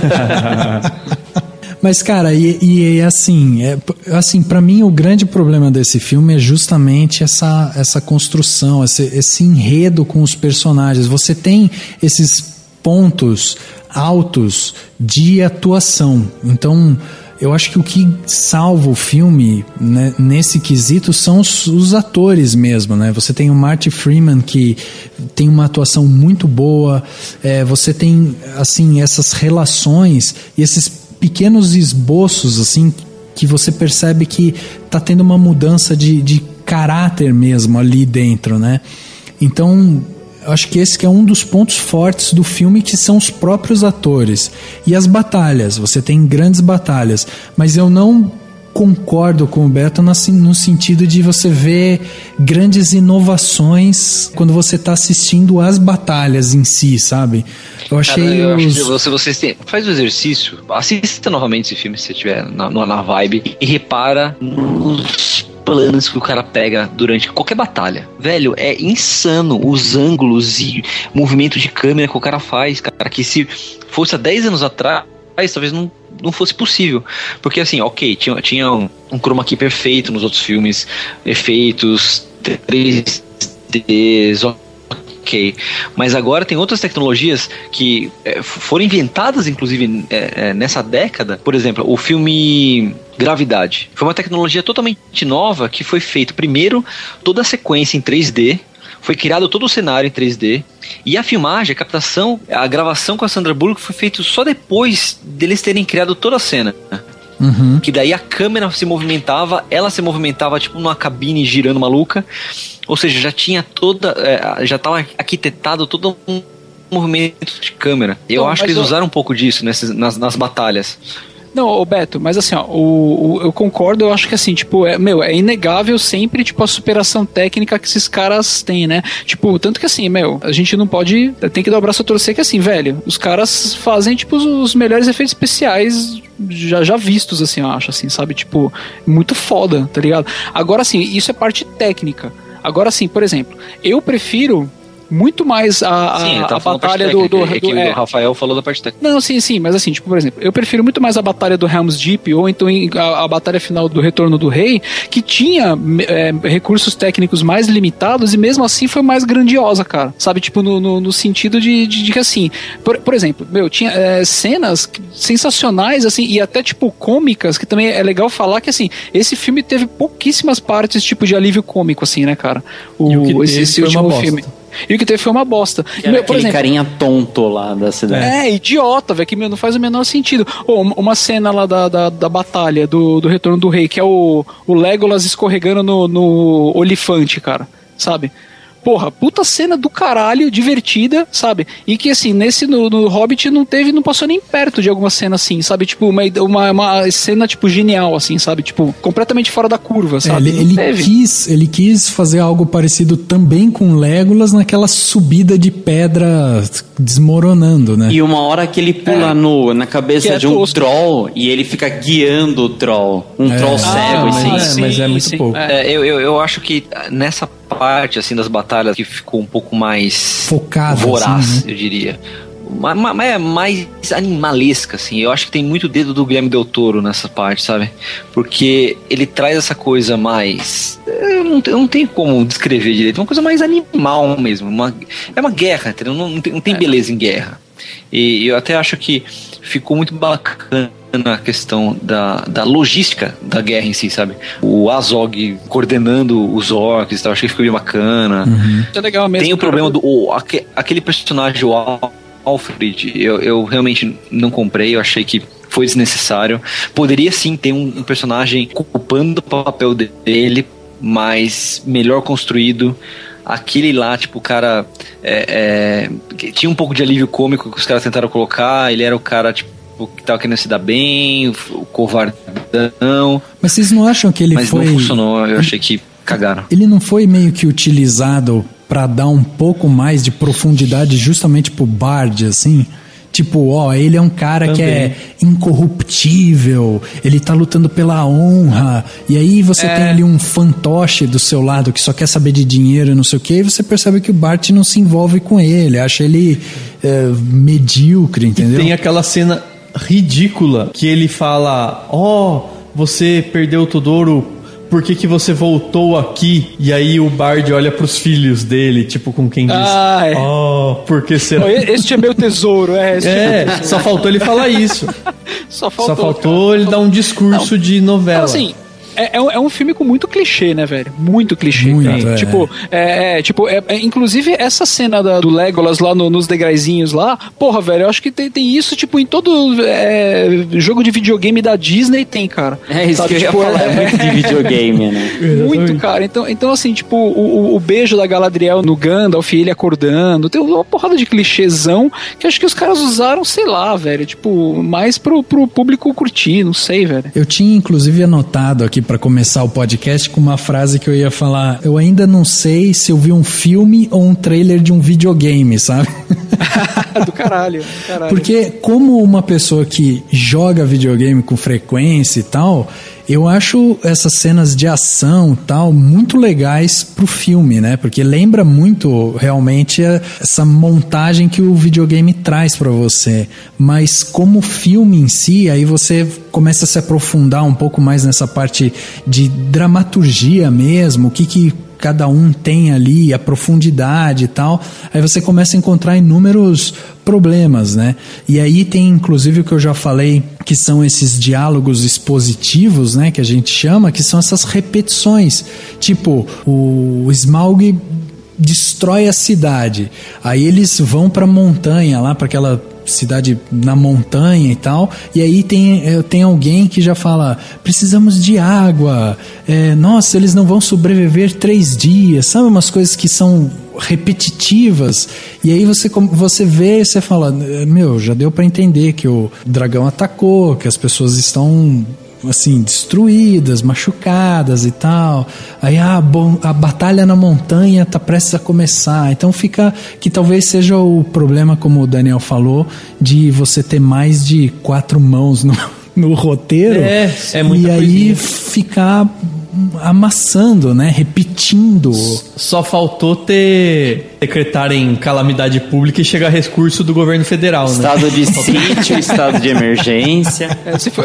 Mas, cara, assim, pra mim o grande problema desse filme é justamente essa construção, esse enredo com os personagens. Você tem esses pontos altos de atuação. Então, eu acho que o que salva o filme, né, nesse quesito são os atores mesmo, né? Você tem o Marty Freeman, que tem uma atuação muito boa, você tem, assim, essas relações e esses pequenos esboços, assim, que você percebe que tá tendo uma mudança de caráter mesmo ali dentro, né? Então, eu acho que esse que é um dos pontos fortes do filme, que são os próprios atores. E as batalhas, você tem grandes batalhas, mas eu não concordo com o Beto no sentido de você ver grandes inovações quando você está assistindo as batalhas em si, sabe? Eu achei acho que você faz o exercício, assista novamente esse filme se você estiver na vibe e repara nos planos que o cara pega durante qualquer batalha. Velho, é insano os ângulos e movimento de câmera que o cara faz, cara, que se fosse há 10 anos atrás, talvez não fosse possível. Porque assim, ok, tinha um chroma key perfeito nos outros filmes, efeitos 3D, ok. Mas agora tem outras tecnologias que foram inventadas, inclusive, nessa década. Por exemplo, o filme Gravidade. Foi uma tecnologia totalmente nova que foi feito primeiro toda a sequência em 3D, foi criado todo o cenário em 3D, e a filmagem, a captação, a gravação com a Sandra Bullock foi feito só depois deles terem criado toda a cena. Uhum. Que daí a câmera se movimentava, ela se movimentava tipo numa cabine girando maluca, ou seja, já tinha já estava arquitetado todo um movimento de câmera. Eu acho que eles usaram um pouco disso nas batalhas. Não, Beto, mas assim, ó, eu concordo, eu acho que assim, tipo, é inegável sempre, tipo, a superação técnica que esses caras têm, né? Tipo, tanto que assim, a gente não pode, tem que dar o braço a torcer que assim, velho, os caras fazem, tipo, os melhores efeitos especiais já vistos, assim, eu acho, assim, sabe? Tipo, muito foda, tá ligado? Agora, assim, isso é parte técnica. Agora, assim, por exemplo, eu prefiro muito mais a batalha do Rafael falou da parte técnica. Não, sim, mas assim, tipo, por exemplo, eu prefiro muito mais a batalha do Helm's Deep, ou então a batalha final do Retorno do Rei, que tinha recursos técnicos mais limitados e mesmo assim foi mais grandiosa, cara. Sabe, tipo, no sentido de que assim, por exemplo, tinha cenas sensacionais, assim, e até tipo cômicas, que também é legal falar que assim, esse filme teve pouquíssimas partes tipo de alívio cômico, assim, né, cara? Esse último filme. E o que teve foi uma bosta. Por exemplo, carinha tonto lá da cidade. Idiota, velho, que não faz o menor sentido. Uma cena lá da batalha do Retorno do Rei, que é o Legolas escorregando no olifante, cara, sabe? Porra, puta cena do caralho, divertida, sabe? E que assim, no Hobbit não passou nem perto de alguma cena assim, sabe? Tipo, uma cena, tipo, genial, assim, sabe? Tipo, completamente fora da curva, sabe? Ele quis fazer algo parecido também com Legolas naquela subida de pedra desmoronando, né? E uma hora que ele pula na cabeça de um troll e ele fica guiando o troll. Troll cego, assim. Mas é muito pouco. Eu acho que nessa parte, assim, das batalhas que ficou um pouco mais focada, voraz, assim, né? Eu diria. Mais animalesca, assim. Eu acho que tem muito dedo do Guilherme Del Toro nessa parte, sabe? Porque ele traz essa coisa mais... Eu não tenho como descrever direito. Uma coisa mais animal mesmo. É uma guerra, entendeu? Não tem beleza em guerra. E eu até acho que ficou muito bacana na questão da logística da guerra em si, sabe? O Azog coordenando os orcs e tal, achei que ficou bem bacana. Uhum. É legal mesmo. Tem o problema aquele personagem, o Alfred, eu realmente não comprei, eu achei que foi desnecessário. Poderia sim ter um personagem ocupando o papel dele, mas melhor construído. Aquele lá, tipo, o cara tinha um pouco de alívio cômico que os caras tentaram colocar, ele era o cara, tipo, que tava querendo se dar bem, o covardão. Mas vocês não acham que ele Mas não funcionou, eu achei que cagaram. Ele não foi meio que utilizado pra dar um pouco mais de profundidade justamente pro Bard, assim? Tipo, ele é um cara também, que é incorruptível, ele tá lutando pela honra, e aí você tem ali um fantoche do seu lado que só quer saber de dinheiro e não sei o que, e você percebe que o Bart não se envolve com ele, acha ele medíocre, entendeu? E tem aquela cena ridícula que ele fala, você perdeu o Todoro, por que você voltou aqui? E aí o Bard olha pros filhos dele, tipo, com quem diz, por que será? Este é meu tesouro, só faltou ele falar isso. Só faltou ele dar um discurso de novela. Então, assim, é um filme com muito clichê, né, velho? Muito clichê. Muito, Inclusive, essa cena do Legolas lá nos degraizinhos lá, porra, velho, eu acho que tem isso, tipo, em todo jogo de videogame da Disney tem, cara. É isso que eu ia falar, é muito de videogame, né? Muito, cara. Então, assim, tipo, o beijo da Galadriel no Gandalf, ele acordando, tem uma porrada de clichêzão que acho que os caras usaram, sei lá, velho, tipo, mais pro público curtir, não sei, velho. Eu tinha, inclusive, anotado aqui pra começar o podcast com uma frase que eu ia falar: eu ainda não sei se eu vi um filme ou um trailer de um videogame, sabe? do caralho. Porque como uma pessoa que joga videogame com frequência e tal, eu acho essas cenas de ação e tal muito legais pro filme, né? Porque lembra muito realmente essa montagem que o videogame traz pra você. Mas como filme em si, aí você começa a se aprofundar um pouco mais nessa parte de dramaturgia mesmo, o que cada um tem ali, a profundidade e tal, aí você começa a encontrar inúmeros problemas, né? E aí tem inclusive o que eu já falei, que são esses diálogos expositivos, né, que a gente chama, que são essas repetições, tipo, o Smaug destrói a cidade, aí eles vão pra montanha lá, pra aquela cidade na montanha e tal, e aí tem alguém que já fala: precisamos de água, nossa, eles não vão sobreviver 3 dias, sabe, umas coisas que são repetitivas, e aí você vê e você fala: meu, já deu pra entender que o dragão atacou, que as pessoas estão assim, destruídas, machucadas e tal, aí a batalha na montanha tá prestes a começar, então fica que talvez seja o problema, como o Daniel falou, de você ter mais de 4 mãos no roteiro, muita e aí ficar amassando, né, repetindo. Só faltou decretarem calamidade pública e chegar recurso do governo federal, estado de sítio, estado de emergência.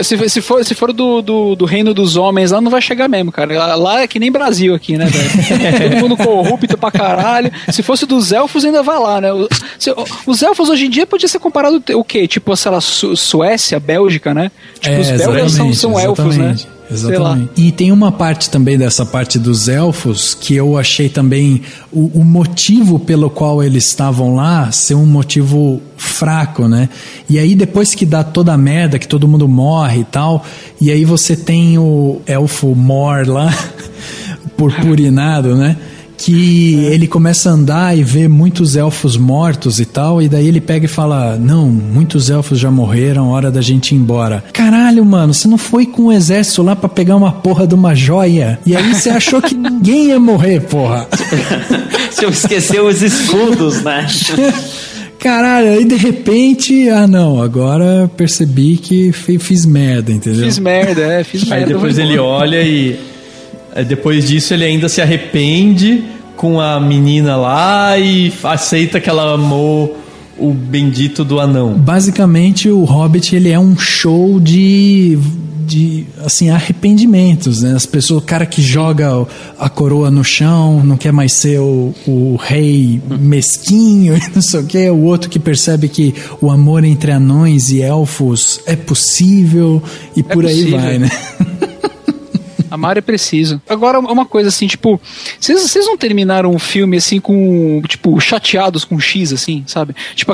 Se for do reino dos homens, lá não vai chegar mesmo, cara. Lá é que nem Brasil aqui, né, velho? Todo mundo corrupto pra caralho. Se fosse dos elfos, ainda vai lá, né? Os elfos hoje em dia podia ser comparado o quê? Tipo, sei lá, Suécia, Bélgica, né? Tipo, os belgas são elfos, né? Exatamente. E tem uma parte também dessa parte dos elfos que eu achei também o motivo pelo qual eles estavam lá ser um motivo fraco, né? E aí depois que dá toda a merda, que todo mundo morre e tal, e aí você tem o elfo Mor lá, purpurinado, né? Que ele começa a andar e vê muitos elfos mortos e tal, e daí ele pega e fala: não, muitos elfos já morreram, hora da gente ir embora. Caralho, mano, você não foi com o exército lá pra pegar uma porra de uma joia? E aí você achou que ninguém ia morrer, porra. Você esqueceu os escudos, né? Caralho, aí de repente, não, agora percebi que fiz merda, entendeu? Fiz merda. Aí depois ele olha e... depois disso ele ainda se arrepende com a menina lá e aceita que ela amou o bendito do anão. Basicamente o Hobbit, ele é um show de assim, arrependimentos, né? As pessoas, o cara que joga a coroa no chão, não quer mais ser o rei mesquinho e não sei o que, o outro que percebe que o amor entre anões e elfos é possível e por aí vai, né? Amar é preciso. Agora, uma coisa assim, tipo, vocês não terminaram o filme assim com, tipo, chateados com X, assim, sabe? Tipo,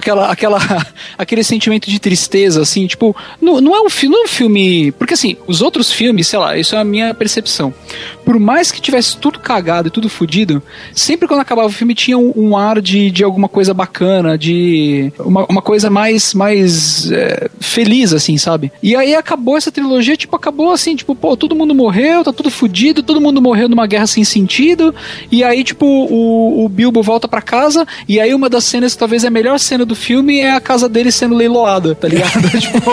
aquele sentimento de tristeza, assim, tipo, não é um filme. Porque assim, os outros filmes, sei lá, isso é a minha percepção. Por mais que tivesse tudo cagado e tudo fodido, sempre quando acabava o filme tinha um ar de alguma coisa bacana, de uma coisa mais feliz, assim, sabe? E aí acabou essa trilogia, tipo, acabou assim, tipo, pô, todo mundo morreu, tá tudo fudido, todo mundo morreu numa guerra sem sentido, e aí, tipo, o Bilbo volta pra casa, e aí uma das cenas, talvez a melhor cena do filme, é a casa dele sendo leiloada, tá ligado? Tipo...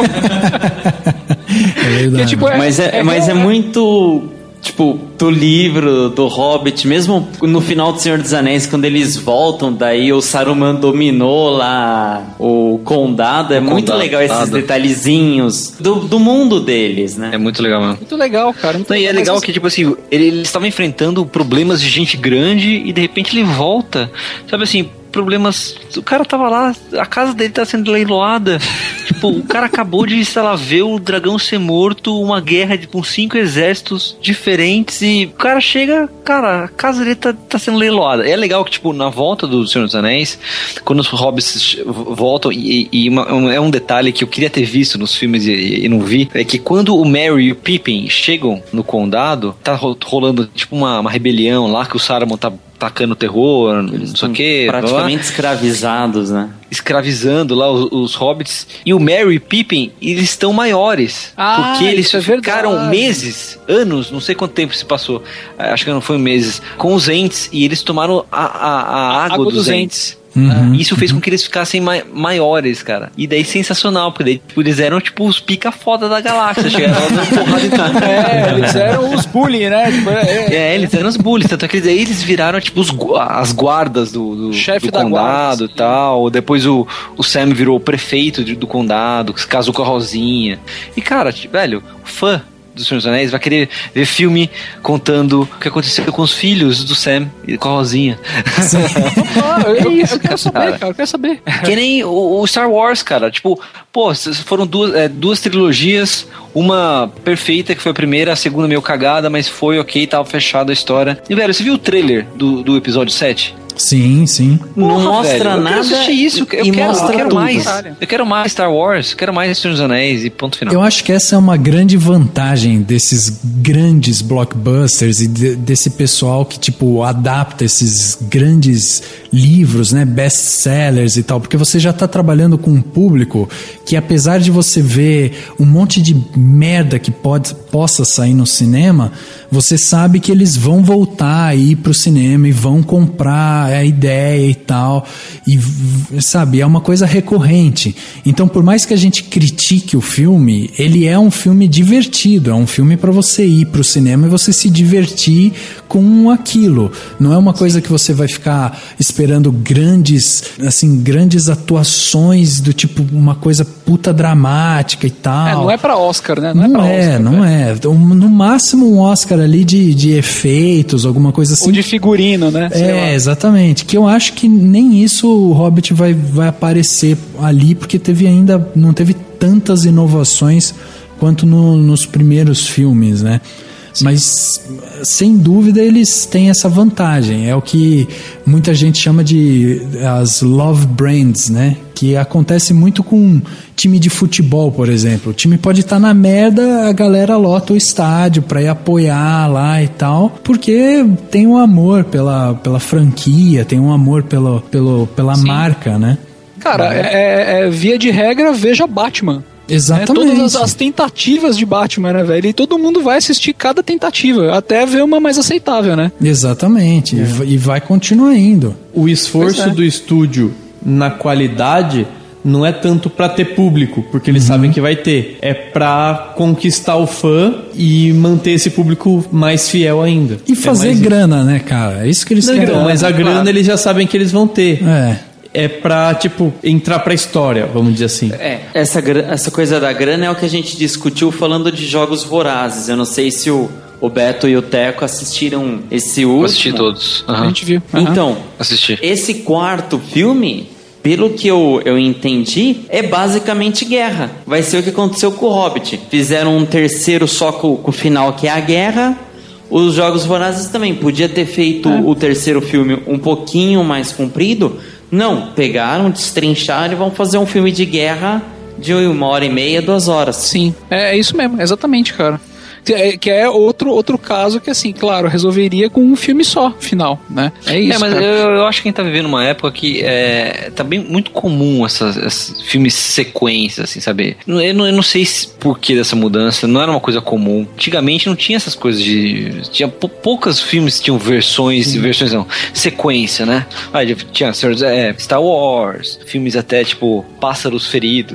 É verdade. Que, tipo, mas é muito... Tipo, do livro, do Hobbit, mesmo no final do Senhor dos Anéis, quando eles voltam, daí o Saruman dominou lá o condado, muito legal esses detalhezinhos do mundo deles, né? É muito legal, mano. Muito legal, cara. E é legal que, tipo assim, eles estavam enfrentando problemas de gente grande e de repente ele volta. Sabe assim, problemas. O cara tava lá, a casa dele tá sendo leiloada. Tipo, o cara acabou de, sei lá, ver o dragão ser morto, uma guerra com 5 exércitos diferentes, e o cara chega, cara, a casa dele tá sendo leiloada. É legal que, tipo, na volta do Senhor dos Anéis, quando os hobbits voltam, é um detalhe que eu queria ter visto nos filmes e não vi, é que quando o Merry e o Pippin chegam no condado, tá rolando, tipo, uma rebelião lá, que o Saruman tá tacando terror, não sei o que. Praticamente escravizados, né? Escravizando lá os hobbits. E o Merry e Pippin, eles estão maiores. Porque eles ficaram meses, anos, não sei quanto tempo se passou. Acho que não foi meses. Com os Ents. E eles tomaram a água dos Ents. Isso fez com que eles ficassem maiores, cara. E daí sensacional, porque daí, tipo, eles eram tipo os pica foda da galáxia. Chegaram dando porrada em tudo. Eles eram os bullies, né? Eles eram os bullies. Tanto é que daí eles viraram tipo as guardas do condado e tal. Depois o Sam virou o prefeito do condado, que se casou com a Rosinha. E cara, velho, fã do Senhor dos Anéis vai querer ver filme contando o que aconteceu com os filhos do Sam e com a Rosinha. Eu quero saber, cara. Eu quero saber. Que nem o Star Wars, cara. Tipo, pô, foram duas trilogias, uma perfeita, que foi a primeira, a segunda meio cagada, mas foi ok, tava fechada a história. E, velho, você viu o trailer do episódio 7? Sim, sim. Não mostra nada. Eu quero assistir isso. Eu quero mais. Eu quero mais Star Wars. Eu quero mais Senhor dos Anéis e ponto final. Eu acho que essa é uma grande vantagem desses grandes blockbusters e desse pessoal que, tipo, adapta esses grandes livros, né, best-sellers e tal, porque você já tá trabalhando com um público que, apesar de você ver um monte de merda que possa sair no cinema, você sabe que eles vão voltar aí pro cinema e vão comprar a ideia e tal, e sabe, é uma coisa recorrente. Então, por mais que a gente critique o filme, ele é um filme divertido, é um filme para você ir pro cinema e você se divertir com aquilo. Não é uma coisa que você vai ficar esperando grandes atuações do tipo uma coisa puta dramática e tal. Não é pra Oscar, né? Não é. No máximo um Oscar ali de efeitos, alguma coisa assim. Ou de figurino, né? Exatamente. Que eu acho que nem isso o Hobbit vai aparecer ali, porque não teve tantas inovações quanto nos primeiros filmes, né? Sim. Mas, sem dúvida, eles têm essa vantagem. É o que muita gente chama de as love brands, né? Que acontece muito com time de futebol, por exemplo. O time pode estar na merda, a galera lota o estádio pra ir apoiar lá e tal, porque tem um amor pela franquia, tem um amor pela marca, né? Cara, via de regra, veja Batman. Exatamente. Todas as tentativas de Batman, né, velho? E todo mundo vai assistir cada tentativa, até ver uma mais aceitável, né? Exatamente. E vai continuar indo. O esforço do estúdio na qualidade não é tanto pra ter público, porque eles sabem que vai ter. É pra conquistar o fã e manter esse público mais fiel ainda. E fazer grana, né, cara? É isso que eles querem. Não, mas a grana eles já sabem que eles vão ter. É pra, tipo, entrar pra história, vamos dizer assim. Essa coisa da grana é o que a gente discutiu falando de Jogos Vorazes. Eu não sei se o Beto e o Teco assistiram esse último. Assisti todos. A gente viu. Então, assisti. Esse quarto filme, pelo que eu entendi, é basicamente guerra. Vai ser o que aconteceu com o Hobbit. Fizeram um terceiro só com o final, que é a guerra. Os Jogos Vorazes também. Podia ter feito o terceiro filme um pouquinho mais comprido. Não, pegaram, destrincharam e vão fazer um filme de guerra de 1h30, 2 horas. Sim, é isso mesmo, exatamente, cara. Que é outro caso que, assim, claro, resolveria com um filme só, final, né? É isso. Mas eu acho que a gente tá vivendo uma época que tá bem muito comum esses filmes sequências, assim, sabe? Eu não sei por que dessa mudança, não era uma coisa comum. Antigamente não tinha essas coisas tinha poucos filmes que tinham versões não, sequência, né? Tinha Star Wars, filmes até tipo Pássaros Feridos.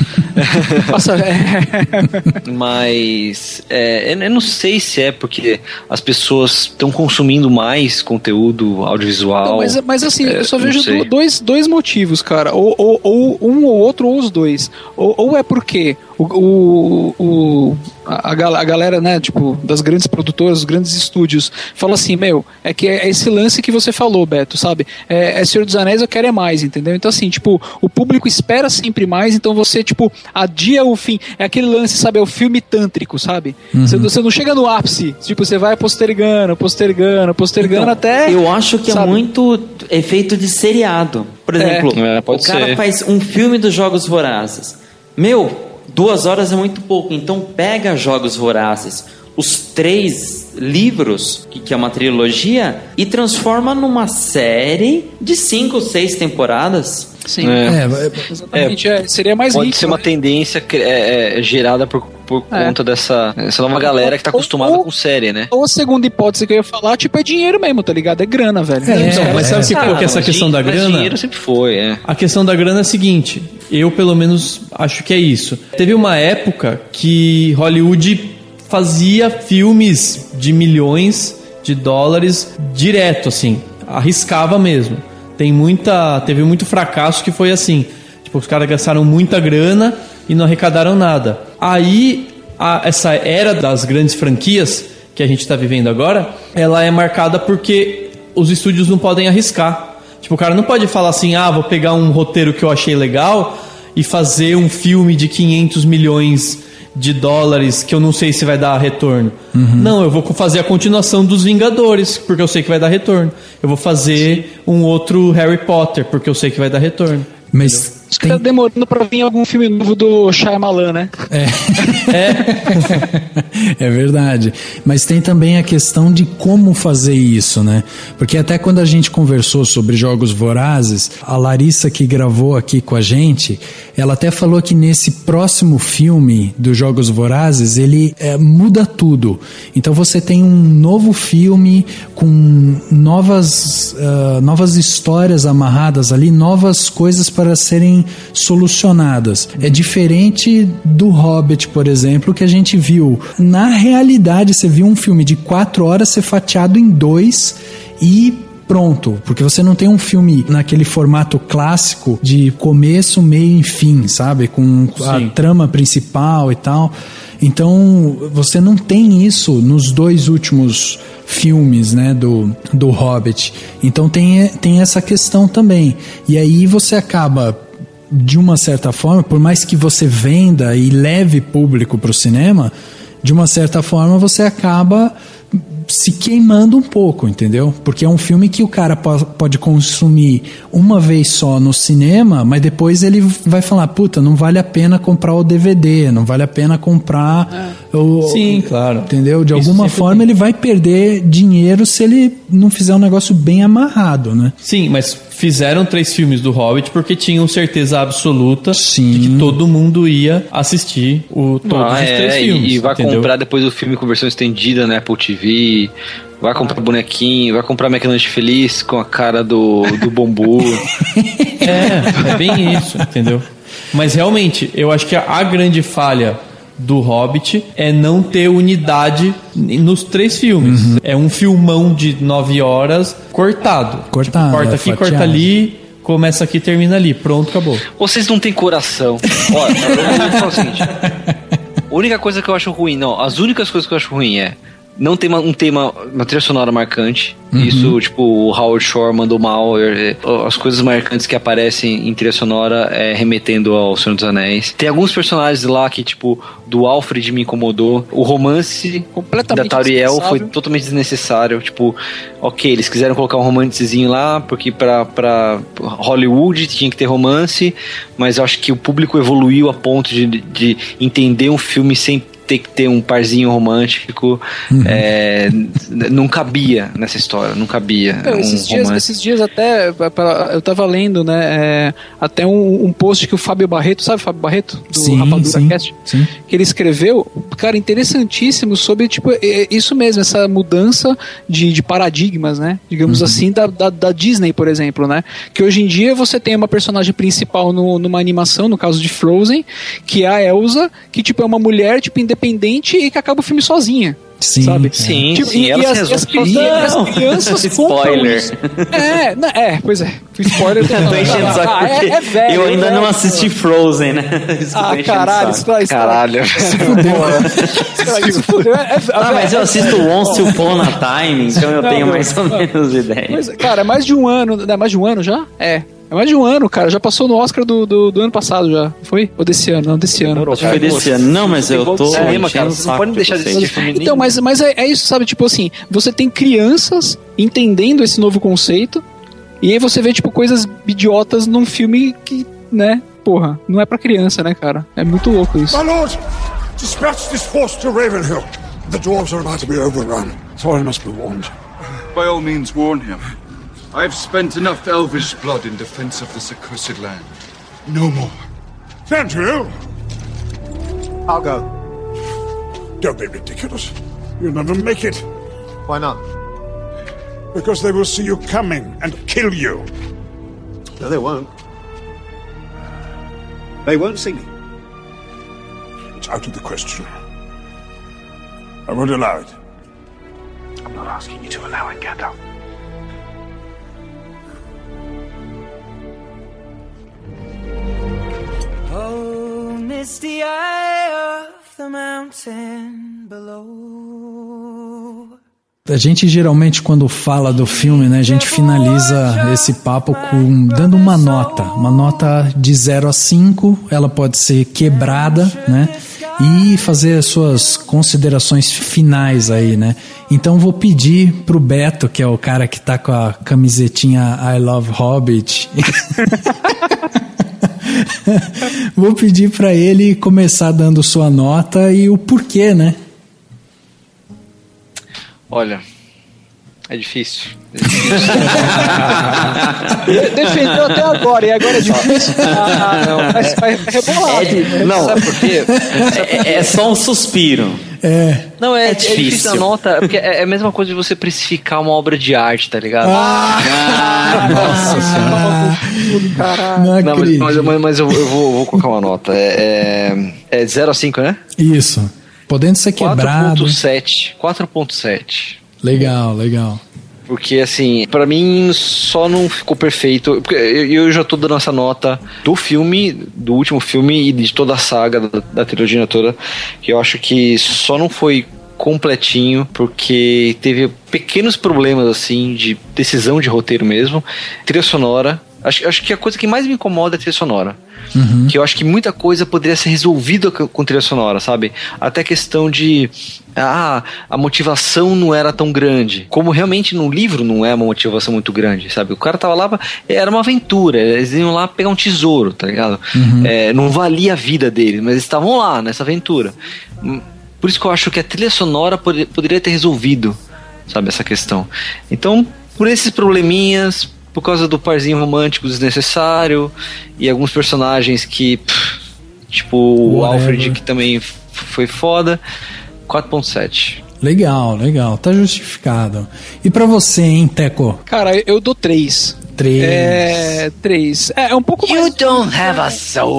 Mas eu não sei se é porque as pessoas estão consumindo mais conteúdo audiovisual. Não, mas assim, eu só vejo dois motivos, cara. Ou um ou outro, ou os dois. Ou é porque a galera, né, tipo, das grandes produtoras, dos grandes estúdios, fala assim, é que é esse lance que você falou, Beto, sabe? É Senhor dos Anéis, eu quero é mais, entendeu? Então, assim, tipo, o público espera sempre mais, então você, tipo, adia o fim. É aquele lance, sabe? É o filme tântrico, sabe? Você não chega no ápice, tipo, você vai postergando então, até... Eu acho que sabe? É muito efeito de seriado. Por exemplo, o cara faz um filme dos Jogos Vorazes. 2 horas é muito pouco, então pega Jogos Vorazes, os 3 livros, que é uma trilogia, e transforma numa série de 5 ou 6 temporadas. Sim, exatamente. Seria mais pode rico, ser uma tendência gerada por conta dessa nova galera que tá acostumada com série, né? Ou a segunda hipótese que eu ia falar, tipo, é dinheiro mesmo, tá ligado? É grana, velho. Mas sabe o que é essa questão da grana? Dinheiro sempre foi, A questão da grana é a seguinte, eu pelo menos acho que é isso. Teve uma época que Hollywood fazia filmes de milhões de dólares direto, assim, arriscava mesmo. Teve muito fracasso que foi assim, tipo, os caras gastaram muita grana e não arrecadaram nada. Aí, essa era das grandes franquias que a gente tá vivendo agora, ela é marcada porque os estúdios não podem arriscar. Tipo, o cara não pode falar assim, vou pegar um roteiro que eu achei legal e fazer um filme de 500 milhões de dólares que eu não sei se vai dar retorno. Não, eu vou fazer a continuação dos Vingadores, porque eu sei que vai dar retorno. Eu vou fazer um outro Harry Potter, porque eu sei que vai dar retorno. Mas acho que tá demorando pra vir algum filme novo do Shyamalan, né? É verdade. Mas tem também a questão de como fazer isso, né? Porque até quando a gente conversou sobre Jogos Vorazes, a Larissa, que gravou aqui com a gente, ela até falou que nesse próximo filme dos Jogos Vorazes, ele muda tudo. Então você tem um novo filme com novas histórias amarradas ali, novas coisas para serem solucionadas. É diferente do Hobbit, por exemplo, que a gente viu. Na realidade, você viu um filme de 4 horas ser fatiado em 2 e pronto, porque você não tem um filme naquele formato clássico de começo, meio e fim, sabe? Com a trama principal e tal. Então, você não tem isso nos 2 últimos filmes, né, do Hobbit. Então tem essa questão também. E aí você acaba, de uma certa forma, por mais que você venda e leve público para o cinema, de uma certa forma você acaba se queimando um pouco, entendeu? Porque é um filme que o cara pode consumir uma vez só no cinema, mas depois ele vai falar, puta, não vale a pena comprar o DVD, não vale a pena comprar Sim, claro. Entendeu? De alguma forma ele vai perder dinheiro se ele não fizer um negócio bem amarrado, né? Sim, mas fizeram 3 filmes do Hobbit porque tinham certeza absoluta de que todo mundo ia assistir todos os 3 filmes. E vai comprar depois o filme com versão estendida na Apple TV, vai comprar bonequinho, vai comprar McLanche Feliz com a cara do Bombu. É bem isso, entendeu? Mas realmente, eu acho que a grande falha do Hobbit é não ter unidade nos 3 filmes. É um filmão de 9 horas cortado. Tipo, corta aqui, corta ali, começa aqui, termina ali. Pronto, acabou. Vocês não têm coração. Olha, eu vou falar o seguinte. A única coisa que eu acho ruim, as únicas coisas que eu acho ruim não tem uma trilha sonora marcante. Isso, tipo, o Howard Shore mandou mal. As coisas marcantes que aparecem em trilha sonora remetendo ao Senhor dos Anéis. Tem alguns personagens lá que, tipo, do Alfred me incomodou. O romance da Tauriel foi totalmente desnecessário. Tipo, ok, eles quiseram colocar um romancezinho lá, porque pra Hollywood tinha que ter romance, mas eu acho que o público evoluiu a ponto de entender um filme sem ter que ter um parzinho romântico. Não cabia nessa história, não cabia. Esses dias até eu tava lendo, né, até um post que o Fábio Barreto, sabe o Fábio Barreto? Do Rapadura Cast? Sim. Que ele escreveu, cara, interessantíssimo sobre, tipo, isso mesmo, essa mudança de paradigmas, né, digamos assim, da Disney, por exemplo, né, que hoje em dia você tem uma personagem principal numa animação, no caso de Frozen, que é a Elsa, que, tipo, é uma mulher, tipo, independente independente e que acaba o filme sozinha. Sim, sabe? Sim, tipo, sim, ela se resolve as crianças Spoiler. Pois é. Spoiler Eu tô enchendo o saco porque é velho. eu ainda não assisti Frozen, né? Caralho, Caralho. Isso fudeu. Mas eu assisto Once Upon a Time, então eu tenho mais ou menos ideia. Mas, cara, é mais de um ano. É mais de um ano já? É mais de um ano, cara. Já passou no Oscar do ano passado já. Foi? Ou desse ano? Não, desse ano. Acho que foi desse ano. Não, mas eu tô... Cinema, cara. Você não pode deixar de assistir filme Então, mas é isso, sabe? Tipo assim, você tem crianças entendendo esse novo conceito e aí você vê, tipo, coisas idiotas num filme que, né? Porra, não é pra criança, né, cara? É muito louco isso. My lord, dispatch this force to Ravenhill. The dwarves are about to be overrun. Thorin must be warned. By all means, warn him. I have spent enough elvish blood in defense of this accursed land. No more. Thranduil! I'll go. Don't be ridiculous. You'll never make it. Why not? Because they will see you coming and kill you. No, they won't. They won't see me. It's out of the question. I won't allow it. I'm not asking you to allow it, Gandalf. Oh, misty eye of the mountain below. A gente geralmente, quando fala do filme, né, a gente finaliza esse papo dando uma nota de 0 a 5, ela pode ser quebrada, né, e fazer as suas considerações finais aí, né. Então vou pedir pro Beto, que é o cara que tá com a camisetinha I Love Hobbit, vou pedir pra ele começar dando sua nota e o porquê, né. Olha, é difícil. Defendeu até agora, e agora é difícil. Não. Mas vai rebolar. Não, sabe por quê? É só um suspiro. Não, é difícil a nota, porque é a mesma coisa de você precificar uma obra de arte, tá ligado? Nossa senhora. Não, mas eu vou colocar uma nota. É 0 a 5, né? Isso. Podendo ser quebrado. 4.7. Legal. Porque, assim, pra mim só não ficou perfeito. Porque eu já tô dando essa nota do filme, do último filme e de toda a saga da trilogia toda, que eu acho que só não foi completinho, porque teve pequenos problemas, assim, de decisão de roteiro mesmo. Trilha sonora. Acho que a coisa que mais me incomoda é a trilha sonora. Uhum. Que eu acho que muita coisa poderia ser resolvida com trilha sonora, sabe? Até questão de... a motivação não era tão grande. Como realmente no livro não é uma motivação muito grande, sabe? O cara tava lá... Era uma aventura. Eles iam lá pegar um tesouro, tá ligado? Uhum. Não valia a vida deles, mas eles estavam lá nessa aventura. Por isso que eu acho que a trilha sonora poderia ter resolvido, sabe? Essa questão. Então, por esses probleminhas... Por causa do parzinho romântico desnecessário e alguns personagens que, tipo o Alfred, que também foi foda, 4.7. Legal, tá justificado. E pra você, hein, Teco? Cara, eu dou 3. 3. É um pouco mais... You don't have a soul.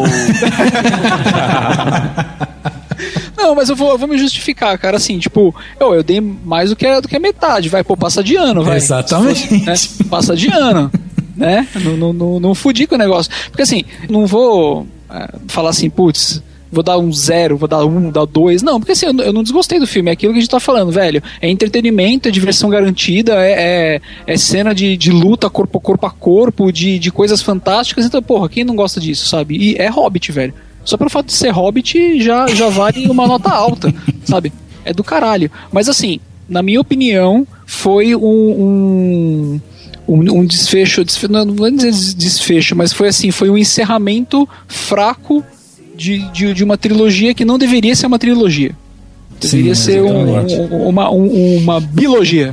Não, mas eu vou me justificar, cara, assim, tipo, eu dei mais do que a metade, vai, passa de ano, vai. Exatamente. Fosse, né? Passa de ano, né? Não fudi com o negócio. Porque assim, não vou falar assim, putz, vou dar um 0, vou dar 1, dar 2. Não, porque assim, eu não desgostei do filme, é aquilo que a gente tá falando, velho. É entretenimento, é diversão garantida, é cena de luta corpo a corpo, de coisas fantásticas. Então, porra, quem não gosta disso, sabe? E é Hobbit, velho. Só pelo fato de ser Hobbit já vale uma nota alta, sabe? É do caralho. Mas assim, na minha opinião, foi um desfecho, não vou dizer desfecho, mas foi assim, foi um encerramento fraco de uma trilogia que não deveria ser uma trilogia. Deveria ser uma bilogia.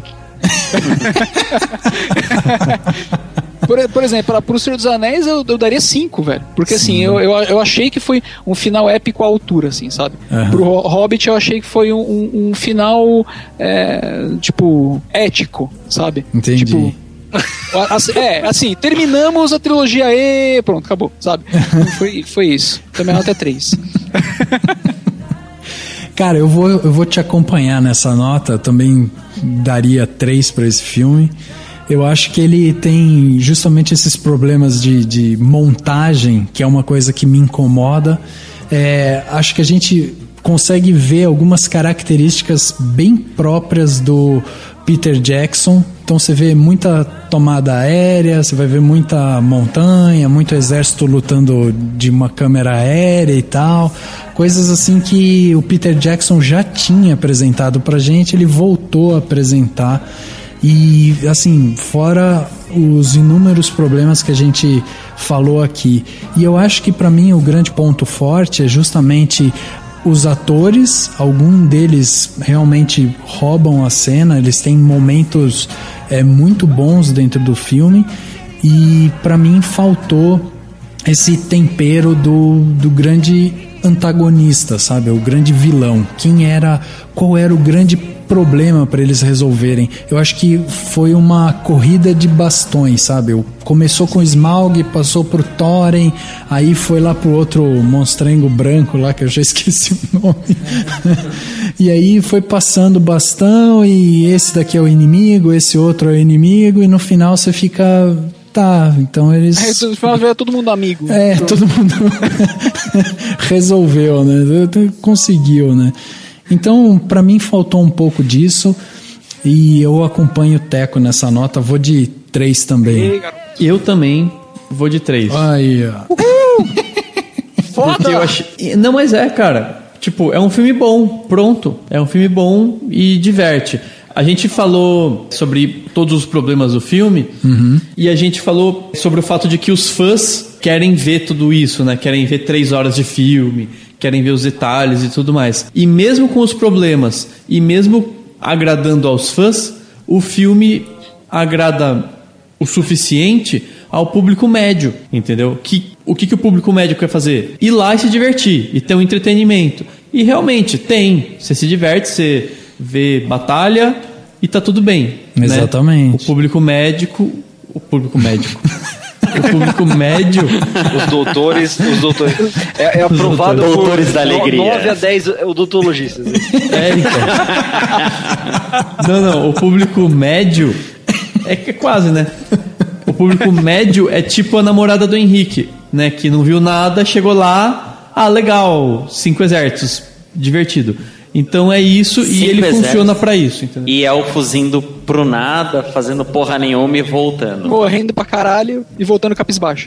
Por exemplo, pro Senhor dos Anéis eu daria 5, velho. Porque assim, eu achei que foi um final épico à altura, assim, sabe? Uhum. Pro Hobbit eu achei que foi um final, tipo, ético, sabe? Entendi. Tipo, assim, terminamos a trilogia e pronto, acabou, sabe? Foi isso. Também nota é 3. Cara, eu vou te acompanhar nessa nota. Eu também daria 3 para esse filme. Eu acho que ele tem justamente esses problemas de montagem, que é uma coisa que me incomoda. Acho que a gente consegue ver algumas características bem próprias do Peter Jackson. Então você vê muita tomada aérea, você vai ver muita montanha, muito exército lutando de uma câmera aérea e tal. Coisas assim que o Peter Jackson já tinha apresentado pra gente, ele voltou a apresentar. E assim, fora os inúmeros problemas que a gente falou aqui. E eu acho que pra mim o grande ponto forte é justamente os atores. Alguns deles realmente roubam a cena, eles têm momentos muito bons dentro do filme. E pra mim faltou esse tempero do grande antagonista, sabe? O grande vilão. Qual era o grande problema para eles resolverem? Eu acho que foi uma corrida de bastões, sabe? Começou com o Smaug, passou pro Thorin, aí foi lá pro outro monstrengo branco lá, que eu já esqueci o nome. E aí foi passando bastão, e esse daqui é o inimigo, esse outro é o inimigo, e no final você fica... Tá, então eles... No final é todo mundo amigo. Todo mundo resolveu, né? Conseguiu, né? Então, pra mim faltou um pouco disso, e eu acompanho o Teco nessa nota, vou de 3 também. Eu também vou de 3. Aí, ó. Foda! Não, mas cara, tipo, é um filme bom, pronto. É um filme bom e diverte. A gente falou sobre todos os problemas do filme, e a gente falou sobre o fato de que os fãs querem ver tudo isso, né? Querem ver 3 horas de filme, querem ver os detalhes e tudo mais. E mesmo com os problemas, e mesmo agradando aos fãs, o filme agrada o suficiente ao público médio, entendeu? O que o público médio quer fazer? Ir lá e se divertir, e ter um entretenimento. E realmente tem. Você se diverte, você vê batalha e tá tudo bem. Exatamente. Né? O público médio. O público médio. Os doutores. É aprovado por doutores da alegria. 9 a 10 odontologistas. Não. O público médio é quase, né? O público médio é tipo a namorada do Henrique, né? Que não viu nada, chegou lá. Ah, legal, 5 exércitos. Divertido. Então é isso, e ele funciona pra isso, entendeu? E elfos indo pro nada, fazendo porra nenhuma e voltando. Morrendo pra caralho e voltando capisbaixo.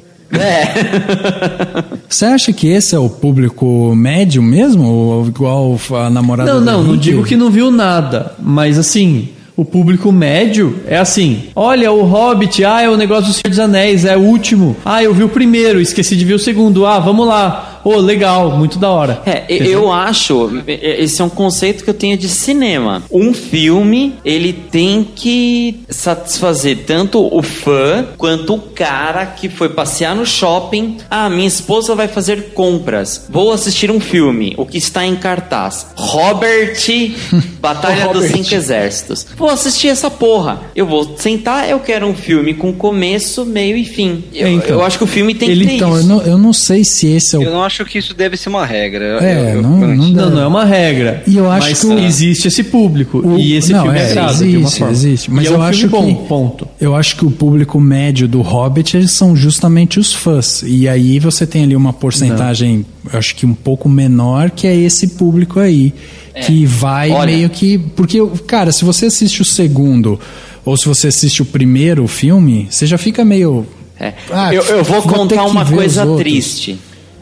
Você acha que esse é o público médio mesmo? Ou igual a namorada Não digo que não viu nada, mas assim... O público médio é assim: olha, o Hobbit, é o negócio do Senhor dos Anéis, é o último. Eu vi o primeiro, esqueci de ver o segundo. Vamos lá. Legal, muito da hora. Eu acho, esse é um conceito que eu tenho de cinema. Um filme, ele tem que satisfazer tanto o fã quanto o cara que foi passear no shopping. Minha esposa vai fazer compras, vou assistir um filme, o que está em cartaz? Robert, Batalha dos 5 Exércitos. Vou assistir essa porra. Eu vou sentar, eu quero um filme com começo, meio e fim. Eu acho que o filme tem que ter isso. Eu não sei se esse é o... Eu não acho que isso deve ser uma regra. Não é uma regra. E eu acho que existe esse público. E esse filme agrada de uma forma. Existe. Mas eu acho bom, ponto. Eu acho que o público médio do Hobbit, eles são justamente os fãs. E aí você tem ali uma porcentagem, eu acho que um pouco menor, que é esse público aí. Que vai meio que... Porque, cara, se você assiste o segundo, ou se você assiste o primeiro filme, você já fica meio... Eu vou contar uma coisa triste.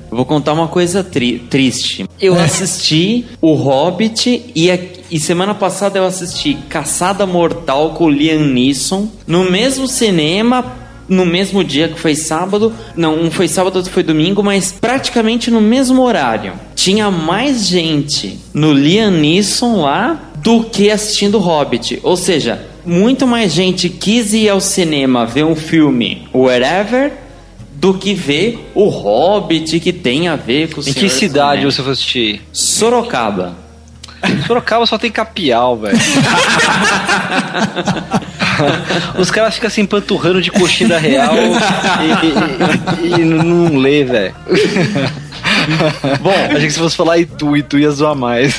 Eu assisti o Hobbit e semana passada eu assisti Caçada Mortal com o Liam Neeson no mesmo cinema, no mesmo dia, que foi sábado. Não, um foi sábado, outro foi domingo, mas praticamente no mesmo horário. Tinha mais gente no Liam Neeson lá do que assistindo o Hobbit. Ou seja, muito mais gente quis ir ao cinema ver um filme wherever do que ver o Hobbit, que tem a ver com o Senhor. Em que cidade você foi assistir? Sorocaba. Sorocaba só tem capial, velho. Os caras ficam se empanturrando de coxinha da Real e não lê, velho. Bom, achei que se fosse falar Itu ia zoar mais.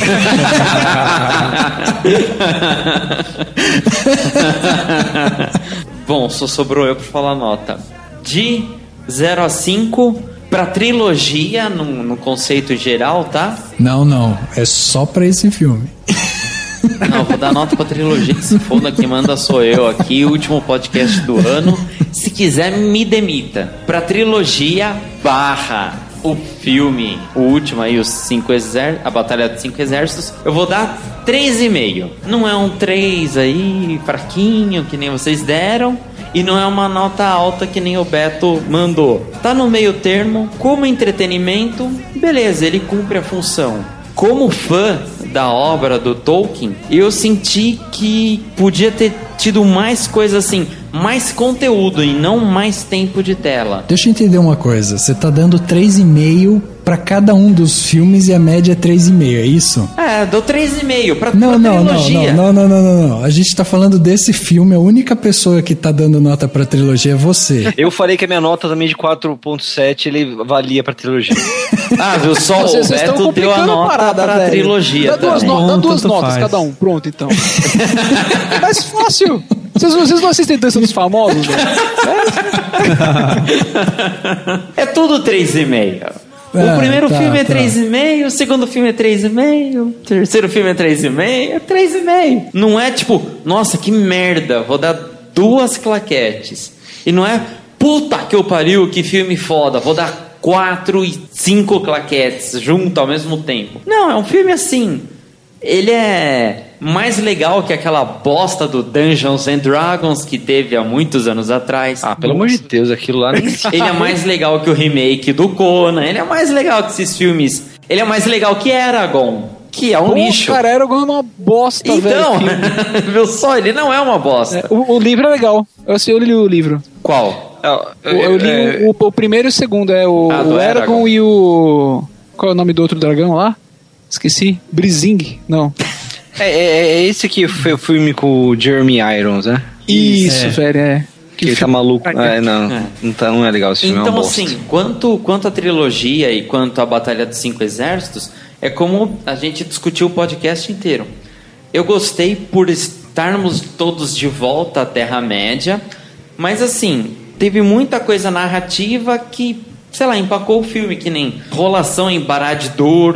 Bom, só sobrou eu pra falar nota. De 0 a 5 pra trilogia, no conceito geral, tá? Não. É só pra esse filme. Não, vou dar nota pra trilogia, que se foda, quem manda sou eu aqui, último podcast do ano. Se quiser, me demita. Pra trilogia / o filme, o último aí, a Batalha dos 5 Exércitos, eu vou dar 3,5. Não é um 3 aí, fraquinho, que nem vocês deram, e não é uma nota alta que nem o Beto mandou. Tá no meio termo, como entretenimento, beleza, ele cumpre a função. Como fã da obra do Tolkien, eu senti que podia ter tido mais coisa assim, mais conteúdo e não mais tempo de tela. Deixa eu entender uma coisa, você tá dando 3,5 pra cada um dos filmes e a média é 3,5, é isso? É, dou 3,5 pra Não. trilogia. Não. A gente tá falando desse filme, a única pessoa que tá dando nota pra trilogia é você. Eu falei que a minha nota também de 4.7 ele valia pra trilogia. Ah, viu só? O Beto deu a nota pra trilogia. Dá duas notas cada um, pronto então. Mais fácil. Vocês não assistem Dança dos Famosos, velho? É tudo 3,5. O primeiro filme é 3,5, o segundo filme é 3,5, o terceiro filme é 3,5, é 3,5. Não é tipo, nossa, que merda, vou dar 2 claquetes. E não é, puta que eu pariu, que filme foda, vou dar 4 e 5 claquetes junto ao mesmo tempo. Não, é um filme assim. Ele é mais legal que aquela bosta do Dungeons and Dragons que teve há muitos anos atrás. Ah, pelo amor de Deus, aquilo lá nem Ele é mais legal que o remake do Conan. Ele é mais legal que esses filmes. Ele é mais legal que Eragon, que é um lixo. Cara, Eragon é uma bosta, então, velho. Viu só? Ele não é uma bosta. O livro é legal. Eu li o livro. Qual? Eu li o primeiro e o segundo. É o Eragon e o... Qual é o nome do outro dragão lá? Esqueci. Brizing? Não. É esse que foi o filme com o Jeremy Irons, né? Isso, velho, é. Que ele tá maluco. Não é legal esse filme. Então, assim, quanto a trilogia e quanto a Batalha dos 5 Exércitos, é como a gente discutiu o podcast inteiro. Eu gostei por estarmos todos de volta à Terra-média, mas assim, teve muita coisa narrativa que, sei lá, empacou o filme, que nem rolação em Barad-dûr,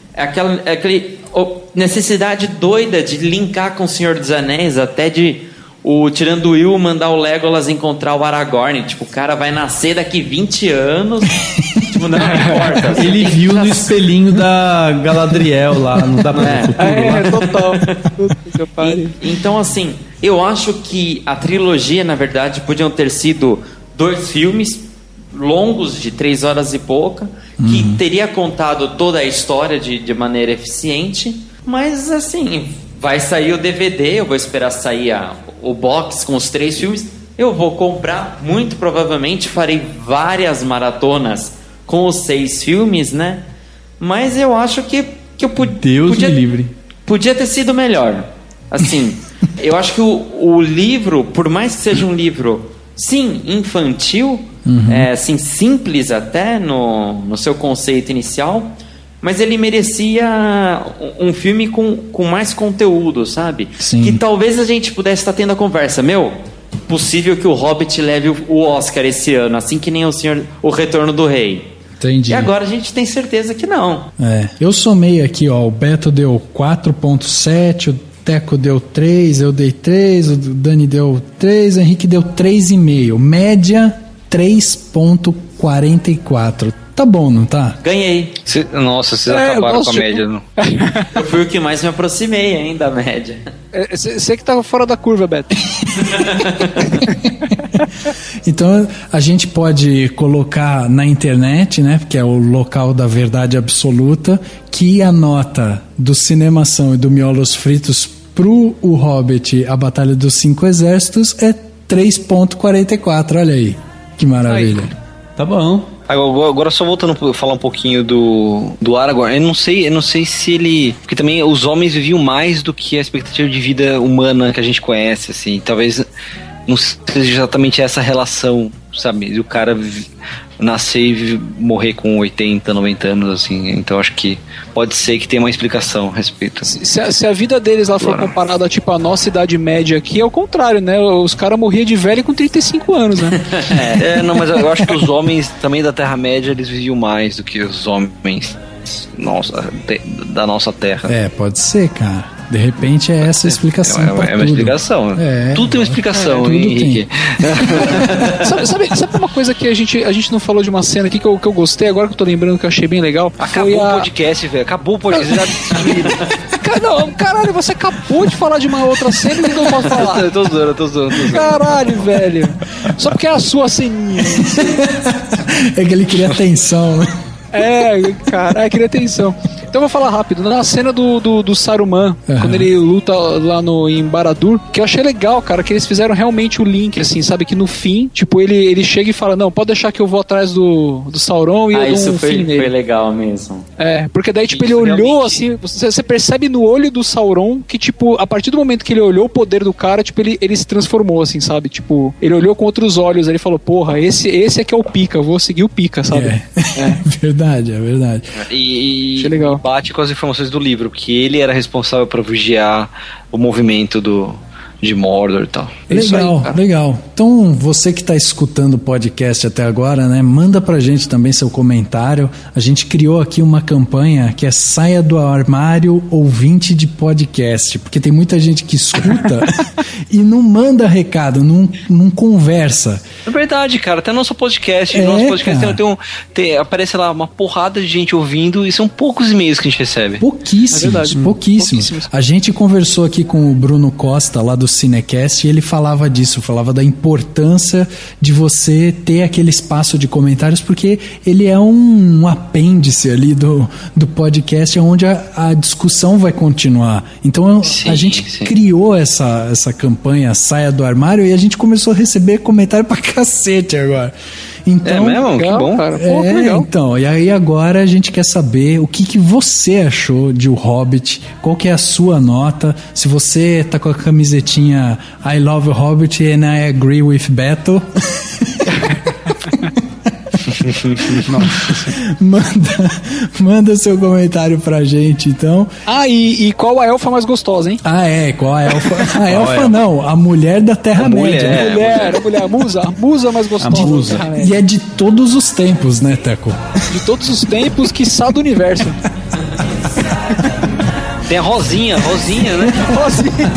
aquele necessidade doida de linkar com o Senhor dos Anéis, até de o Thranduil mandar o Legolas encontrar o Aragorn. Tipo, o cara vai nascer daqui 20 anos. Tipo, não importa. Ele viu no espelhinho da Galadriel lá, não dá pra ver o futuro total. Então, assim, eu acho que a trilogia, na verdade, podiam ter sido 2 filmes longos de 3 horas e pouca, que teria contado toda a história de maneira eficiente, mas assim, vai sair o DVD, eu vou esperar sair o box com os 3 filmes, eu vou comprar, muito provavelmente farei várias maratonas com os 6 filmes, né? Mas eu acho que eu podia ter sido melhor. Assim, eu acho que o livro, por mais que seja um livro, sim, infantil, assim, simples até no seu conceito inicial, mas ele merecia um filme com mais conteúdo, sabe? Sim. Que talvez a gente pudesse estar tendo a conversa. Possível que o Hobbit leve o Oscar esse ano, assim que nem o Retorno do Rei. Entendi. E agora a gente tem certeza que não. Eu somei aqui, ó, o Beto deu 4.7, o Teco deu 3, eu dei 3, o Dani deu 3, o Henrique deu 3,5. Média 3.44. Tá bom, não tá? Ganhei. Nossa, vocês acabaram com a média. Não. Eu fui o que mais me aproximei ainda da média. Você que tá fora da curva, Beto. Então a gente pode colocar na internet, né, que é o local da verdade absoluta, que a nota do Cinemação e do Miolos Fritos pro O Hobbit, a Batalha dos 5 Exércitos, é 3.44. Olha aí, que maravilha. Tá bom. Agora só voltando a falar um pouquinho do Aragorn, eu não sei se ele... Porque também os homens viviam mais do que a expectativa de vida humana que a gente conhece, assim. Talvez não seja exatamente essa relação, sabe? De o cara nascer e morrer com 80, 90 anos, assim. Então acho que pode ser que tenha uma explicação a respeito. Se a vida deles lá for comparada tipo a nossa idade média aqui, é o contrário, né? Os caras morriam de velho com 35 anos, né? Não, mas eu acho que os homens também da Terra-média, eles viviam mais do que os homens da nossa Terra. Pode ser, cara. De repente é essa a explicação. É uma explicação. Tudo tem uma explicação, tudo Henrique. Sabe uma coisa que a gente não falou de uma cena aqui que eu gostei, agora que eu tô lembrando que eu achei bem legal? Acabou o podcast, velho. Acabou o podcast. Caralho, você acabou de falar de uma outra cena que eu posso falar. Eu tô zoando. Caralho, velho. Só porque é a sua ceninha. É que ele queria atenção, né? Caralho, queria atenção. Então eu vou falar rápido. Na cena do Saruman, quando ele luta lá em Barad-dûr, que eu achei legal, cara, que eles fizeram realmente o link, assim, sabe? Que no fim, tipo, ele chega e fala, não, pode deixar que eu vou atrás do Sauron e eu dou um fim nele. Foi legal mesmo. Porque daí, tipo, ele olhou, assim, você percebe no olho do Sauron que, tipo, a partir do momento que ele olhou o poder do cara, tipo, ele se transformou, assim, sabe? Tipo, ele olhou com outros olhos, ele falou, porra, esse aqui é o pica, eu vou seguir o pica, sabe? Verdade, é verdade. Achei legal. Bate com as informações do livro, porque ele era responsável por vigiar o movimento de Mordor e tal. Legal. Então, você que está escutando o podcast até agora, né, manda pra gente também seu comentário. A gente criou aqui uma campanha que é Saia do Armário Ouvinte de Podcast, porque tem muita gente que escuta e não manda recado, não conversa. É verdade, cara, até nosso podcast. Nosso podcast aparece lá uma porrada de gente ouvindo e são poucos e-mails que a gente recebe. Pouquíssimos. A gente conversou aqui com o Bruno Costa, lá do Cinecast, e ele falava disso, falava da importância de você ter aquele espaço de comentários, porque ele é um apêndice ali do podcast, onde a discussão vai continuar. Então a gente criou essa campanha Saia do Armário e a gente começou a receber comentário pra cacete agora. Então, mesmo? Que bom, cara. Pô, que legal. Então, e aí agora a gente quer saber o que você achou de O Hobbit, qual que é a sua nota, se você tá com a camisetinha I love o Hobbit and I agree with Beto. Manda seu comentário pra gente, então. E qual a elfa mais gostosa, hein? Qual a elfa? A elfa não, a mulher da Terra-média. A musa mais gostosa. E é de todos os tempos, né, Teco? De todos os tempos, quiçá do universo. Tem a Rosinha, né? Rosinha.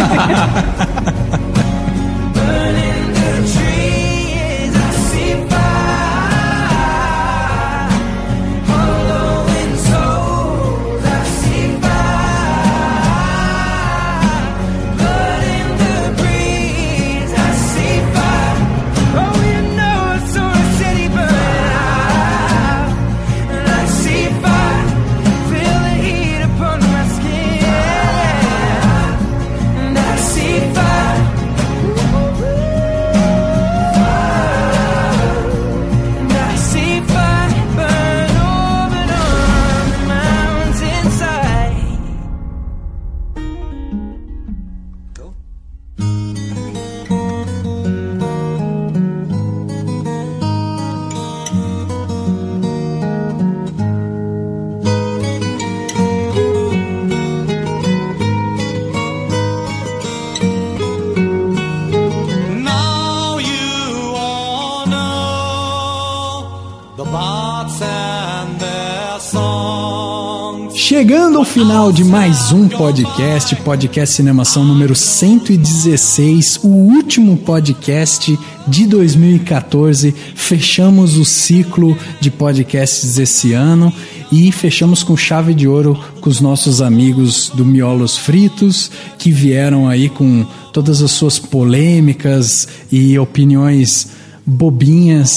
Chegando ao final de mais um podcast Cinemação número 116, o último podcast de 2014. Fechamos o ciclo de podcasts esse ano e fechamos com chave de ouro com os nossos amigos do Miolos Fritos, que vieram aí com todas as suas polêmicas e opiniões bobinhas.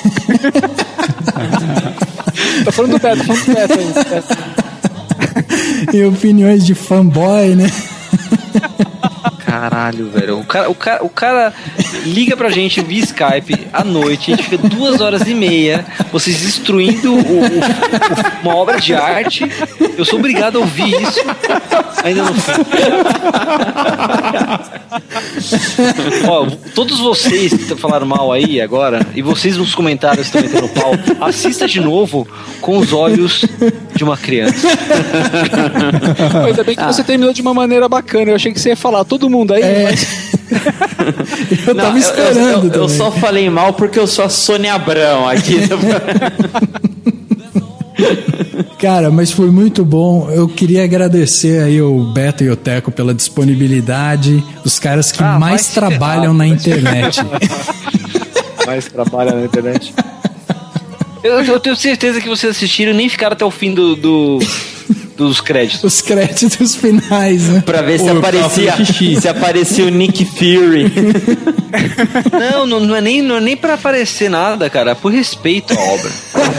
Tô falando do Beto aí. E opiniões de fanboy, né? Caralho, velho. O cara liga pra gente via Skype à noite, a gente fica 2h30, vocês destruindo uma obra de arte. Eu sou obrigado a ouvir isso. Ainda não fui. Ó, todos vocês que falaram mal aí agora, e vocês nos comentários que estão metendo pau, assista de novo com os olhos de uma criança. Ainda bem que você terminou de uma maneira bacana. Eu achei que você ia falar todo mundo aí, mas... Eu tava esperando. Eu só falei mal porque eu sou a Sônia Abrão aqui. Cara, mas foi muito bom. Eu queria agradecer aí o Beto e o Teco pela disponibilidade. Os caras que mais trabalham na internet. Mais trabalham na internet. Eu tenho certeza que vocês assistiram e nem ficaram até o fim dos créditos. Os créditos finais, né? Pra ver se aparecia o Nick Fury. Não é nem pra aparecer nada, cara. Por respeito à obra.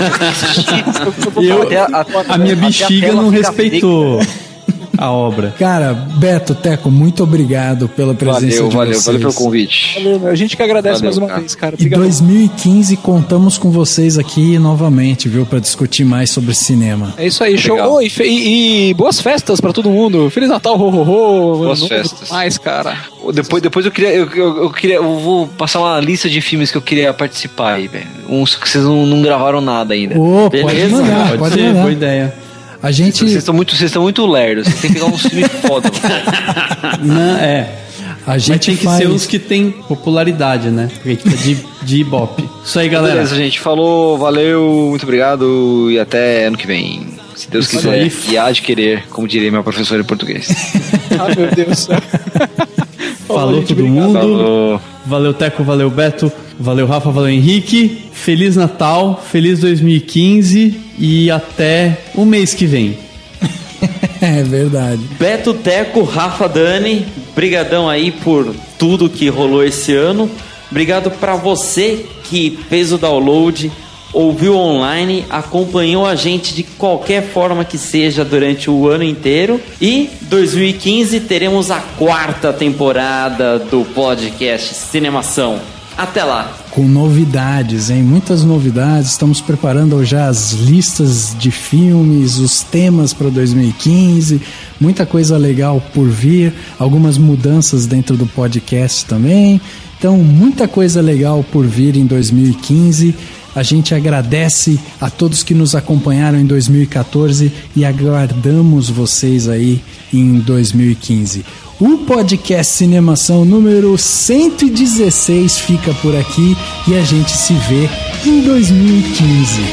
A minha bexiga não respeitou a obra. Cara, Beto, Teco, muito obrigado pela presença de vocês. Valeu pelo convite. Valeu, a gente que agradece mais uma vez, cara. Em 2015 contamos com vocês aqui novamente, viu, pra discutir mais sobre cinema. É isso aí, show. Oh, e boas festas pra todo mundo. Feliz Natal, ho, ho, ho. Boas festas. Mais, cara. Depois eu vou passar uma lista de filmes que eu queria participar aí, velho. Uns que vocês não gravaram nada ainda. Pode mandar, pode ser, boa ideia. A gente... Vocês estão muito lerdos. Vocês têm que pegar uns filmes foda. Não, A gente tem que ser os que tem popularidade, né? Porque a gente precisa de Ibope. Isso aí, galera. Beleza, gente. Falou, valeu, muito obrigado e até ano que vem. Se Deus quiser. E há de querer, como diria meu professor de português. Ah, meu Deus. Falou todo mundo. Falou. Valeu, Teco, valeu, Beto. Valeu, Rafa, valeu, Henrique. Feliz Natal, feliz 2015 e até o mês que vem. É verdade. Beto, Teco, Rafa, Dani, brigadão aí por tudo que rolou esse ano. Obrigado pra você que fez o download, ouviu online, acompanhou a gente de qualquer forma que seja durante o ano inteiro. E 2015 teremos a 4ª temporada do podcast Cinemação. Até lá. Com novidades, hein? Muitas novidades. Estamos preparando já as listas de filmes, os temas para 2015. Muita coisa legal por vir. Algumas mudanças dentro do podcast também. Então, muita coisa legal por vir em 2015. A gente agradece a todos que nos acompanharam em 2014 e aguardamos vocês aí em 2015. O podcast Cinemação número 116 fica por aqui e a gente se vê em 2015.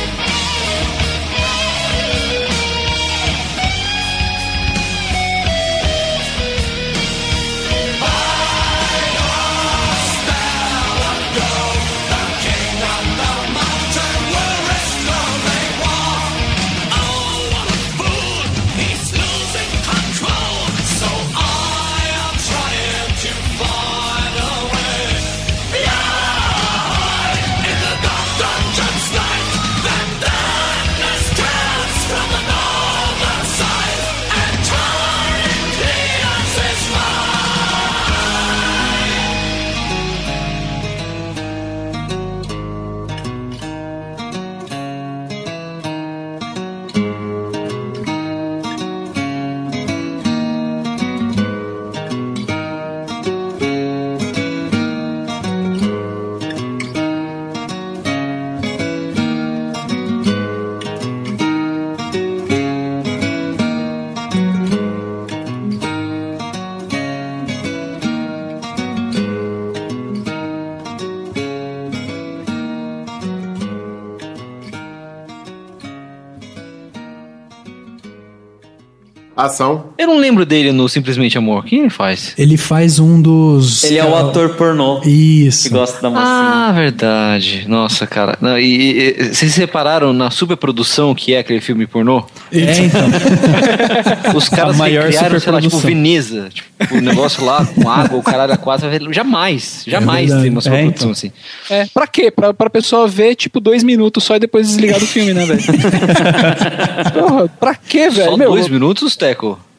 Ação. Eu não lembro dele no Simplesmente Amor. Quem ele faz? Ele faz um dos... Ele é o ator pornô. Isso. Que gosta da mocinha. Ah, verdade. Nossa, cara. Não, e vocês repararam na superprodução que é aquele filme pornô? Então. Os caras criaram, sei lá, tipo Veneza. Tipo, o negócio lá com água, o caralho a quatro. Jamais tem uma superprodução assim. É, pra quê? Pra pessoa ver, tipo, 2 minutos só e depois desligar do filme, né, velho? Porra, pra quê, velho? Só 2 minutos, Teco?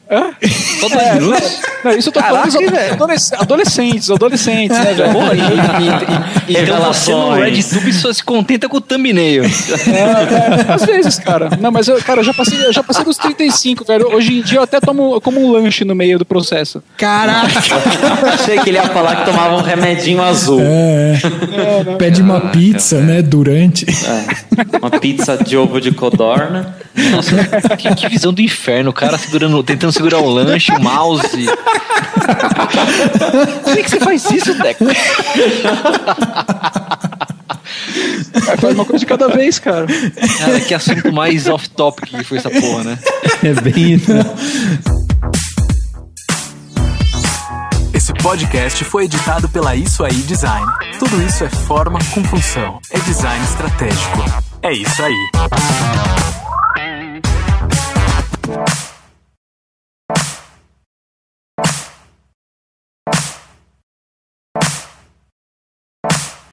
Só 2 minutos? Não, isso eu tô Caraca, falando dos adolescentes, né, velho? Pô, então você no RedTube só se contenta com o thumbnail. Às vezes, cara. Não, mas eu já passei dos 35, velho. Hoje em dia eu até como um lanche no meio do processo. Caraca! Achei que ele ia falar que tomava um remedinho azul. Pede uma pizza, né, durante. Uma pizza de ovo de codorna. Nossa, que visão do inferno. O cara tentando segurar o lanche, o mouse. Como é que você faz isso, Deco? Faz uma coisa de cada vez, cara. Cara, que assunto mais off-topic que foi essa porra, né? É bem isso. Esse podcast foi editado pela Isso Aí Design. Tudo isso é forma com função. É design estratégico. É isso aí.